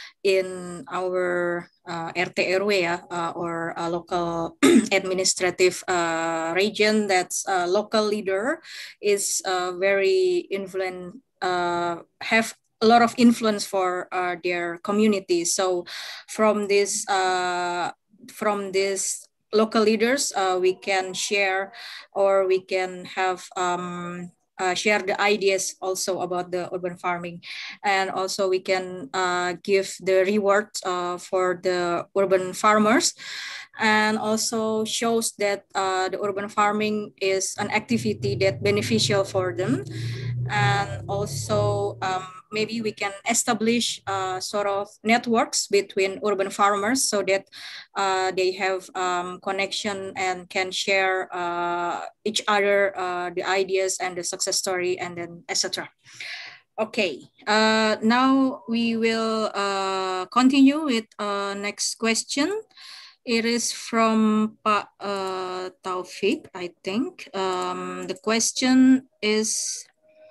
in our uh, R T R W ya, uh, or uh, local administrative uh, region, that uh, local leader is uh, very influent, uh, have a lot of influence for uh, their community. So from this, uh, from this local leaders, uh, we can share or we can have um, uh, share the ideas also about the urban farming. And also we can uh, give the reward uh, for the urban farmers, and also shows that uh, the urban farming is an activity that beneficial for them. And also um, maybe we can establish uh, sort of networks between urban farmers so that uh, they have um, connection and can share uh, each other uh, the ideas and the success story, and then et cetera. Okay, uh, now we will uh, continue with uh, next question. It is from Pak uh, Taufik, I think. Um, the question is,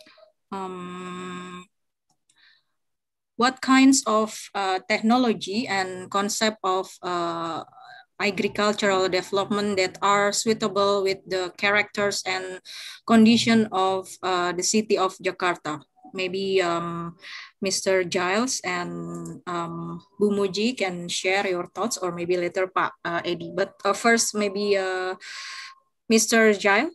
um, what kinds of uh, technology and concept of uh, agricultural development that are suitable with the characters and condition of uh, the city of Jakarta? Maybe um, Mister Giles and um, Bu Muji can share your thoughts, or maybe later Pak uh, Edi. But uh, first, maybe uh, Mister Giles.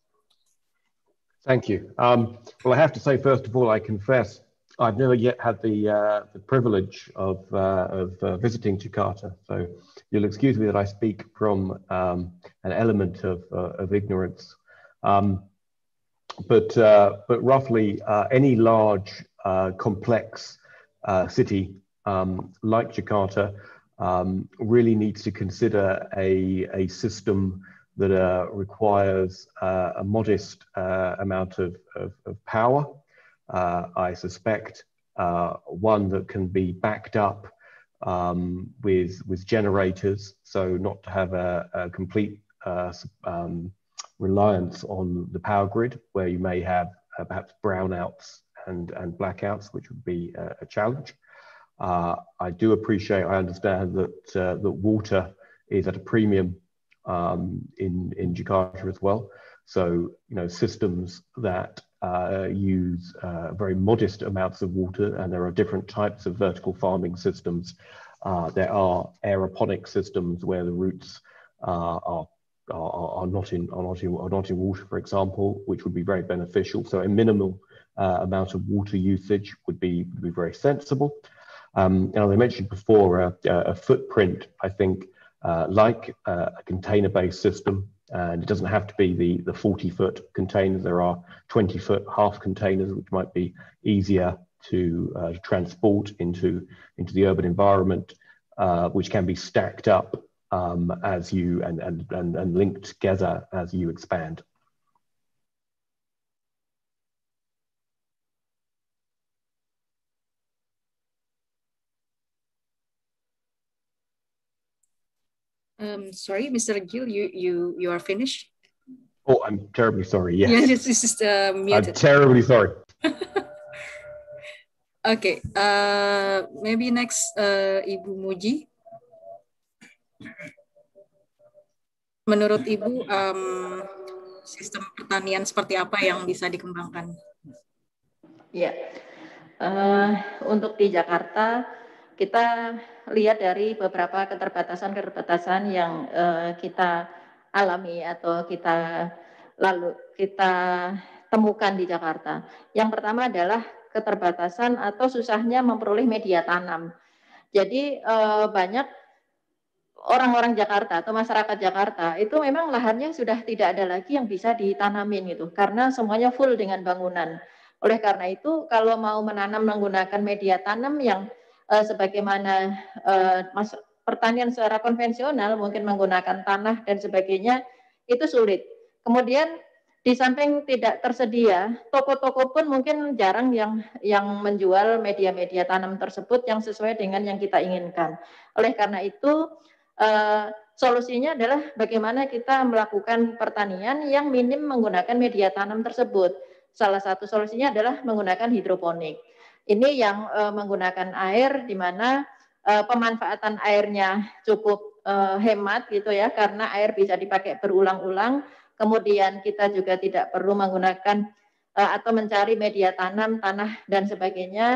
Thank you. Um, well, I have to say, first of all, I confess I've never yet had the uh, the privilege of uh, of uh, visiting Jakarta. So you'll excuse me that I speak from um, an element of uh, of ignorance. Um, but uh, but roughly, uh, any large, uh, complex uh, city um, like Jakarta um, really needs to consider a a system that uh, requires uh, a modest uh, amount of, of, of power. Uh, I suspect uh, one that can be backed up um, with, with generators, so not to have a, a complete uh, um, reliance on the power grid, where you may have uh, perhaps brownouts and, and blackouts, which would be a, a challenge. Uh, I do appreciate, I understand that, uh, that water is at a premium Um, in, in Jakarta as well. So, you know, systems that uh, use uh, very modest amounts of water, and there are different types of vertical farming systems. Uh, there are aeroponic systems where the roots uh, are, are, are, not in, are, not in, are not in water, for example, which would be very beneficial. So a minimal uh, amount of water usage would be, would be very sensible. Um, and as I mentioned before, uh, a footprint, I think, Uh, like uh, a container-based system, and it doesn't have to be the the forty foot containers. There are twenty foot half containers, which might be easier to, uh, to transport into into the urban environment, uh, which can be stacked up um, as you and, and and and linked together as you expand. Um, sorry, Mister Gil, you you you are finished? Oh, I'm terribly sorry. Yes, yeah, this, this is uh, muted. I'm terribly sorry. Okay, uh, maybe next uh, Ibu Muji. Menurut Ibu, um, sistem pertanian seperti apa yang bisa dikembangkan? Ya, uh, untuk di Jakarta kita lihat dari beberapa keterbatasan-keterbatasan yang uh, kita alami atau kita lalu kita temukan di Jakarta. Yang pertama adalah keterbatasan atau susahnya memperoleh media tanam. Jadi uh, banyak orang-orang Jakarta atau masyarakat Jakarta itu memang lahannya sudah tidak ada lagi yang bisa ditanamin gitu, karena semuanya full dengan bangunan. Oleh karena itu, kalau mau menanam menggunakan media tanam yang eh, sebagaimana eh, mas, pertanian secara konvensional, mungkin menggunakan tanah dan sebagainya, itu sulit. Kemudian di samping tidak tersedia, toko-toko pun mungkin jarang yang yang menjual media-media tanam tersebut yang sesuai dengan yang kita inginkan. Oleh karena itu, eh, solusinya adalah bagaimana kita melakukan pertanian yang minim menggunakan media tanam tersebut. Salah satu solusinya adalah menggunakan hidroponik. Ini yang uh, menggunakan air, di mana uh, pemanfaatan airnya cukup uh, hemat gitu ya, karena air bisa dipakai berulang-ulang. Kemudian kita juga tidak perlu menggunakan uh, atau mencari media tanam, tanah dan sebagainya.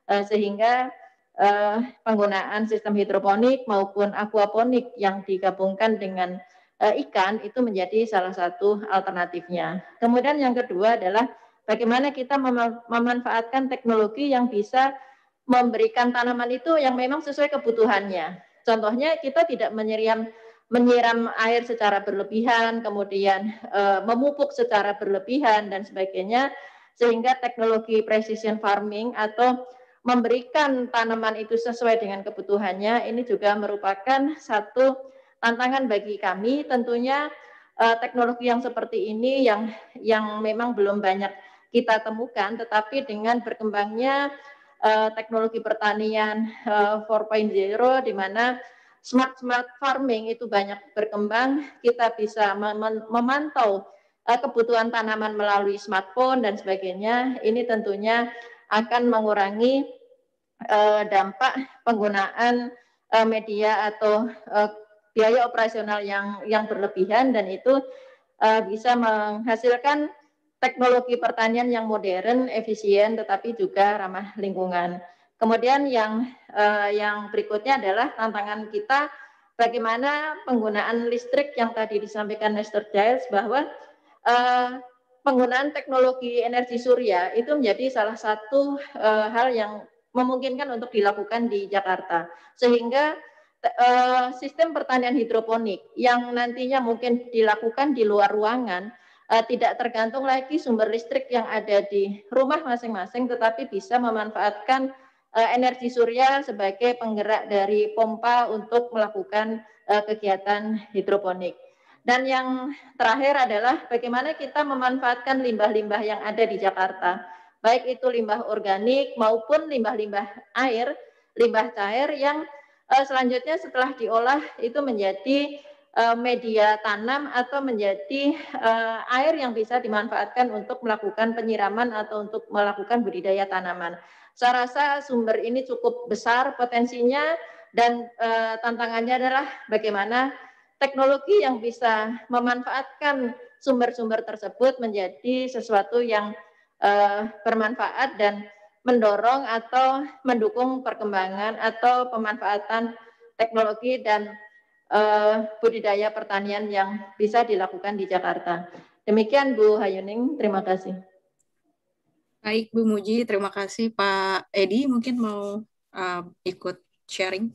uh, sehingga uh, penggunaan sistem hidroponik maupun aquaponik yang digabungkan dengan uh, ikan itu menjadi salah satu alternatifnya. Kemudian yang kedua adalah bagaimana kita mem memanfaatkan teknologi yang bisa memberikan tanaman itu yang memang sesuai kebutuhannya. Contohnya kita tidak menyiram menyiram air secara berlebihan, kemudian e, memupuk secara berlebihan dan sebagainya, sehingga teknologi precision farming atau memberikan tanaman itu sesuai dengan kebutuhannya ini juga merupakan satu tantangan bagi kami. Tentunya e, teknologi yang seperti ini yang yang memang belum banyak kita temukan, tetapi dengan berkembangnya e, teknologi pertanian e, empat titik nol di mana Smart smart farming itu banyak berkembang, kita bisa mem memantau uh, kebutuhan tanaman melalui smartphone dan sebagainya. Ini tentunya akan mengurangi uh, dampak penggunaan uh, media atau uh, biaya operasional yang yang berlebihan, dan itu uh, bisa menghasilkan teknologi pertanian yang modern, efisien, tetapi juga ramah lingkungan. Kemudian yang uh, yang berikutnya adalah tantangan kita bagaimana penggunaan listrik yang tadi disampaikan mister Giles, bahwa uh, penggunaan teknologi energi surya itu menjadi salah satu uh, hal yang memungkinkan untuk dilakukan di Jakarta, sehingga uh, sistem pertanian hidroponik yang nantinya mungkin dilakukan di luar ruangan uh, tidak tergantung lagi sumber listrik yang ada di rumah masing-masing, tetapi bisa memanfaatkan energi surya sebagai penggerak dari pompa untuk melakukan uh, kegiatan hidroponik. Dan yang terakhir adalah bagaimana kita memanfaatkan limbah-limbah yang ada di Jakarta, baik itu limbah organik maupun limbah-limbah air, limbah cair yang uh, selanjutnya setelah diolah itu menjadi uh, media tanam atau menjadi uh, air yang bisa dimanfaatkan untuk melakukan penyiraman atau untuk melakukan budidaya tanaman. Saya rasa sumber ini cukup besar potensinya, dan uh, tantangannya adalah bagaimana teknologi yang bisa memanfaatkan sumber-sumber tersebut menjadi sesuatu yang uh, bermanfaat dan mendorong atau mendukung perkembangan atau pemanfaatan teknologi dan uh, budidaya pertanian yang bisa dilakukan di Jakarta. Demikian Bu Hayuning, terima kasih. Baik Bu Muji, terima kasih. Pak Edi mungkin mau uh, ikut sharing.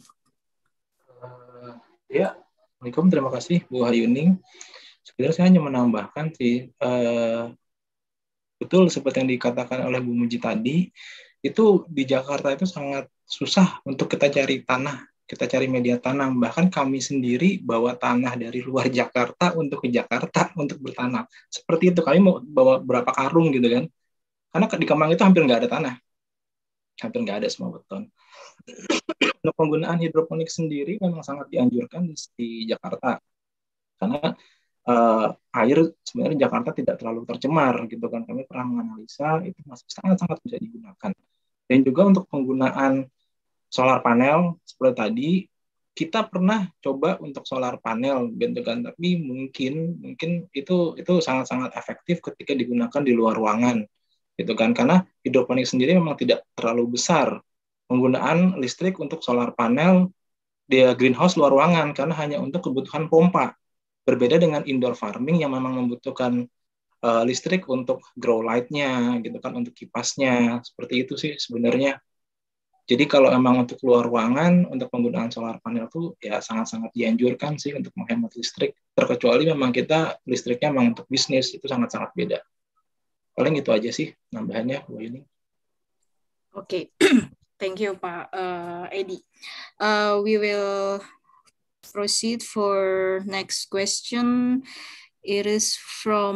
Uh, ya, Assalamualaikum, terima kasih Bu Hayuning. Sebenarnya saya hanya menambahkan sih, uh, betul seperti yang dikatakan oleh Bu Muji tadi, itu di Jakarta itu sangat susah untuk kita cari tanah, kita cari media tanam. Bahkan kami sendiri bawa tanah dari luar Jakarta untuk ke Jakarta untuk bertanam. Seperti itu, kami mau bawa berapa karung gitu kan. Karena di Kemang itu hampir nggak ada tanah, hampir nggak ada, semua beton. Untuk penggunaan hidroponik sendiri memang sangat dianjurkan di Jakarta, karena uh, air sebenarnya Jakarta tidak terlalu tercemar gitu kan. Kami pernah menganalisa itu masih sangat-sangat bisa digunakan. Dan juga untuk penggunaan solar panel seperti tadi, kita pernah coba untuk solar panel gitu kan, tapi mungkin mungkin itu itu sangat-sangat efektif ketika digunakan di luar ruangan. Gitu kan, karena hidroponik sendiri memang tidak terlalu besar penggunaan listrik untuk solar panel di greenhouse luar ruangan, karena hanya untuk kebutuhan pompa. Berbeda dengan indoor farming yang memang membutuhkan uh, listrik untuk grow light-nya, gitu kan, untuk kipasnya. Seperti itu sih sebenarnya. Jadi kalau memang untuk luar ruangan, untuk penggunaan solar panel itu ya sangat-sangat dianjurkan sih untuk menghemat listrik. Terkecuali memang kita listriknya memang untuk bisnis, itu sangat-sangat beda. Paling itu aja sih nambahannya Bu ini. Oke, okay. Thank you Pak uh, Edi. Uh, we will proceed for next question. It is from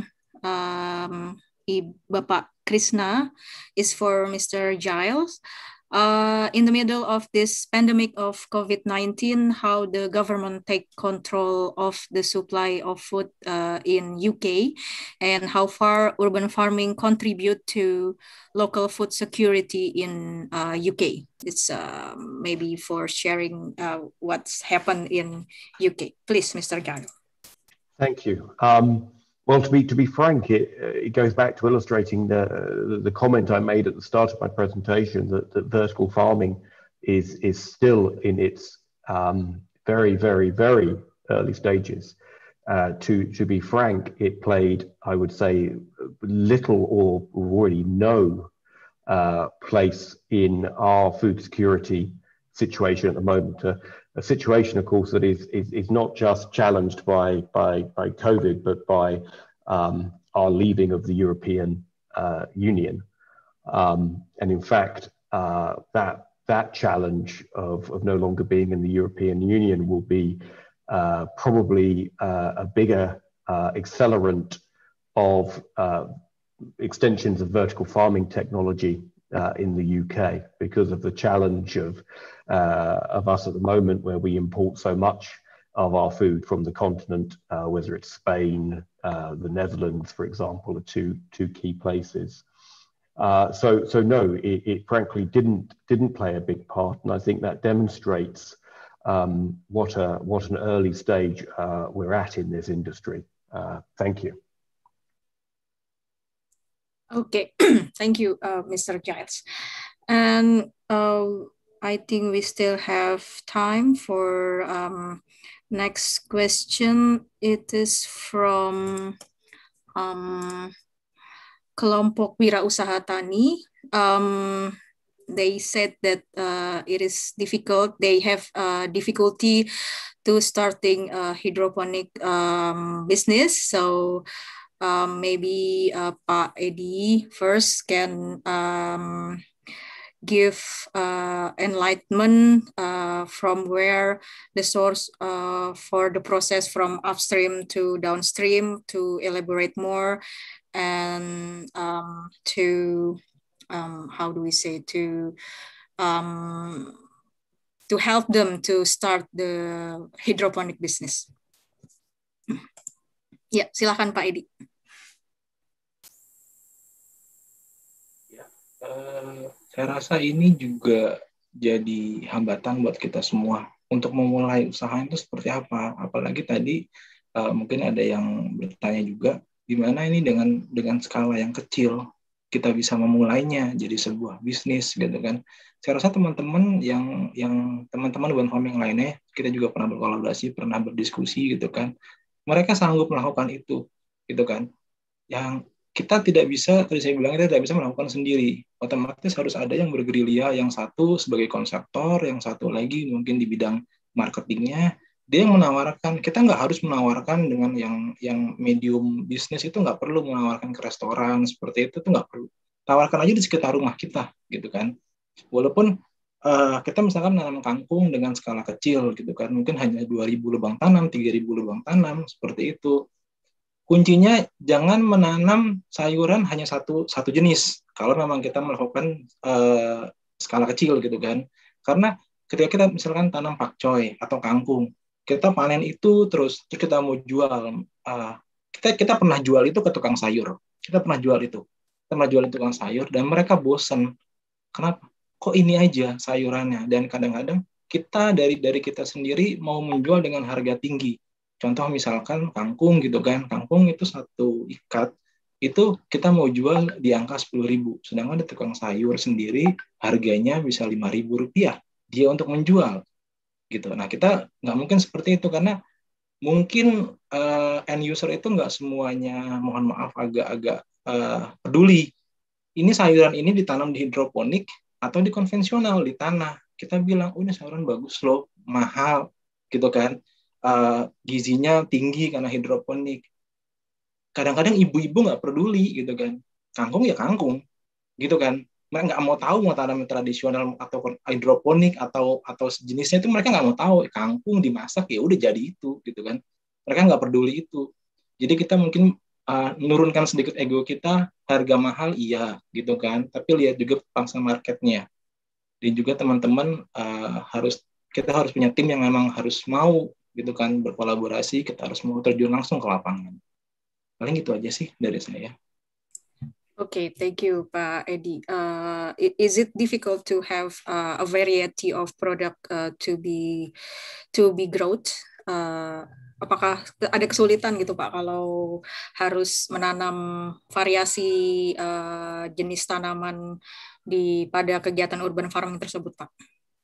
um, Bapak Krishna. Is for Mister Giles. Uh, in the middle of this pandemic of COVID nineteen, how the government take control of the supply of food uh, in U K, and how far urban farming contribute to local food security in uh, U K. It's uh, maybe for sharing uh, what's happened in U K. Please, Mister Giles. Thank you. Um, Well, to be to be frank, it it goes back to illustrating the the comment I made at the start of my presentation that, that vertical farming is is still in its um, very very very early stages. Uh, to to be frank, it played, I would say, little or really no uh, place in our food security situation at the moment. Uh, a situation, of course, that is is, is not just challenged by by by COVID, but by um, our leaving of the European uh, Union. Um, and in fact, uh, that that challenge of, of no longer being in the European Union will be uh, probably uh, a bigger uh, accelerant of uh, extensions of vertical farming technology uh, in the U K, because of the challenge of uh, of us at the moment, where we import so much of our food from the continent, uh, whether it's Spain, uh, the Netherlands, for example, are two two key places. Uh, so so no, it, it frankly didn't didn't play a big part, and I think that demonstrates um, what a what an early stage uh, we're at in this industry. Uh, thank you. Okay, thank you, uh, Mister Giles. And uh, I think we still have time for um, next question. It is from um, Kelompok Wirausaha Tani. Um, they said that uh, it is difficult. They have uh, difficulty to starting a hydroponic um, business. So um, maybe uh, Pak Edi first can um, give uh, enlightenment uh, from where the source uh, for the process from upstream to downstream, to elaborate more, and um, to um, how do we say, to um, to help them to start the hydroponic business. Ya, silakan Pak Edi. Ya, uh, saya rasa ini juga jadi hambatan buat kita semua untuk memulai usaha itu seperti apa. Apalagi tadi uh, mungkin ada yang bertanya juga, gimana ini dengan dengan skala yang kecil kita bisa memulainya jadi sebuah bisnis gitu kan. Saya rasa teman-teman yang yang teman-teman urban farming lainnya, kita juga pernah berkolaborasi, pernah berdiskusi gitu kan. Mereka sanggup melakukan itu gitu kan. Yang kita tidak bisa, tadi saya bilang, kita tidak bisa melakukan sendiri. Otomatis harus ada yang bergerilya, yang satu sebagai konseptor, yang satu lagi mungkin di bidang marketingnya. Dia yang menawarkan, kita nggak harus menawarkan dengan yang yang medium bisnis itu, nggak perlu menawarkan ke restoran seperti itu, tuh nggak perlu. Tawarkan aja di sekitar rumah kita, gitu kan. Walaupun uh, kita misalkan menanam kangkung dengan skala kecil, gitu kan, mungkin hanya dua ribu lubang tanam, tiga ribu lubang tanam, seperti itu. Kuncinya jangan menanam sayuran hanya satu satu jenis. Kalau memang kita melakukan uh, skala kecil, gitu kan. Karena ketika kita misalkan tanam pakcoy atau kangkung, kita panen itu terus, terus kita mau jual, uh, kita kita pernah jual itu ke tukang sayur, kita pernah jual itu, kita pernah jual itu tukang sayur, dan mereka bosan, kenapa? Kok ini aja sayurannya? Dan kadang-kadang kita dari dari kita sendiri mau menjual dengan harga tinggi. Contoh misalkan kangkung gitu kan, kangkung itu satu ikat, itu kita mau jual di angka sepuluh ribu, sedangkan di tukang sayur sendiri harganya bisa lima ribu rupiah, dia untuk menjual. Gitu. Nah, kita nggak mungkin seperti itu, karena mungkin uh, end user itu nggak semuanya, mohon maaf, agak-agak uh, peduli. Ini sayuran ini ditanam di hidroponik atau di konvensional, di tanah. Kita bilang, oh ini sayuran bagus loh, mahal, gitu kan. Uh, gizinya tinggi karena hidroponik. Kadang-kadang ibu-ibu nggak peduli, gitu kan. Kangkung ya kangkung, gitu kan. Mereka nggak mau tahu mau tanam tradisional atau hidroponik atau atau sejenisnya, itu mereka nggak mau tahu. Kangkung dimasak ya udah jadi itu, gitu kan. Mereka nggak peduli itu. Jadi kita mungkin uh, menurunkan sedikit ego kita, harga mahal iya, gitu kan. Tapi lihat juga pangsa marketnya. Dan juga teman-teman uh, harus kita harus punya tim yang memang harus mau, gitu kan, berkolaborasi. Kita harus mau terjun langsung ke lapangan. Paling gitu aja sih dari saya. Okay, thank you, Pak Edi. Uh, is it difficult to have uh, a variety of product uh, to be to be growth uh, apakah ada kesulitan gitu Pak kalau harus menanam variasi uh, jenis tanaman di pada kegiatan urban farming tersebut Pak?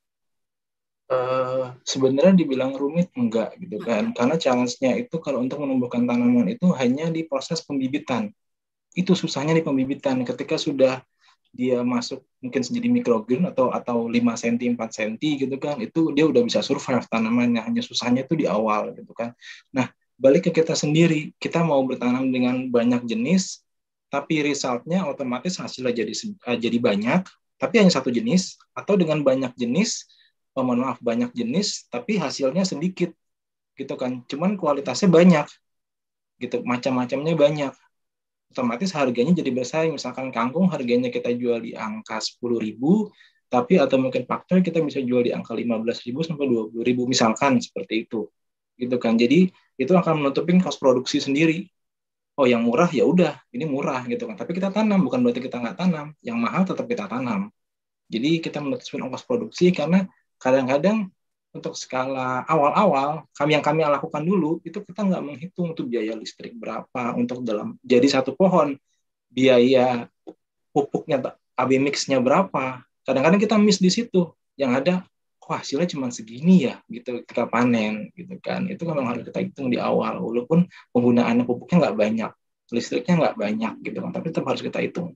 Uh, sebenarnya dibilang rumit enggak gitu kan, karena challenge-nya itu kalau untuk menumbuhkan tanaman itu hanya di proses pembibitan. Itu susahnya di pembibitan. Ketika sudah dia masuk mungkin jadi microgreen atau atau lima sentimeter empat sentimeter gitu kan, itu dia udah bisa survive tanamannya. Hanya susahnya itu di awal gitu kan. Nah, balik ke kita sendiri, kita mau bertanam dengan banyak jenis, tapi result-nya otomatis hasilnya jadi jadi banyak, tapi hanya satu jenis, atau dengan banyak jenis, oh, mohon maaf banyak jenis, tapi hasilnya sedikit gitu kan. Cuman kualitasnya banyak gitu, macam-macamnya banyak. Otomatis harganya jadi bersaing. Misalkan kangkung harganya kita jual di angka sepuluh ribu, tapi atau mungkin pakcoy kita bisa jual di angka lima belas ribu sampai dua puluh ribu misalkan seperti itu. Gitu kan. Jadi itu akan menutupin cost produksi sendiri. Oh, yang murah ya udah, ini murah gitu kan. Tapi kita tanam, bukan berarti kita nggak tanam. Yang mahal tetap kita tanam. Jadi kita menutupin cost produksi karena kadang-kadang untuk skala awal-awal, kami yang kami lakukan dulu, itu kita nggak menghitung untuk biaya listrik berapa, untuk dalam jadi satu pohon, biaya pupuknya, A B mix-nya berapa. Kadang-kadang kita miss di situ. Yang ada, kok hasilnya cuma segini ya, gitu ketika panen, gitu kan. Itu memang harus kita hitung di awal, walaupun penggunaan pupuknya nggak banyak, listriknya nggak banyak, gitu kan. Tapi tetap harus kita hitung.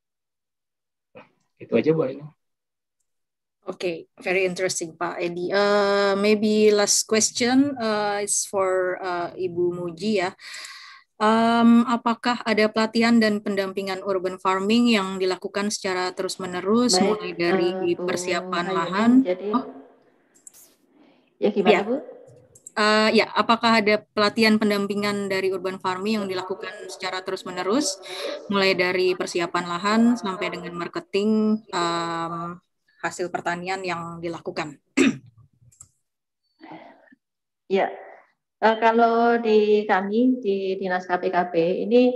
Itu aja, Bu ini. Okay, very interesting, Pak Edi. Uh, maybe last question uh, is for uh, Ibu Muji ya. Um, apakah ada pelatihan dan pendampingan urban farming yang dilakukan secara terus-menerus mulai dari uh, persiapan Ayunin, lahan? Jadi, oh. Ya gimana ya. Bu? Uh, ya, apakah ada pelatihan pendampingan dari urban farming yang dilakukan secara terus-menerus mulai dari persiapan lahan sampai dengan marketing um, hasil pertanian yang dilakukan? Ya, uh, kalau di kami di Dinas K P K P ini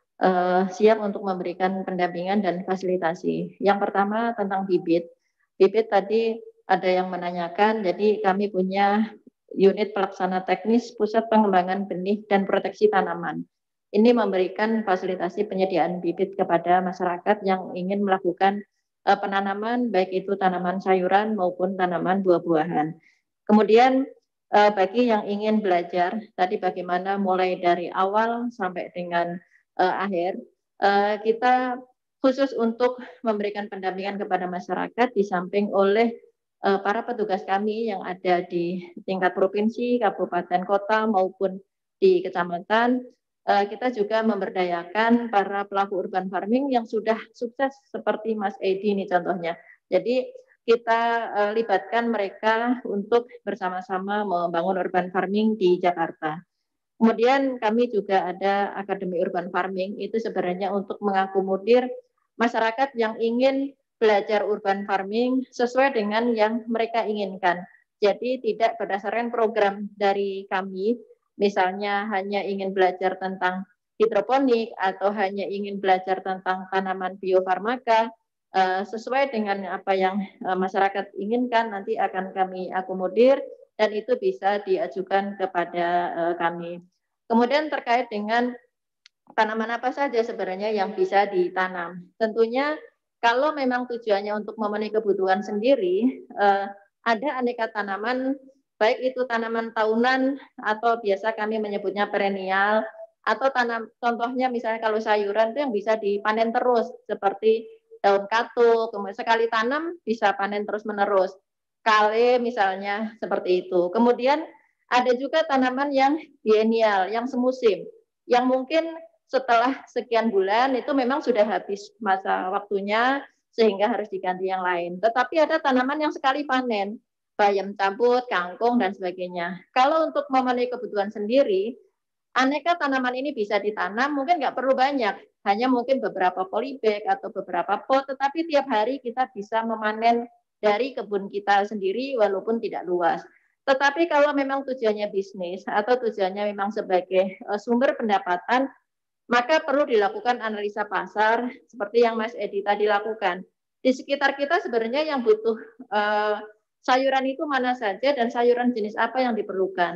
uh, siap untuk memberikan pendampingan dan fasilitasi. Yang pertama tentang bibit. Bibit tadi ada yang menanyakan, jadi kami punya unit pelaksana teknis Pusat Pengembangan Benih dan Proteksi Tanaman. Ini memberikan fasilitasi penyediaan bibit kepada masyarakat yang ingin melakukan uh, penanaman, baik itu tanaman sayuran maupun tanaman buah-buahan. Kemudian uh, bagi yang ingin belajar, tadi bagaimana mulai dari awal sampai dengan uh, akhir, uh, kita khusus untuk memberikan pendampingan kepada masyarakat di samping oleh para petugas kami yang ada di tingkat provinsi, kabupaten, kota maupun di kecamatan, kita juga memberdayakan para pelaku urban farming yang sudah sukses seperti Mas Edi ini contohnya. Jadi kita libatkan mereka untuk bersama-sama membangun urban farming di Jakarta. Kemudian kami juga ada Akademi Urban Farming, itu sebenarnya untuk mengakomodir masyarakat yang ingin belajar urban farming sesuai dengan yang mereka inginkan. Jadi tidak berdasarkan program dari kami, misalnya hanya ingin belajar tentang hidroponik atau hanya ingin belajar tentang tanaman biofarmaka, sesuai dengan apa yang masyarakat inginkan nanti akan kami akomodir dan itu bisa diajukan kepada kami. Kemudian terkait dengan tanaman apa saja sebenarnya yang bisa ditanam. Tentunya kalau memang tujuannya untuk memenuhi kebutuhan sendiri, eh, ada aneka tanaman, baik itu tanaman tahunan atau biasa kami menyebutnya perennial, atau tanam, contohnya misalnya kalau sayuran itu yang bisa dipanen terus, seperti daun katuk, kemudian sekali tanam bisa panen terus menerus. Kale misalnya seperti itu. Kemudian ada juga tanaman yang biennial, yang semusim, yang mungkin setelah sekian bulan itu memang sudah habis masa waktunya sehingga harus diganti yang lain. Tetapi ada tanaman yang sekali panen, bayam cabut, kangkung, dan sebagainya. Kalau untuk memenuhi kebutuhan sendiri, aneka tanaman ini bisa ditanam, mungkin nggak perlu banyak, hanya mungkin beberapa polybag atau beberapa pot, tetapi tiap hari kita bisa memanen dari kebun kita sendiri walaupun tidak luas. Tetapi kalau memang tujuannya bisnis atau tujuannya memang sebagai sumber pendapatan, maka perlu dilakukan analisa pasar seperti yang Mas Edi tadi lakukan. Di sekitar kita sebenarnya yang butuh uh, sayuran itu mana saja dan sayuran jenis apa yang diperlukan.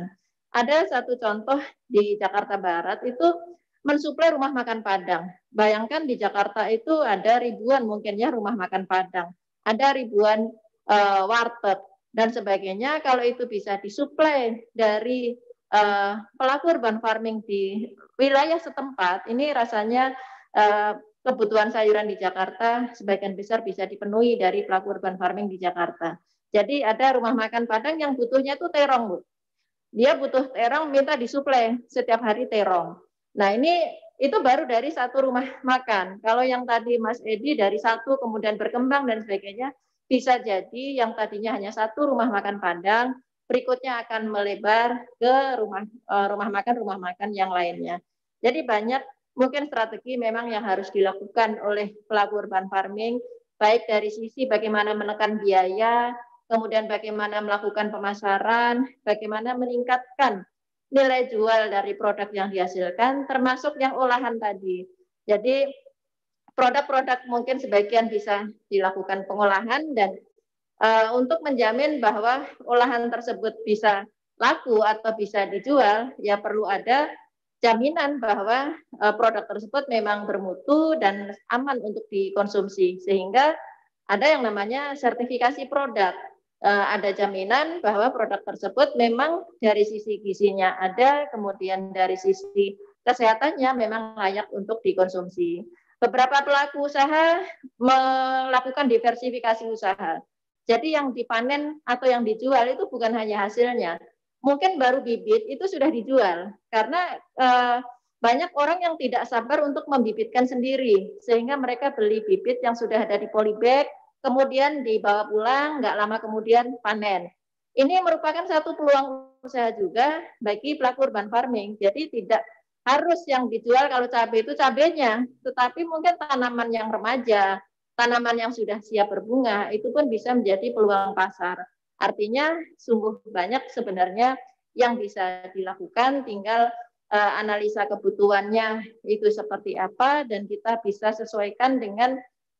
Ada satu contoh di Jakarta Barat itu mensuplai rumah makan Padang. Bayangkan di Jakarta itu ada ribuan mungkin ya rumah makan Padang, ada ribuan uh, warteg dan sebagainya. Kalau itu bisa disuplai dari uh, pelaku urban farming di wilayah setempat, ini rasanya uh, kebutuhan sayuran di Jakarta sebagian besar bisa dipenuhi dari pelaku urban farming di Jakarta. Jadi ada rumah makan Padang yang butuhnya itu terong, Bu. Dia butuh terong, minta disuplai setiap hari terong. Nah ini itu baru dari satu rumah makan. Kalau yang tadi Mas Edi dari satu kemudian berkembang dan sebagainya, bisa jadi yang tadinya hanya satu rumah makan Padang, berikutnya akan melebar ke rumah rumah makan rumah makan yang lainnya. Jadi banyak mungkin strategi memang yang harus dilakukan oleh pelaku urban farming, baik dari sisi bagaimana menekan biaya, kemudian bagaimana melakukan pemasaran, bagaimana meningkatkan nilai jual dari produk yang dihasilkan, termasuk yang olahan tadi. Jadi produk-produk mungkin sebagian bisa dilakukan pengolahan dan uh, untuk menjamin bahwa olahan tersebut bisa laku atau bisa dijual, ya perlu ada jaminan bahwa uh, produk tersebut memang bermutu dan aman untuk dikonsumsi, sehingga ada yang namanya sertifikasi produk. Uh, ada jaminan bahwa produk tersebut memang dari sisi gizinya ada, kemudian dari sisi kesehatannya memang layak untuk dikonsumsi. Beberapa pelaku usaha melakukan diversifikasi usaha. Jadi yang dipanen atau yang dijual itu bukan hanya hasilnya, mungkin baru bibit itu sudah dijual karena eh, banyak orang yang tidak sabar untuk membibitkan sendiri sehingga mereka beli bibit yang sudah ada di polybag kemudian dibawa pulang, nggak lama kemudian panen. Ini merupakan satu peluang usaha juga bagi pelaku urban farming. Jadi tidak harus yang dijual kalau cabai itu cabainya, tetapi mungkin tanaman yang remaja, tanaman yang sudah siap berbunga itu pun bisa menjadi peluang pasar. Artinya sungguh banyak sebenarnya yang bisa dilakukan, tinggal uh, analisa kebutuhannya itu seperti apa dan kita bisa sesuaikan dengan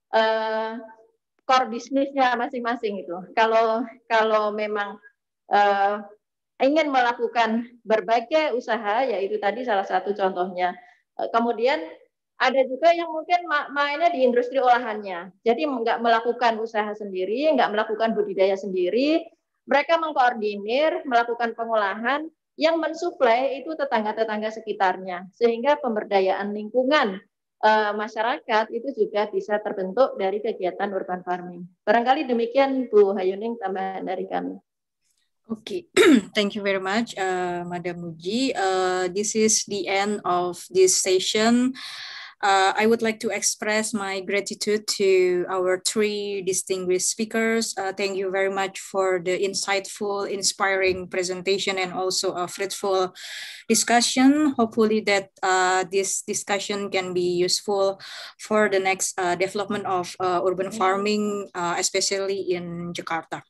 uh, core bisnisnya masing-masing itu. Kalau kalau memang uh, ingin melakukan berbagai usaha, yaitu tadi salah satu contohnya. Kemudian ada juga yang mungkin mainnya di industri olahannya. Jadi nggak melakukan usaha sendiri, nggak melakukan budidaya sendiri. Mereka mengkoordinir, melakukan pengolahan, yang mensuplai itu tetangga-tetangga sekitarnya. Sehingga pemberdayaan lingkungan eh, masyarakat itu juga bisa terbentuk dari kegiatan urban farming. Barangkali demikian Bu Hayuning tambahan dari kami. Okay, thank you very much, uh, Madam Muji. Uh, this is the end of this session. Uh, I would like to express my gratitude to our three distinguished speakers. Uh, thank you very much for the insightful, inspiring presentation and also a fruitful discussion. Hopefully that uh, this discussion can be useful for the next uh, development of uh, urban farming, uh, especially in Jakarta.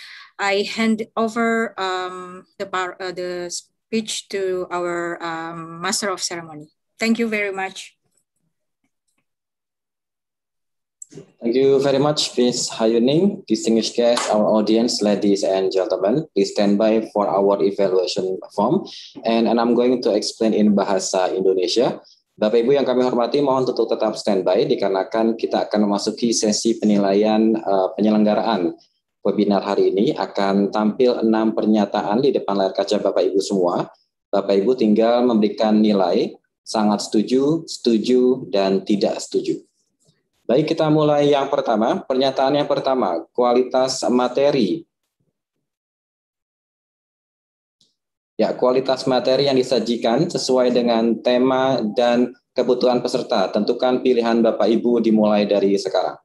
I hand over um, the, bar, uh, the speech to our um, Master of Ceremony. Thank you very much. Thank you very much, Miz Hayuning. Distinguished guests, our audience, ladies and gentlemen, please stand by for our evaluation form. And, and I'm going to explain in Bahasa Indonesia. Bapak Ibu yang kami hormati, mohon untuk tetap standby dikarenakan kita akan memasuki sesi penilaian uh, penyelenggaraan webinar hari ini. Akan tampil enam pernyataan di depan layar kaca Bapak Ibu semua. Bapak Ibu tinggal memberikan nilai sangat setuju, setuju, dan tidak setuju. Baik, kita mulai yang pertama. Pernyataan yang pertama, kualitas materi. Ya, kualitas materi yang disajikan sesuai dengan tema dan kebutuhan peserta. Tentukan pilihan Bapak Ibu dimulai dari sekarang.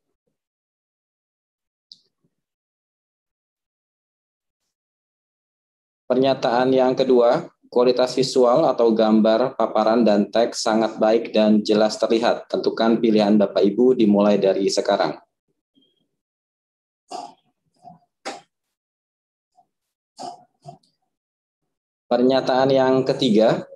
Pernyataan yang kedua, kualitas visual atau gambar, paparan, dan teks sangat baik dan jelas terlihat. Tentukan pilihan Bapak Ibu dimulai dari sekarang. Pernyataan yang ketiga.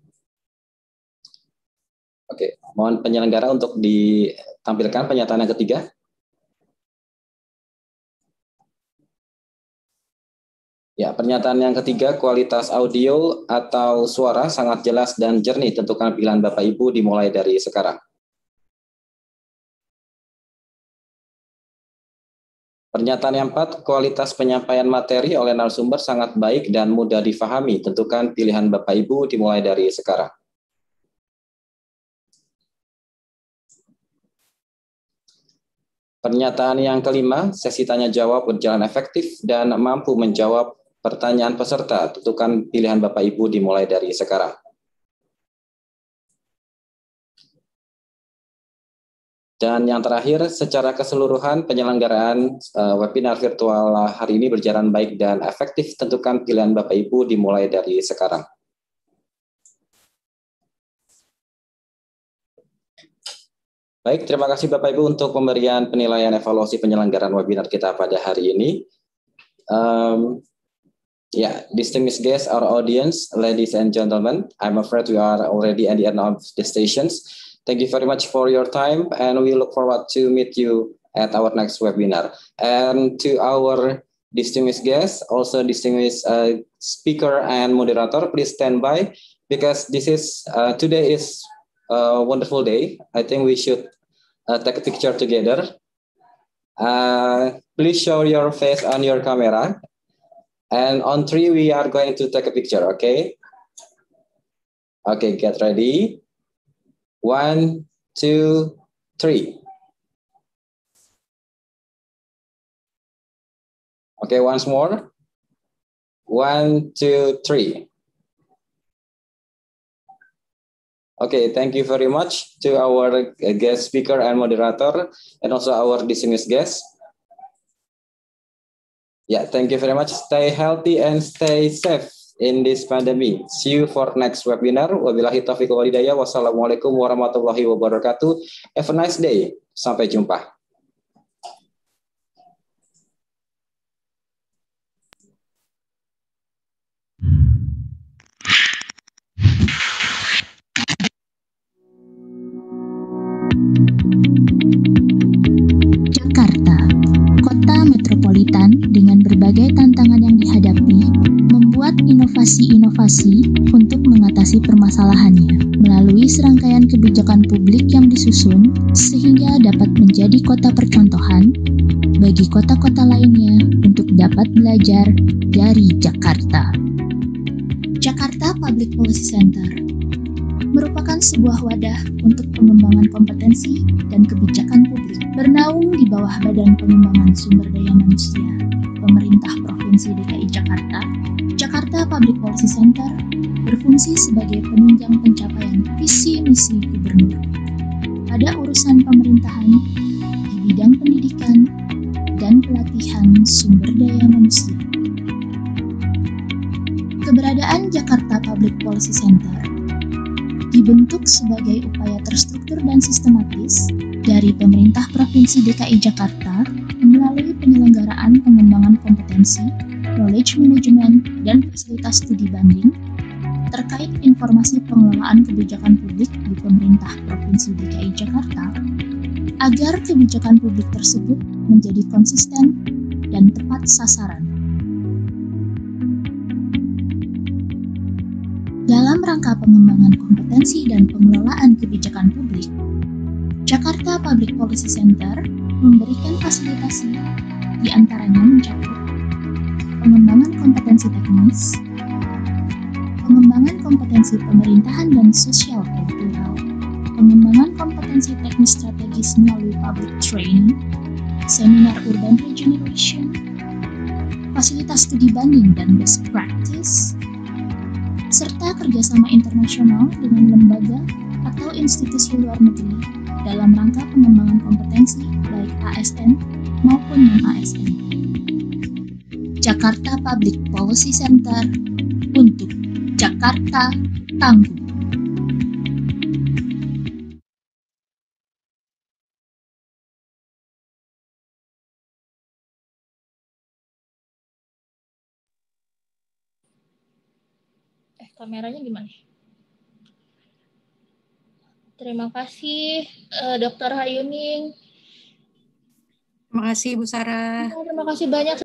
Oke, mohon penyelenggara untuk ditampilkan pernyataan yang ketiga. Ya, pernyataan yang ketiga, kualitas audio atau suara sangat jelas dan jernih. Tentukan pilihan Bapak Ibu dimulai dari sekarang. Pernyataan yang empat, kualitas penyampaian materi oleh narasumber sangat baik dan mudah difahami. Tentukan pilihan Bapak Ibu dimulai dari sekarang. Pernyataan yang kelima, sesi tanya jawab berjalan efektif dan mampu menjawab pertanyaan peserta. Tentukan pilihan Bapak Ibu dimulai dari sekarang. Dan yang terakhir, secara keseluruhan penyelenggaraan uh, webinar virtual hari ini berjalan baik dan efektif. Tentukan pilihan Bapak Ibu dimulai dari sekarang. Baik, terima kasih Bapak Ibu untuk pemberian penilaian evaluasi penyelenggaraan webinar kita pada hari ini. Um, yeah, distinguished guests, our audience, ladies and gentlemen, I'm afraid we are already at the end of the stations. Thank you very much for your time, and we look forward to meet you at our next webinar. And to our distinguished guests, also distinguished uh, speaker and moderator, please stand by, because this is uh, today is a wonderful day. I think we should uh, take a picture together. Uh, please show your face on your camera, and on three we are going to take a picture. Okay. Okay, get ready. One, two, three. Okay, once more. One, two, three. Okay, thank you very much to our guest speaker and moderator, and also our distinguished guests. Yeah, thank you very much. Stay healthy and stay safe in this pandemic. See you for next webinar. Wabillahi taufiq wal hidayah. Wassalamualaikum warahmatullahi wabarakatuh. Have a nice day. Sampai jumpa. Jakarta, kota metropolitan dengan berbagai tantangan yang dihadapi, membuat inovasi-inovasi untuk mengatasi permasalahannya melalui serangkaian kebijakan publik yang disusun sehingga dapat menjadi kota percontohan bagi kota-kota lainnya untuk dapat belajar dari Jakarta. Jakarta Public Policy Center merupakan sebuah wadah untuk pengembangan kompetensi dan kebijakan publik, bernaung di bawah Badan Pengembangan Sumber Daya Manusia Pemerintah Provinsi D K I Jakarta. Jakarta Public Policy Center berfungsi sebagai penunjang pencapaian visi misi gubernur pada urusan pemerintahan di bidang pendidikan dan pelatihan sumber daya manusia. Keberadaan Jakarta Public Policy Center dibentuk sebagai upaya terstruktur dan sistematis dari pemerintah Provinsi D K I Jakarta melalui penyelenggaraan pengembangan kompetensi, knowledge management, dan fasilitas studi banding terkait informasi pengelolaan kebijakan publik di pemerintah Provinsi D K I Jakarta agar kebijakan publik tersebut menjadi konsisten dan tepat sasaran. Dalam rangka pengembangan kompetensi dan pengelolaan kebijakan publik, Jakarta Public Policy Center memberikan fasilitasi, di antaranya mencakup pengembangan kompetensi teknis, pengembangan kompetensi pemerintahan dan sosial kultural, pengembangan kompetensi teknis strategis melalui public training, seminar urban regeneration, fasilitas studi banding dan best practice, serta kerjasama internasional dengan lembaga atau institusi luar negeri dalam rangka pengembangan kompetensi baik A S N maupun non-A S N. Jakarta Public Policy Center untuk Jakarta Tangguh. Kameranya gimana? Terima kasih uh, Dokter Hayuning. Terima kasih Bu Sarah. Terima kasih banyak.